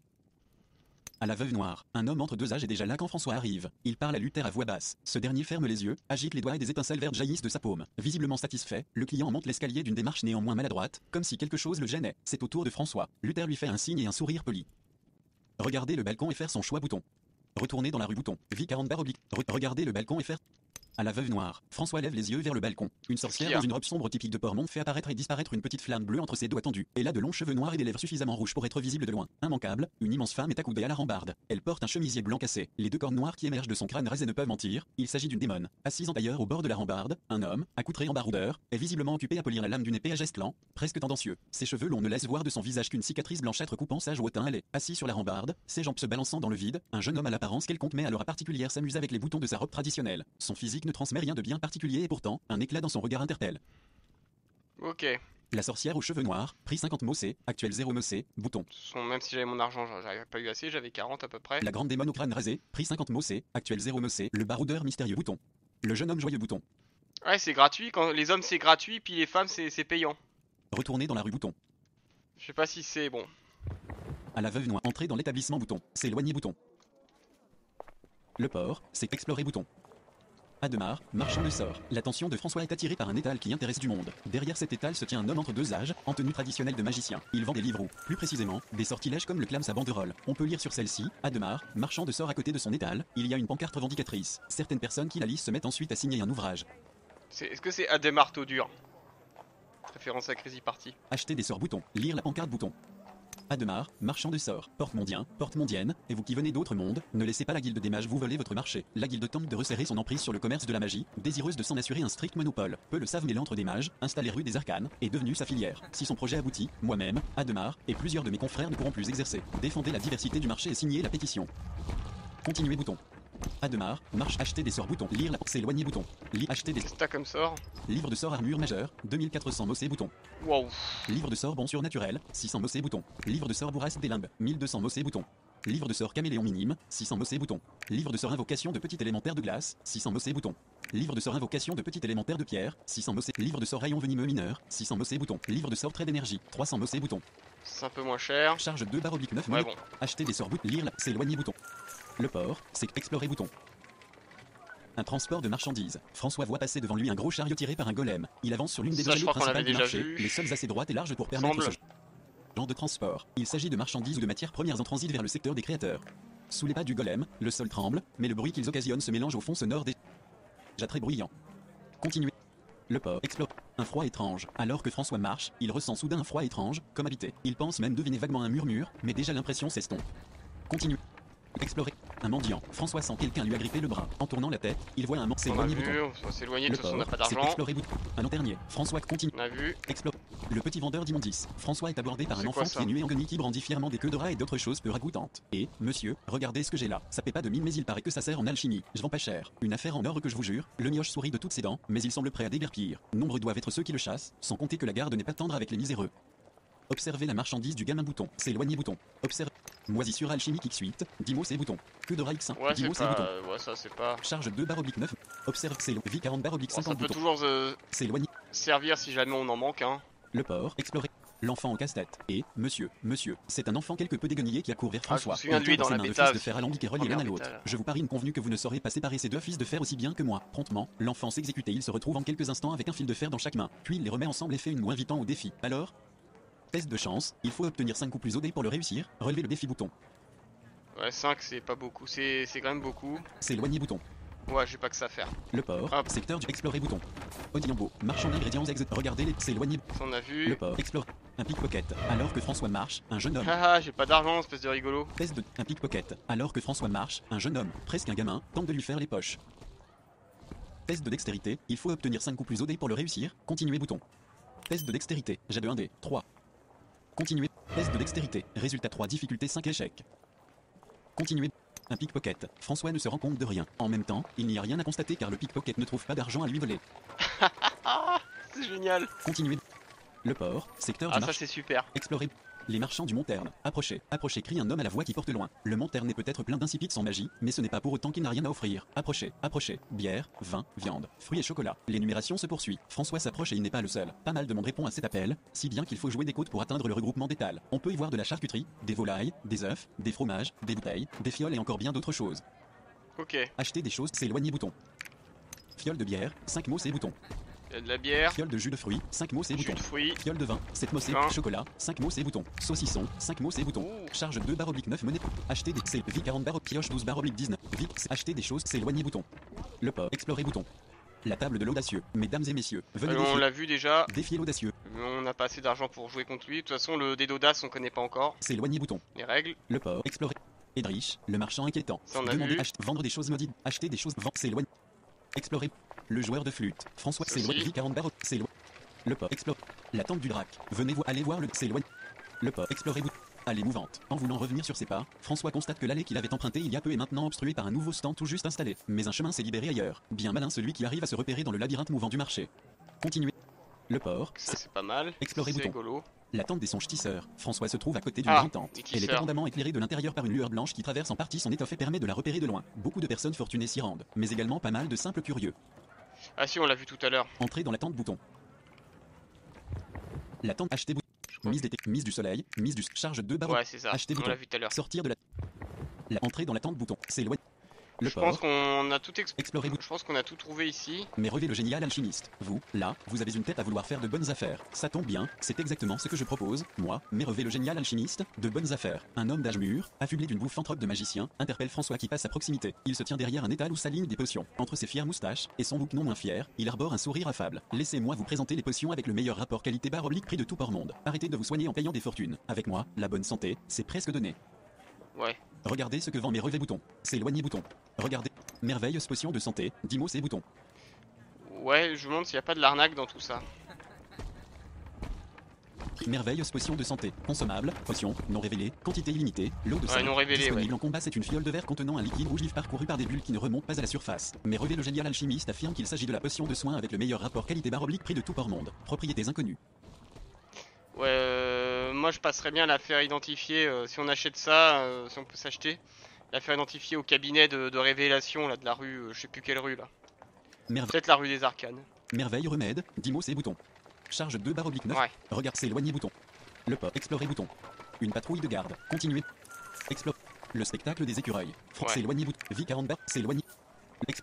[SPEAKER 2] À la Veuve Noire, un homme entre deux âges est déjà là quand François arrive. Il parle à Luther à voix basse. Ce dernier ferme les yeux, agite les doigts et des étincelles vertes jaillissent de sa paume. Visiblement satisfait, le client monte l'escalier d'une démarche néanmoins maladroite, comme si quelque chose le gênait. C'est au tour de François. Luther lui fait un signe et un sourire poli. Regardez le balcon et faire son choix bouton. Retourner dans la rue bouton. Vie quarante barre oblique. Re- regardez le balcon et faire... À la Veuve Noire, François lève les yeux vers le balcon. Une sorcière
[SPEAKER 1] qu'il y a
[SPEAKER 2] dans une robe sombre typique de Portmont fait apparaître et disparaître une petite flamme bleue entre ses doigts tendus. Elle a de longs cheveux noirs et des lèvres suffisamment rouges pour être visibles de loin. Immanquable, une immense femme est accoudée à la rambarde. Elle porte un chemisier blanc cassé. Les deux cornes noires qui émergent de son crâne rasé ne peuvent mentir. Il s'agit d'une démone. Assise en tailleur au bord de la rambarde, un homme, accoutré en baroudeur, est visiblement occupé à polir la lame d'une épée à geste lent, presque tendancieux. Ses cheveux longs ne laissent voir de son visage qu'une cicatrice blanchâtre coupant sa joue au teint ailé. Assis sur la rambarde, ses jambes se balançant dans le vide, un jeune homme à l'apparence quelconque mais à l'aura particulière s'amuse avec les boutons de sa robe traditionnelle. Son physique ne transmet rien de bien particulier et pourtant, un éclat dans son regard interpelle.
[SPEAKER 1] Ok.
[SPEAKER 2] La sorcière aux cheveux noirs, prix cinquante mossés, actuel zéro mossé, bouton.
[SPEAKER 1] Son- Même si j'avais mon argent, j'en- j'avais pas eu assez, j'avais quarante à peu près.
[SPEAKER 2] La grande démon au crâne rasé, prix cinquante mossés, actuel zéro mossé, le baroudeur mystérieux bouton. Le jeune homme joyeux bouton.
[SPEAKER 1] Ouais c'est gratuit, quand les hommes c'est gratuit, puis les femmes c'est c'est payant.
[SPEAKER 2] Retourner dans la rue bouton.
[SPEAKER 1] Je sais pas si c'est bon.
[SPEAKER 2] À la Veuve Noire, entrer dans l'établissement bouton. S'éloigner bouton. Le port, c'est explorer bouton. Ademar, marchand de sort. L'attention de François est attirée par un étal qui intéresse du monde. Derrière cet étal se tient un homme entre deux âges, en tenue traditionnelle de magicien. Il vend des livres ou, plus précisément, des sortilèges comme le clame sa banderole. On peut lire sur celle-ci, Ademar, marchand de sort à côté de son étal, il y a une pancarte revendicatrice. Certaines personnes qui la lisent se mettent ensuite à signer un ouvrage.
[SPEAKER 1] C'est- Est-ce que c'est à des marteaux durs? Référence à Crazy Party.
[SPEAKER 2] Acheter des sorts bouton. Lire la pancarte bouton. Ademar, marchand de sorts, porte mondien, porte mondienne, et vous qui venez d'autres mondes, ne laissez pas la guilde des mages vous voler votre marché. La guilde tente de resserrer son emprise sur le commerce de la magie, désireuse de s'en assurer un strict monopole. Peu le savent mais l'antre des mages, installé rue des Arcanes, est devenu sa filière. Si son projet aboutit, moi-même, Ademar, et plusieurs de mes confrères ne pourront plus exercer. Défendez la diversité du marché et signez la pétition. Continuez bouton. Ademar, marche, acheter des sorts bouton. Lire la s'éloigner bouton. Li acheter des
[SPEAKER 1] Qu'est-ce que t'as comme sort?
[SPEAKER 2] livres de sorts armure majeure, deux mille quatre cents mossés bouton.
[SPEAKER 1] Waouh.
[SPEAKER 2] Livre de sorts bon surnaturel, six cents mossés bouton. Livre de sorts bourrasque des limbes, mille deux cents mossés bouton. Livre de sorts caméléon minime, six cents mossés bouton. Livre de sorts invocation de petit élémentaire de glace, six cents mossés bouton. Livre de sorts invocation de petit élémentaire de pierre, six cents mossés. Livre de sorts rayon venimeux mineur, six cents mossés bouton. Livre de sorts trait d'énergie, trois cents mossés bouton.
[SPEAKER 1] C'est un peu moins cher.
[SPEAKER 2] Charge deux barres oblique neuf
[SPEAKER 1] Ouais
[SPEAKER 2] minutes.
[SPEAKER 1] bon.
[SPEAKER 2] Acheter des sorts bouton. Lire la s'éloigner bouton. Le port, c'est explorer bouton. Un transport de marchandises. François voit passer devant lui un gros chariot tiré par un golem. Il avance sur l'une des
[SPEAKER 1] Ça,
[SPEAKER 2] deux
[SPEAKER 1] je
[SPEAKER 2] allées
[SPEAKER 1] crois qu'on
[SPEAKER 2] principales
[SPEAKER 1] l'avait
[SPEAKER 2] du
[SPEAKER 1] déjà
[SPEAKER 2] marché,
[SPEAKER 1] vu.
[SPEAKER 2] les seules assez droites et larges pour permettre
[SPEAKER 1] Semble.
[SPEAKER 2] ce... Genre de transport. Il s'agit de marchandises ou de matières premières en transit vers le secteur des créateurs. Sous les pas du golem, le sol tremble, mais le bruit qu'ils occasionnent se mélange au fond sonore des... déjà très bruyant. Continuez. Le port explore. Un froid étrange. Alors que François marche, il ressent soudain un froid étrange, comme habité. Il pense même deviner vaguement un murmure, mais déjà l'impression s'estompe. Continuez. Explorer. Un mendiant. François sent quelqu'un lui agripper le bras. En tournant la tête, il voit un mort
[SPEAKER 1] On a
[SPEAKER 2] s'éloigner
[SPEAKER 1] vu,
[SPEAKER 2] bouton.
[SPEAKER 1] on va s'éloigner, de
[SPEAKER 2] Le
[SPEAKER 1] toute façon on n'a
[SPEAKER 2] port,
[SPEAKER 1] pas
[SPEAKER 2] c'est
[SPEAKER 1] d'argent.
[SPEAKER 2] explorer bouton. Un lanternier. François continue.
[SPEAKER 1] On a vu.
[SPEAKER 2] Explore. Le petit vendeur d'immondices. François est abordé par un
[SPEAKER 1] C'est quoi,
[SPEAKER 2] enfant
[SPEAKER 1] ça
[SPEAKER 2] qui est nué en guenilles qui brandit fièrement des queues de rats et d'autres choses peu ragoûtantes. Et, monsieur, regardez ce que j'ai là. Ça paie pas de mine mais il paraît que ça sert en alchimie. Je vends pas cher. Une affaire en or que je vous jure. Le mioche sourit de toutes ses dents, mais il semble prêt à déguerpir. Nombreux doivent être ceux qui le chassent, sans compter que la garde n'est pas tendre avec les miséreux. Observez la marchandise du gamin bouton. S'éloigner bouton. Observe. Moisissure alchimique X huit. Dimos et bouton. Que de X un.
[SPEAKER 1] Ouais, c'est
[SPEAKER 2] Dimos et bouton.
[SPEAKER 1] pas... Ouais, ça c'est pas...
[SPEAKER 2] Charge deux barre oblique neuf. Observe. C'est V quarante barre oblique
[SPEAKER 1] Bon, ça
[SPEAKER 2] cinquante
[SPEAKER 1] peut
[SPEAKER 2] bouton.
[SPEAKER 1] toujours euh,
[SPEAKER 2] S'éloigner.
[SPEAKER 1] servir si jamais on en manque, hein.
[SPEAKER 2] Le port. Explorer. L'enfant en casse-tête. Et, monsieur, monsieur, c'est un enfant quelque peu déguenillé qui accourt vers
[SPEAKER 1] Ah, je me
[SPEAKER 2] François.
[SPEAKER 1] souviens de
[SPEAKER 2] Il
[SPEAKER 1] lui
[SPEAKER 2] tient
[SPEAKER 1] dans
[SPEAKER 2] ses
[SPEAKER 1] la
[SPEAKER 2] mains deux
[SPEAKER 1] bêta.
[SPEAKER 2] fils de fer alambiqués reliés l'un à
[SPEAKER 1] Première
[SPEAKER 2] l'autre.
[SPEAKER 1] bêta, là.
[SPEAKER 2] Je vous parie une convenue que vous ne saurez pas séparer ces deux fils de fer aussi bien que moi. Promptement, l'enfant s'exécute et il se retrouve en quelques instants avec un fil de fer dans chaque main. Puis il les remet ensemble et fait une moue invitant au défi. Alors, test de chance, il faut obtenir cinq coups plus O D pour le réussir. Relevez le défi bouton.
[SPEAKER 1] Ouais, cinq c'est pas beaucoup, c'est c'est quand même beaucoup.
[SPEAKER 2] S'éloigner bouton.
[SPEAKER 1] Ouais, j'ai pas que ça à faire.
[SPEAKER 2] Le port,
[SPEAKER 1] Hop.
[SPEAKER 2] secteur du explorer bouton. Odiambo, marchand d'ingrédients ex... Regardez les... S'éloigner.
[SPEAKER 1] Ça on a
[SPEAKER 2] Le
[SPEAKER 1] vu.
[SPEAKER 2] port, explore. Un pickpocket. Alors que François marche, un jeune homme.
[SPEAKER 1] Haha, j'ai pas d'argent, espèce de rigolo.
[SPEAKER 2] Test de un pickpocket. Alors que François marche, un jeune homme, presque un gamin, tente de lui faire les poches. Test de dextérité, il faut obtenir cinq coups plus O D pour le réussir. Continuer bouton. Test de dextérité, j'ai de un D, trois. Continuer. Test de dextérité, résultat trois, difficulté cinq échecs. Continuer. Un pickpocket. François ne se rend compte de rien. En même temps, il n'y a rien à constater car le pickpocket ne trouve pas d'argent à lui voler.
[SPEAKER 1] Ah, c'est génial.
[SPEAKER 2] Continuer. Le port, secteur du
[SPEAKER 1] Ah, ça
[SPEAKER 2] marché.
[SPEAKER 1] c'est super.
[SPEAKER 2] Explorer. Les marchands du Monterne. Approchez, approchez, crie un homme à la voix qui porte loin. Le Monterne est peut-être plein d'insipides sans magie, mais ce n'est pas pour autant qu'il n'a rien à offrir. Approchez, approchez. Bière, vin, viande, fruits et chocolat. L'énumération se poursuit. François s'approche et il n'est pas le seul. Pas mal de monde répond à cet appel, si bien qu'il faut jouer des côtes pour atteindre le regroupement d'étal. On peut y voir de la charcuterie, des volailles, des œufs, des fromages, des bouteilles, des fioles et encore bien d'autres choses.
[SPEAKER 1] Ok,
[SPEAKER 2] Acheter des choses, s'éloigner bouton. Fiole de bière, cinq mots c'est bouton.
[SPEAKER 1] il y a de la bière,
[SPEAKER 2] Fiole de jus de fruits, cinq mots c'est
[SPEAKER 1] jus
[SPEAKER 2] bouton.
[SPEAKER 1] de fruits.
[SPEAKER 2] Fiole de vin, sept mots c'est
[SPEAKER 1] Vin.
[SPEAKER 2] chocolat, cinq mots c'est bouton. Saucisson, cinq mots c'est bouton.
[SPEAKER 1] Ouh.
[SPEAKER 2] Charge deux barre oblique neuf monnaie. Acheter des c'est V quarante barre pioche douze barre oblique dix-neuf. V acheter des choses, s'éloigner bouton. Le port, explorer bouton. La table de l'audacieux. Mesdames et messieurs, venez
[SPEAKER 1] Alors, on
[SPEAKER 2] défier,
[SPEAKER 1] l'a vu déjà,
[SPEAKER 2] défier l'audacieux.
[SPEAKER 1] mais on n'a pas assez d'argent pour jouer contre lui. De toute façon, le dé d'audace on connaît pas encore
[SPEAKER 2] S'éloigner bouton.
[SPEAKER 1] les règles.
[SPEAKER 2] Le port, explorer. Edrich, le marchand inquiétant.
[SPEAKER 1] Ça, on a
[SPEAKER 2] Demander,
[SPEAKER 1] vu.
[SPEAKER 2] acheter, vendre des choses maudites. Acheter des choses, vendre, s'éloigner. Explorer. Le joueur de flûte. François,
[SPEAKER 1] Ceci.
[SPEAKER 2] s'éloigne. V quarante barre, s'éloigne. Le port, explore. La tente du drac. Venez voir, allez voir le, s'éloigne. Le port, explorer bouton. Allée mouvante. En voulant revenir sur ses pas, François constate que l'allée qu'il avait empruntée il y a peu est maintenant obstruée par un nouveau stand tout juste installé. Mais un chemin s'est libéré ailleurs. Bien malin celui qui arrive à se repérer dans le labyrinthe mouvant du marché. Continuez. Le port,
[SPEAKER 1] Ça c'est pas mal.
[SPEAKER 2] Explorer
[SPEAKER 1] C'est
[SPEAKER 2] bouton.
[SPEAKER 1] rigolo.
[SPEAKER 2] la tente des songes tisseurs. François se trouve à côté d'une
[SPEAKER 1] Ah,
[SPEAKER 2] grande tente.
[SPEAKER 1] des
[SPEAKER 2] Elle est
[SPEAKER 1] tisseurs.
[SPEAKER 2] abondamment éclairée de l'intérieur par une lueur blanche qui traverse en partie son étoffe et permet de la repérer de loin. Beaucoup de personnes fortunées s'y rendent, mais également pas mal de simples curieux.
[SPEAKER 1] Ah si, on l'a vu tout à l'heure.
[SPEAKER 2] Entrer dans la tente bouton. La tente acheter bouton.
[SPEAKER 1] Je crois.
[SPEAKER 2] Mise, d'été, mise du soleil, mise du charge deux barreaux.
[SPEAKER 1] Ouais, c'est ça.
[SPEAKER 2] Acheter
[SPEAKER 1] On
[SPEAKER 2] bouton.
[SPEAKER 1] l'a vu tout à l'heure.
[SPEAKER 2] Sortir de la. La entrée dans la tente bouton. S'éloigner. Le
[SPEAKER 1] Je pense
[SPEAKER 2] port.
[SPEAKER 1] qu'on a tout exp...
[SPEAKER 2] Explorer bouton.
[SPEAKER 1] Je pense qu'on a tout trouvé ici.
[SPEAKER 2] Mais revez le génial alchimiste. Vous, là, vous avez une tête à vouloir faire de bonnes affaires. Ça tombe bien, c'est exactement ce que je propose, moi, mais revez le génial alchimiste, de bonnes affaires. Un homme d'âge mûr, affublé d'une bouffante robe de magicien, interpelle François qui passe à proximité. Il se tient derrière un étal où s'alignent des potions. Entre ses fières moustaches et son bouc non moins fier, il arbore un sourire affable. Laissez-moi vous présenter les potions avec le meilleur rapport qualité barre oblique prix de tout port monde. Arrêtez de vous soigner en payant des fortunes. Avec moi, la bonne santé, c'est presque donné.
[SPEAKER 1] Ouais.
[SPEAKER 2] Regardez ce que vend mes revets boutons. S'éloigner bouton. Regardez. Merveilleuse potion de santé. dix mots c'est bouton.
[SPEAKER 1] Ouais, je me demande s'il n'y a pas de l'arnaque dans tout ça.
[SPEAKER 2] Merveilleuse potion de santé. Consommable. Potion. Non révélée. Quantité illimitée. L'eau de
[SPEAKER 1] Ouais,
[SPEAKER 2] sang.
[SPEAKER 1] non révélée,
[SPEAKER 2] Disponible
[SPEAKER 1] ouais.
[SPEAKER 2] en combat, c'est une fiole de verre contenant un liquide rouge vif parcouru par des bulles qui ne remontent pas à la surface. Mais revez le génial alchimiste affirme qu'il s'agit de la potion de soin avec le meilleur rapport qualité barre oblique prix de tout port monde. Propriétés inconnues.
[SPEAKER 1] Ouais, euh, moi je passerais bien à la faire identifier, euh, si on achète ça, euh, si on peut s'acheter, la faire identifier au cabinet de, de révélation là de la rue, euh, je sais plus quelle rue là.
[SPEAKER 2] Merve-
[SPEAKER 1] Peut-être la rue des Arcanes.
[SPEAKER 2] Merveille remède. dix mots c'est bouton. Charge deux barre oblique neuf.
[SPEAKER 1] Ouais.
[SPEAKER 2] Regarde s'éloigner bouton. Le port. Explorer bouton. Une patrouille de garde. Continuer. Explore. Le spectacle des écureuils. Fr-
[SPEAKER 1] Ouais.
[SPEAKER 2] S'éloigner bouton. Vie quarante barre. S'éloigner. Explore.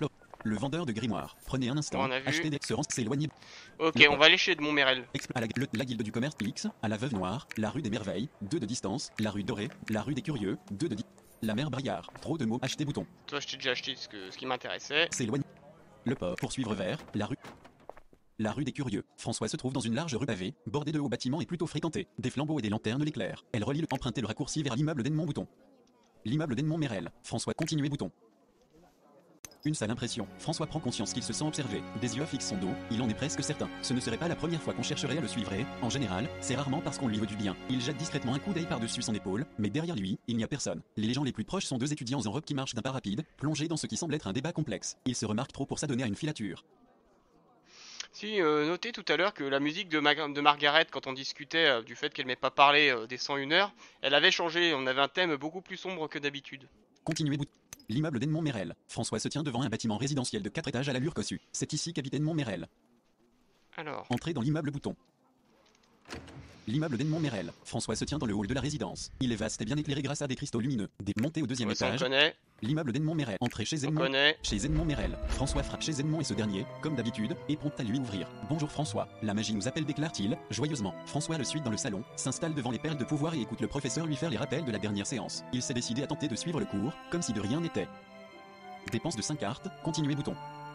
[SPEAKER 2] Le vendeur de grimoire. Prenez un instant.
[SPEAKER 1] On a vu.
[SPEAKER 2] Achetez des... Se rend... S'éloigner.
[SPEAKER 1] Ok,
[SPEAKER 2] Le
[SPEAKER 1] on
[SPEAKER 2] pop.
[SPEAKER 1] va aller chez Edmond Merel.
[SPEAKER 2] Exp- à la, le- la guilde du commerce X, à la Veuve Noire, la rue des Merveilles, deux de distance, la rue Dorée, la rue des Curieux, deux de di... La mère Briard. Trop de mots. Acheter bouton.
[SPEAKER 1] Toi, je t'ai déjà acheté ce, que, ce qui m'intéressait.
[SPEAKER 2] S'éloigner. Le port. Poursuivre vers la rue. La rue des Curieux. François se trouve dans une large rue pavée, bordée de hauts bâtiments et plutôt fréquentée. Des flambeaux et des lanternes l'éclairent. Elle relie le emprunter le raccourci vers l'immeuble d'Edmond Bouton. L'immeuble d'Edmond Merel. François continuer bouton. Une sale impression. François prend conscience qu'il se sent observé. Des yeux fixent son dos, il en est presque certain. Ce ne serait pas la première fois qu'on chercherait à le suivre et, en général, c'est rarement parce qu'on lui veut du bien. Il jette discrètement un coup d'œil par-dessus son épaule, mais derrière lui, il n'y a personne. Les gens les plus proches sont deux étudiants en robe qui marchent d'un pas rapide, plongés dans ce qui semble être un débat complexe. Il se remarque trop pour s'adonner à une filature.
[SPEAKER 1] Si, euh, notez tout à l'heure que la musique de, Mag- de Margaret, quand on discutait euh, du fait qu'elle m'ait pas parlé euh, des cent une heures, elle avait changé, on avait un thème beaucoup plus sombre que d'habitude.
[SPEAKER 2] Continuez bouton. L'immeuble d'Edmond Merel. François se tient devant un bâtiment résidentiel de quatre étages à l'allure cossue. C'est ici qu'habite Edmond Merel.
[SPEAKER 1] Alors,
[SPEAKER 2] Entrez dans l'immeuble bouton. L'immeuble d'Edmond Merel. François se tient dans le hall de la résidence. Il est vaste et bien éclairé grâce à des cristaux lumineux. Des montées au deuxième
[SPEAKER 1] ouais, ça, on
[SPEAKER 2] étage.
[SPEAKER 1] connaît,
[SPEAKER 2] L'immeuble d'Edmond Merel. Entrez chez
[SPEAKER 1] on
[SPEAKER 2] Edmond.
[SPEAKER 1] connaît.
[SPEAKER 2] Chez Edmond Merel. François frappe chez Edmond et ce dernier, comme d'habitude, est prompt à lui ouvrir. Bonjour François. La magie nous appelle, déclare-t-il, joyeusement. François le suit dans le salon, s'installe devant les perles de pouvoir et écoute le professeur lui faire les rappels de la dernière séance. Il s'est décidé à tenter de suivre le cours, comme si de rien n'était. Dépense de cinq cartes, continuer bouton.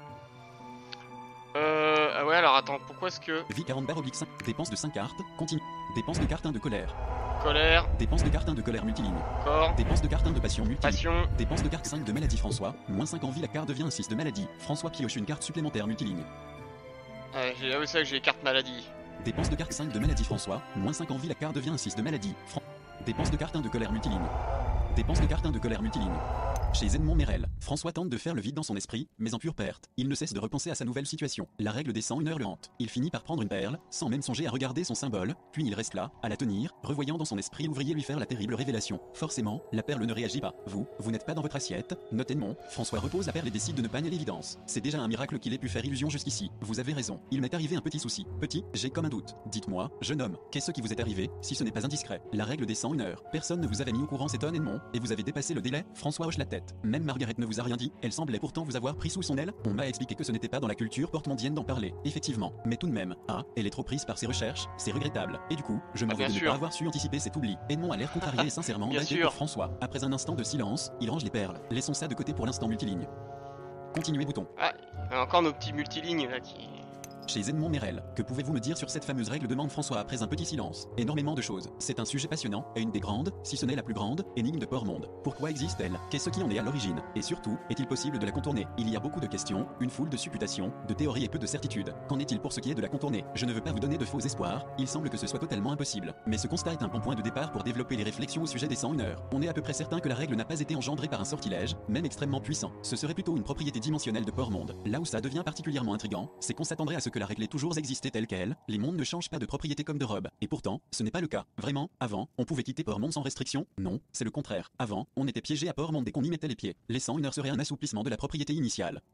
[SPEAKER 1] Euh, ah ouais, alors attends, pourquoi est-ce que...
[SPEAKER 2] Vie quarante barre oblique cinq. Dépense de cinq cartes, continue. Dépense de carte un de colère.
[SPEAKER 1] Colère,
[SPEAKER 2] Dépense de carte un de colère multiligne.
[SPEAKER 1] corps,
[SPEAKER 2] Dépense de carte un de passion multiligne.
[SPEAKER 1] passion,
[SPEAKER 2] Dépense de carte cinq de maladie François. Moins cinq en vie, la carte devient un six de maladie. François pioche une carte supplémentaire multiligne.
[SPEAKER 1] ouais, j'ai- ah oui, c'est vrai que j'ai les cartes maladie.
[SPEAKER 2] Dépense de carte cinq de maladie François. Moins cinq en vie, la carte devient un six de maladie. Fran- Dépense de carte un de colère multiligne. Dépense de carte un de colère multiligne. Chez Edmond Merel, François tente de faire le vide dans son esprit, mais en pure perte. Il ne cesse de repenser à sa nouvelle situation. La règle des cent une heures le hante. Il finit par prendre une perle, sans même songer à regarder son symbole, puis il reste là, à la tenir, revoyant dans son esprit l'ouvrier lui faire la terrible révélation. Forcément, la perle ne réagit pas. Vous, vous n'êtes pas dans votre assiette. Note Edmond. François repose la perle et décide de ne pas nier l'évidence. C'est déjà un miracle qu'il ait pu faire illusion jusqu'ici. Vous avez raison. Il m'est arrivé un petit souci. Petit, j'ai comme un doute. Dites-moi, jeune homme, qu'est-ce qui vous est arrivé, si ce n'est pas indiscret? La règle des cent une heures. Personne ne vous avait mis au courant, s'étonne Edmond, et vous avez dépassé le délai. François hoche la tête. Même Margaret ne vous a rien dit, elle semblait pourtant vous avoir pris sous son aile. On m'a expliqué que ce n'était pas dans la culture portemondienne d'en parler, effectivement. Mais tout de même, ah, elle est trop prise par ses recherches, c'est regrettable. Et du coup, je m'en
[SPEAKER 1] Ah,
[SPEAKER 2] veux
[SPEAKER 1] bien
[SPEAKER 2] de ne
[SPEAKER 1] sûr.
[SPEAKER 2] pas avoir su anticiper cet oubli. Edmond a l'air contrarié et sincèrement
[SPEAKER 1] Bien
[SPEAKER 2] inquiet
[SPEAKER 1] sûr.
[SPEAKER 2] pour François. Après un instant de silence, il range les perles. Laissons ça de côté pour l'instant multiligne. Continuez bouton.
[SPEAKER 1] Ah, il y a encore nos petits multilignes là qui...
[SPEAKER 2] Chez Edmond Merel, que pouvez-vous me dire sur cette fameuse règle, demande François après un petit silence. Énormément de choses. C'est un sujet passionnant, et une des grandes, si ce n'est la plus grande, énigme de Port-Monde. Pourquoi existe-t-elle? Qu'est-ce qui en est à l'origine? Et surtout, est-il possible de la contourner? Il y a beaucoup de questions, une foule de supputations, de théories et peu de certitudes. Qu'en est-il pour ce qui est de la contourner? Je ne veux pas vous donner de faux espoirs, il semble que ce soit totalement impossible. Mais ce constat est un bon point de départ pour développer les réflexions au sujet des cent une heures. On est à peu près certain que la règle n'a pas été engendrée par un sortilège, même extrêmement puissant. Ce serait plutôt une propriété dimensionnelle de Port-Monde. Là où ça devient particulièrement intriguant, c'est qu'on s'attendrait à ce que la règle ait toujours existé telle qu'elle, les mondes ne changent pas de propriété comme de robe. Et pourtant, ce n'est pas le cas. Vraiment, avant, on pouvait quitter Port-Monde sans restriction? Non, c'est le contraire. Avant, on était piégé à Port-Monde dès qu'on y mettait les pieds. Les cent une heures serait un assouplissement de la propriété initiale.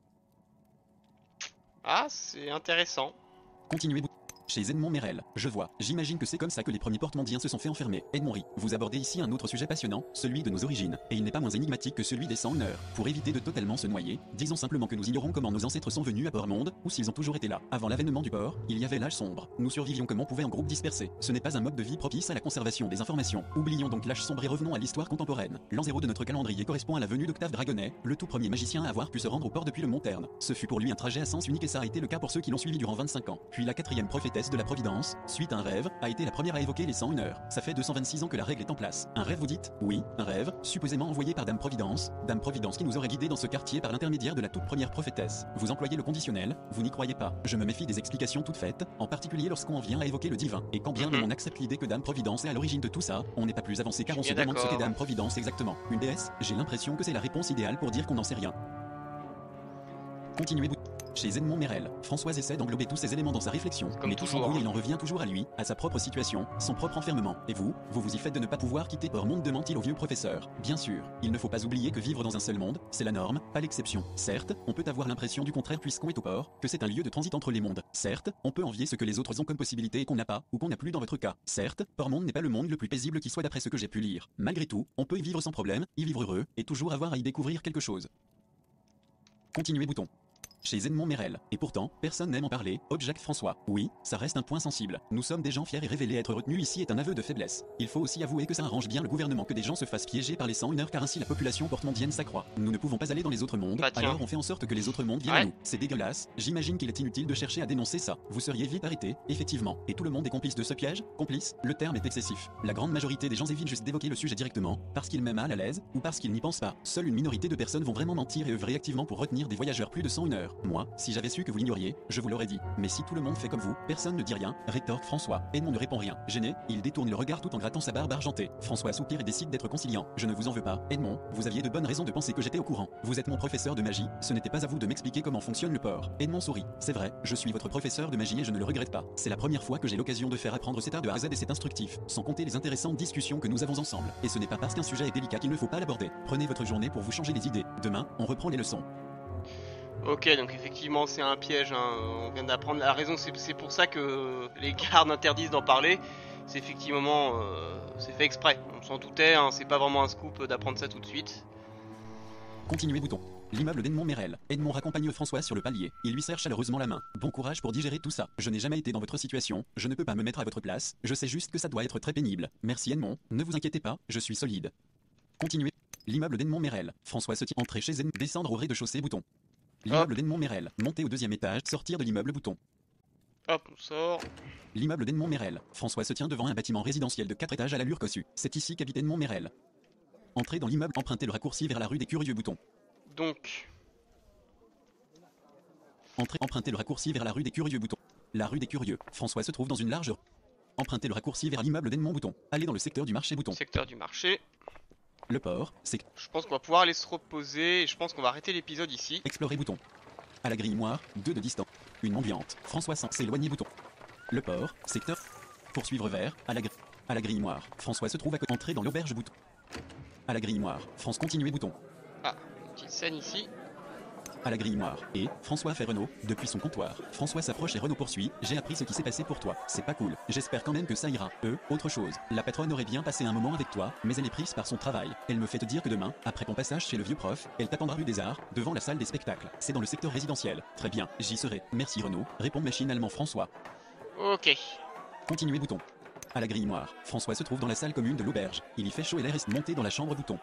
[SPEAKER 1] Ah, c'est intéressant.
[SPEAKER 2] Continuez bouton. Chez Edmond Merel, je vois, j'imagine que c'est comme ça que les premiers porte-mondiens se sont fait enfermer. Edmond rit. Vous abordez ici un autre sujet passionnant, celui de nos origines, et il n'est pas moins énigmatique que celui des cent une heures. Pour éviter de totalement se noyer, disons simplement que nous ignorons comment nos ancêtres sont venus à Port-Monde, ou s'ils ont toujours été là. Avant l'avènement du port, il y avait l'âge sombre. Nous survivions comme on pouvait en groupe dispersé. Ce n'est pas un mode de vie propice à la conservation des informations. Oublions donc l'âge sombre et revenons à l'histoire contemporaine. L'an zéro de notre calendrier correspond à la venue d'Octave Dragonnet, le tout premier magicien à avoir pu se rendre au port depuis le Mont Terne. Ce fut pour lui un trajet à sens unique et ça a été le cas pour ceux qui l'ont suivi durant vingt-cinq ans. Puis la quatrième prophétesse de la Providence, suite à un rêve, a été la première à évoquer les cent une heures. Ça fait deux cent vingt-six ans que la règle est en place. Un rêve, vous dites? Oui, un rêve, supposément envoyé par Dame Providence, Dame Providence qui nous aurait guidés dans ce quartier par l'intermédiaire de la toute première prophétesse. Vous employez le conditionnel, vous n'y croyez pas. Je me méfie des explications toutes faites, en particulier lorsqu'on en vient à évoquer le divin. Et quand bien même on accepte l'idée que Dame Providence est à l'origine de tout ça, on n'est pas plus avancé car on se
[SPEAKER 1] Bien
[SPEAKER 2] demande ce qu'est
[SPEAKER 1] d'accord.
[SPEAKER 2] Dame Providence exactement. Une déesse? J'ai l'impression que c'est la réponse idéale pour dire qu'on n'en sait rien. Continuez. Chez Edmond Merel, François essaie d'englober tous ces éléments dans sa réflexion,
[SPEAKER 1] Comme
[SPEAKER 2] mais tout
[SPEAKER 1] toujours.
[SPEAKER 2] s'embrouille et il en revient toujours à lui, à sa propre situation, son propre enfermement. Et vous, vous vous y faites de ne pas pouvoir quitter Port-Monde, demande-t-il au vieux professeur. Bien sûr, il ne faut pas oublier que vivre dans un seul monde, c'est la norme, pas l'exception. Certes, on peut avoir l'impression du contraire puisqu'on est au port, que c'est un lieu de transit entre les mondes. Certes, on peut envier ce que les autres ont comme possibilité et qu'on n'a pas, ou qu'on n'a plus dans votre cas. Certes, Port-Monde n'est pas le monde le plus paisible qui soit d'après ce que j'ai pu lire. Malgré tout, on peut y vivre sans problème, y vivre heureux, et toujours avoir à y découvrir quelque chose. Continuez bouton. chez Edmond Merel. Et pourtant, personne n'aime en parler, objecte François. Oui, ça reste un point sensible. Nous sommes des gens fiers et révéler être retenus ici est un aveu de faiblesse. Il faut aussi avouer que ça arrange bien le gouvernement que des gens se fassent piéger par les cent une heures car ainsi la population porte-mondienne s'accroît. Nous ne pouvons pas aller dans les autres mondes,
[SPEAKER 1] bah,
[SPEAKER 2] alors on fait en sorte que les autres mondes viennent
[SPEAKER 1] ouais.
[SPEAKER 2] à nous. C'est dégueulasse, j'imagine qu'il est inutile de chercher à dénoncer ça. Vous seriez vite arrêté, effectivement. Et tout le monde est complice de ce piège? Complice? Le terme est excessif. La grande majorité des gens évitent juste d'évoquer le sujet directement, parce qu'ils mettent mal à l'aise, ou parce qu'ils n'y pensent pas. Seule une minorité de personnes vont vraiment mentir et œuvrer activement pour retenir des voyageurs plus de cent une heures. Moi, si j'avais su que vous l'ignoriez, je vous l'aurais dit. Mais si tout le monde fait comme vous, personne ne dit rien, rétorque François. Edmond ne répond rien. Gêné, il détourne le regard tout en grattant sa barbe argentée. François soupire et décide d'être conciliant. Je ne vous en veux pas, Edmond, vous aviez de bonnes raisons de penser que j'étais au courant. Vous êtes mon professeur de magie, ce n'était pas à vous de m'expliquer comment fonctionne le port. Edmond sourit. C'est vrai, je suis votre professeur de magie et je ne le regrette pas. C'est la première fois que j'ai l'occasion de faire apprendre cet art de A à Z et c'est instructif, sans compter les intéressantes discussions que nous avons ensemble. Et ce n'est pas parce qu'un sujet est délicat qu'il ne faut pas l'aborder. Prenez votre journée pour vous changer les idées. Demain, on reprend les leçons.
[SPEAKER 1] Ok, donc effectivement c'est un piège, hein. On vient d'apprendre la raison, c'est pour ça que les gardes interdisent d'en parler. C'est effectivement, euh, c'est fait exprès, on s'en doutait, hein. C'est pas vraiment un scoop d'apprendre ça tout de suite.
[SPEAKER 2] Continuez bouton. L'immeuble d'Edmond Merel. Edmond raccompagne François sur le palier. Il lui serre chaleureusement la main. Bon courage pour digérer tout ça. Je n'ai jamais été dans votre situation. Je ne peux pas me mettre à votre place. Je sais juste que ça doit être très pénible. Merci Edmond. Ne vous inquiétez pas, je suis solide. Continuez. L'immeuble d'Edmond Merel. François se tient. Entrer chez Edmond. Descendre au rez-de-chaussée bouton. L'immeuble d'Edmond Merel. Monter au deuxième étage. Sortir de l'immeuble bouton.
[SPEAKER 1] Hop, on sort.
[SPEAKER 2] L'immeuble d'Edmond Merel. François se tient devant un bâtiment résidentiel de quatre étages à l'allure cossue. C'est ici qu'habite Edmond Merel. Entrez dans l'immeuble. Empruntez le raccourci vers la rue des Curieux bouton.
[SPEAKER 1] Donc...
[SPEAKER 2] Entrez, empruntez le raccourci vers la rue des Curieux bouton. La rue des Curieux. François se trouve dans une large... Empruntez le raccourci vers l'immeuble d'Edmond bouton. Allez dans le secteur du marché bouton.
[SPEAKER 1] Secteur du marché.
[SPEAKER 2] Le port, c'est...
[SPEAKER 1] Je pense qu'on va pouvoir aller se reposer et je pense qu'on va arrêter l'épisode ici.
[SPEAKER 2] Explorer bouton. À la grille moire, deux de distance. Une ambiante. François sans s'éloigner bouton. Le port, secteur. Poursuivre vers, à la grille. À la grille moire. François se trouve à côté. Entrer dans l'auberge bouton. À la grille moire. France continuer bouton.
[SPEAKER 1] Ah, une petite scène ici.
[SPEAKER 2] À la grille moire. Et François fait Renaud depuis son comptoir. François s'approche et Renaud poursuit. J'ai appris ce qui s'est passé pour toi. C'est pas cool. J'espère quand même que ça ira. Euh, autre chose. La patronne aurait bien passé un moment avec toi, mais elle est prise par son travail. Elle me fait te dire que demain, après ton passage chez le vieux prof, elle t'attendra rue des Arts, devant la salle des spectacles. C'est dans le secteur résidentiel. Très bien, j'y serai. Merci Renaud. Répond machinalement François.
[SPEAKER 1] Ok.
[SPEAKER 2] Continuer bouton. À la grille moire. François se trouve dans la salle commune de l'auberge. Il y fait chaud et l'air est monté dans la chambre bouton.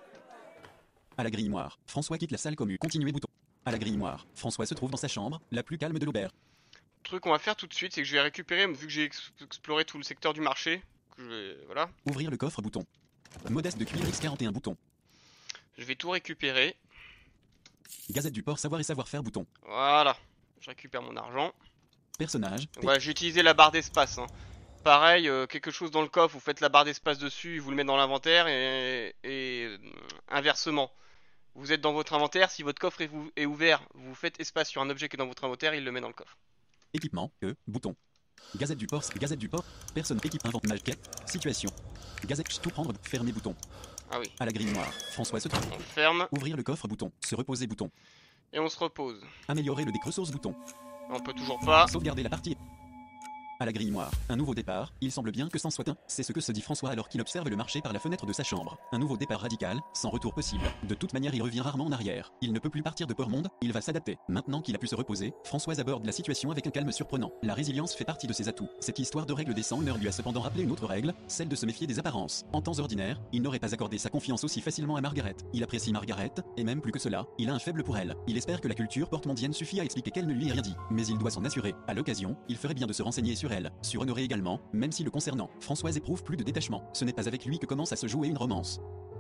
[SPEAKER 2] À la grille moire. François quitte la salle commune. Continuer bouton. À la grille moire. François se trouve dans sa chambre, la plus calme de l'auberge.
[SPEAKER 1] Le truc qu'on va faire tout de suite, c'est que je vais récupérer, vu que j'ai ex exploré tout le secteur du marché, que je vais, voilà.
[SPEAKER 2] Ouvrir le coffre bouton. Modeste de cuir X quarante et un bouton.
[SPEAKER 1] Je vais tout récupérer.
[SPEAKER 2] Gazette du port savoir et savoir-faire bouton.
[SPEAKER 1] Voilà. Je récupère mon argent.
[SPEAKER 2] Personnage.
[SPEAKER 1] Ouais, j'ai utilisé la barre d'espace. Hein. Pareil, euh, quelque chose dans le coffre, vous faites la barre d'espace dessus, vous le mettez dans l'inventaire et, et euh, inversement. Vous êtes dans votre inventaire, si votre coffre est, vous, est ouvert, vous faites espace sur un objet qui est dans votre inventaire, il le met dans le coffre.
[SPEAKER 2] Équipement, E, bouton. Gazette du port, Gazette du port, personne, équipe, invente, maquette, situation. Gazette, tout prendre, fermer bouton.
[SPEAKER 1] Ah oui.
[SPEAKER 2] À la grille noire, François se trouve.
[SPEAKER 1] On le ferme.
[SPEAKER 2] Ouvrir le coffre bouton, se reposer bouton.
[SPEAKER 1] Et on se repose.
[SPEAKER 2] Améliorer le deck ressources bouton.
[SPEAKER 1] On peut toujours pas.
[SPEAKER 2] Sauvegarder la partie. À la grille noire, un nouveau départ, il semble bien que c'en soit un, c'est ce que se dit François alors qu'il observe le marché par la fenêtre de sa chambre. Un nouveau départ radical, sans retour possible. De toute manière il revient rarement en arrière. Il ne peut plus partir de Port-Monde, il va s'adapter. Maintenant qu'il a pu se reposer, François aborde la situation avec un calme surprenant. La résilience fait partie de ses atouts. Cette histoire de règle des cent heures lui a cependant rappelé une autre règle, celle de se méfier des apparences. En temps ordinaire, il n'aurait pas accordé sa confiance aussi facilement à Margaret. Il apprécie Margaret, et même plus que cela, il a un faible pour elle. Il espère que la culture porte-mondienne suffit à expliquer qu'elle ne lui ait rien dit. Mais il doit s'en assurer. À l'occasion, il ferait bien de se renseigner sur elle, sur Honoré également, même si le concernant, Françoise éprouve plus de détachement. Ce n'est pas avec lui que commence à se jouer une romance.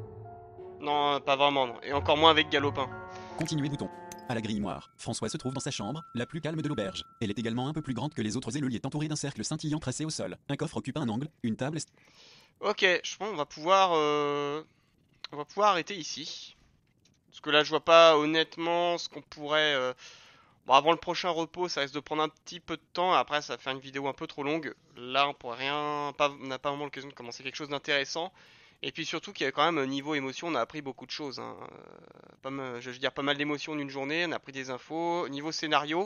[SPEAKER 1] Non, pas vraiment, non. Et encore moins avec Galopin.
[SPEAKER 2] Continuer bouton. À la grille noire, François se trouve dans sa chambre, la plus calme de l'auberge. Elle est également un peu plus grande que les autres et le lit est entouré d'un cercle scintillant tracé au sol. Un coffre occupe un angle, une table...
[SPEAKER 1] Ok, je pense qu'on va pouvoir... Euh... On va pouvoir arrêter ici. Parce que là, je vois pas honnêtement ce qu'on pourrait... Euh... Bon, avant le prochain repos, ça risque de prendre un petit peu de temps. Après, ça va faire une vidéo un peu trop longue. Là, on pourrait rien... Pas... On n'a pas vraiment l'occasion de commencer quelque chose d'intéressant. Et puis surtout qu'il y a quand même, niveau émotion, on a appris beaucoup de choses. Hein. Pas mal, je veux dire, pas mal d'émotions en une journée. On a appris des infos. Niveau scénario,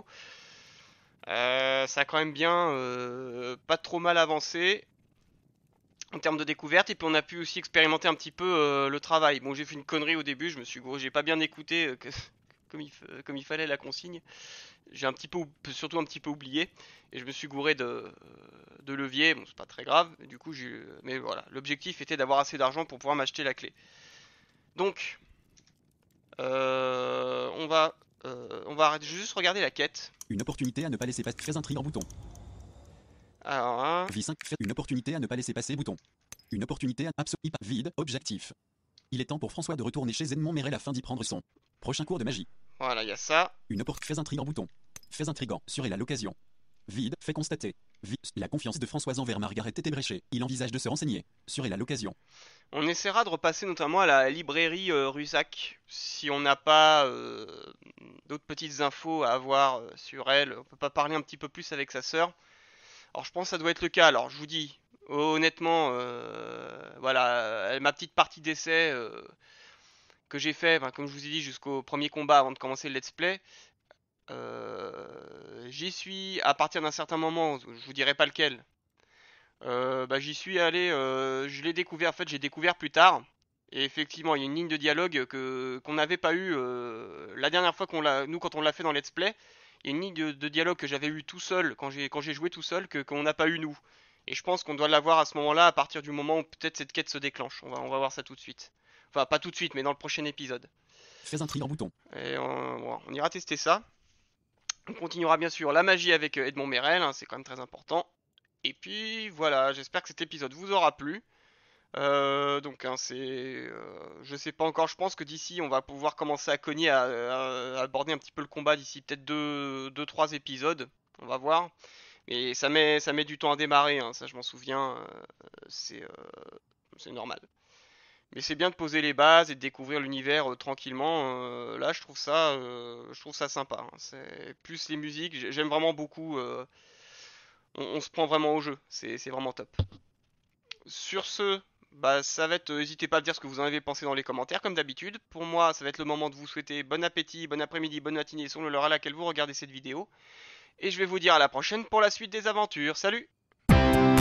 [SPEAKER 1] euh, ça a quand même bien... Euh, pas trop mal avancé en termes de découverte, et puis on a pu aussi expérimenter un petit peu euh, le travail. Bon, j'ai fait une connerie au début, je me suis gros, j'ai pas bien écouté euh, que, comme il, comme il fallait la consigne. J'ai un petit peu, surtout un petit peu oublié, et je me suis gouré de, de levier. Bon, c'est pas très grave. Du coup, j'ai, mais voilà, l'objectif était d'avoir assez d'argent pour pouvoir m'acheter la clé. Donc, euh, on va, euh, on va juste regarder la quête.
[SPEAKER 2] Une opportunité à ne pas laisser passer. Très intriguant bouton.
[SPEAKER 1] Alors, hein.
[SPEAKER 2] Vie cinq. Une opportunité à ne pas laisser passer bouton. Une opportunité à absolument vide. Objectif. Il est temps pour François de retourner chez Edmond Mireille afin d'y prendre son prochain cours de magie.
[SPEAKER 1] Voilà, il y a ça.
[SPEAKER 2] Une opportunité très intriguant bouton. Très intrigant. Sur et là l'occasion. Vide. Fait constater. Vide. La confiance de Françoise envers Margaret est ébréchée. Il envisage de se renseigner. Sur et là l'occasion.
[SPEAKER 1] On essaiera de repasser notamment à la librairie euh, Rusac. Si on n'a pas euh, d'autres petites infos à avoir euh, sur elle, on peut pas parler un petit peu plus avec sa sœur. Alors je pense que ça doit être le cas. Alors je vous dis, honnêtement, euh, voilà, ma petite partie d'essai euh, que j'ai fait, ben, comme je vous ai dit, jusqu'au premier combat avant de commencer le let's play. Euh, j'y suis à partir d'un certain moment, je vous dirai pas lequel. Euh, bah, j'y suis allé, euh, je l'ai découvert, en fait j'ai découvert plus tard. Et effectivement, il y a une ligne de dialogue que qu'on n'avait pas eu euh, la dernière fois qu'on l'a, nous quand on l'a fait dans Let's Play. Il y a une ligne de, de dialogue que j'avais eu tout seul quand j'ai quand j'ai joué tout seul que qu'on n'a pas eu nous. Et je pense qu'on doit l'avoir à ce moment-là, à partir du moment où peut-être cette quête se déclenche. On va on va voir ça tout de suite. Enfin pas tout de suite, mais dans le prochain épisode.
[SPEAKER 2] Très intriguant bouton.
[SPEAKER 1] Et on, bon, on ira tester ça. On continuera bien sûr la magie avec Edmond Merel, hein, c'est quand même très important. Et puis voilà, j'espère que cet épisode vous aura plu. Euh, donc hein, c'est, euh, je sais pas encore. Je pense que d'ici, on va pouvoir commencer à cogner, à, à- à aborder un petit peu le combat d'ici peut-être deux, deux, trois épisodes. On va voir. Mais ça met, ça met du temps à démarrer. Hein, ça, je m'en souviens. euh, c'est, euh, c'est normal. Mais c'est bien de poser les bases et de découvrir l'univers euh, tranquillement. euh, là, je trouve ça, euh, je trouve ça sympa. Hein. C'est plus les musiques. j'ai- J'aime vraiment beaucoup. euh, on, on se prend vraiment au jeu. C'est c'est vraiment top. Sur ce, bah ça va être. euh, N'hésitez pas à me dire ce que vous en avez pensé dans les commentaires, comme d'habitude. Pour moi, ça va être le moment de vous souhaiter bon appétit, bon après-midi, bonne matinée selon l'heure à laquelle vous regardez cette vidéo. Et je vais vous dire à la prochaine pour la suite des aventures. Salut!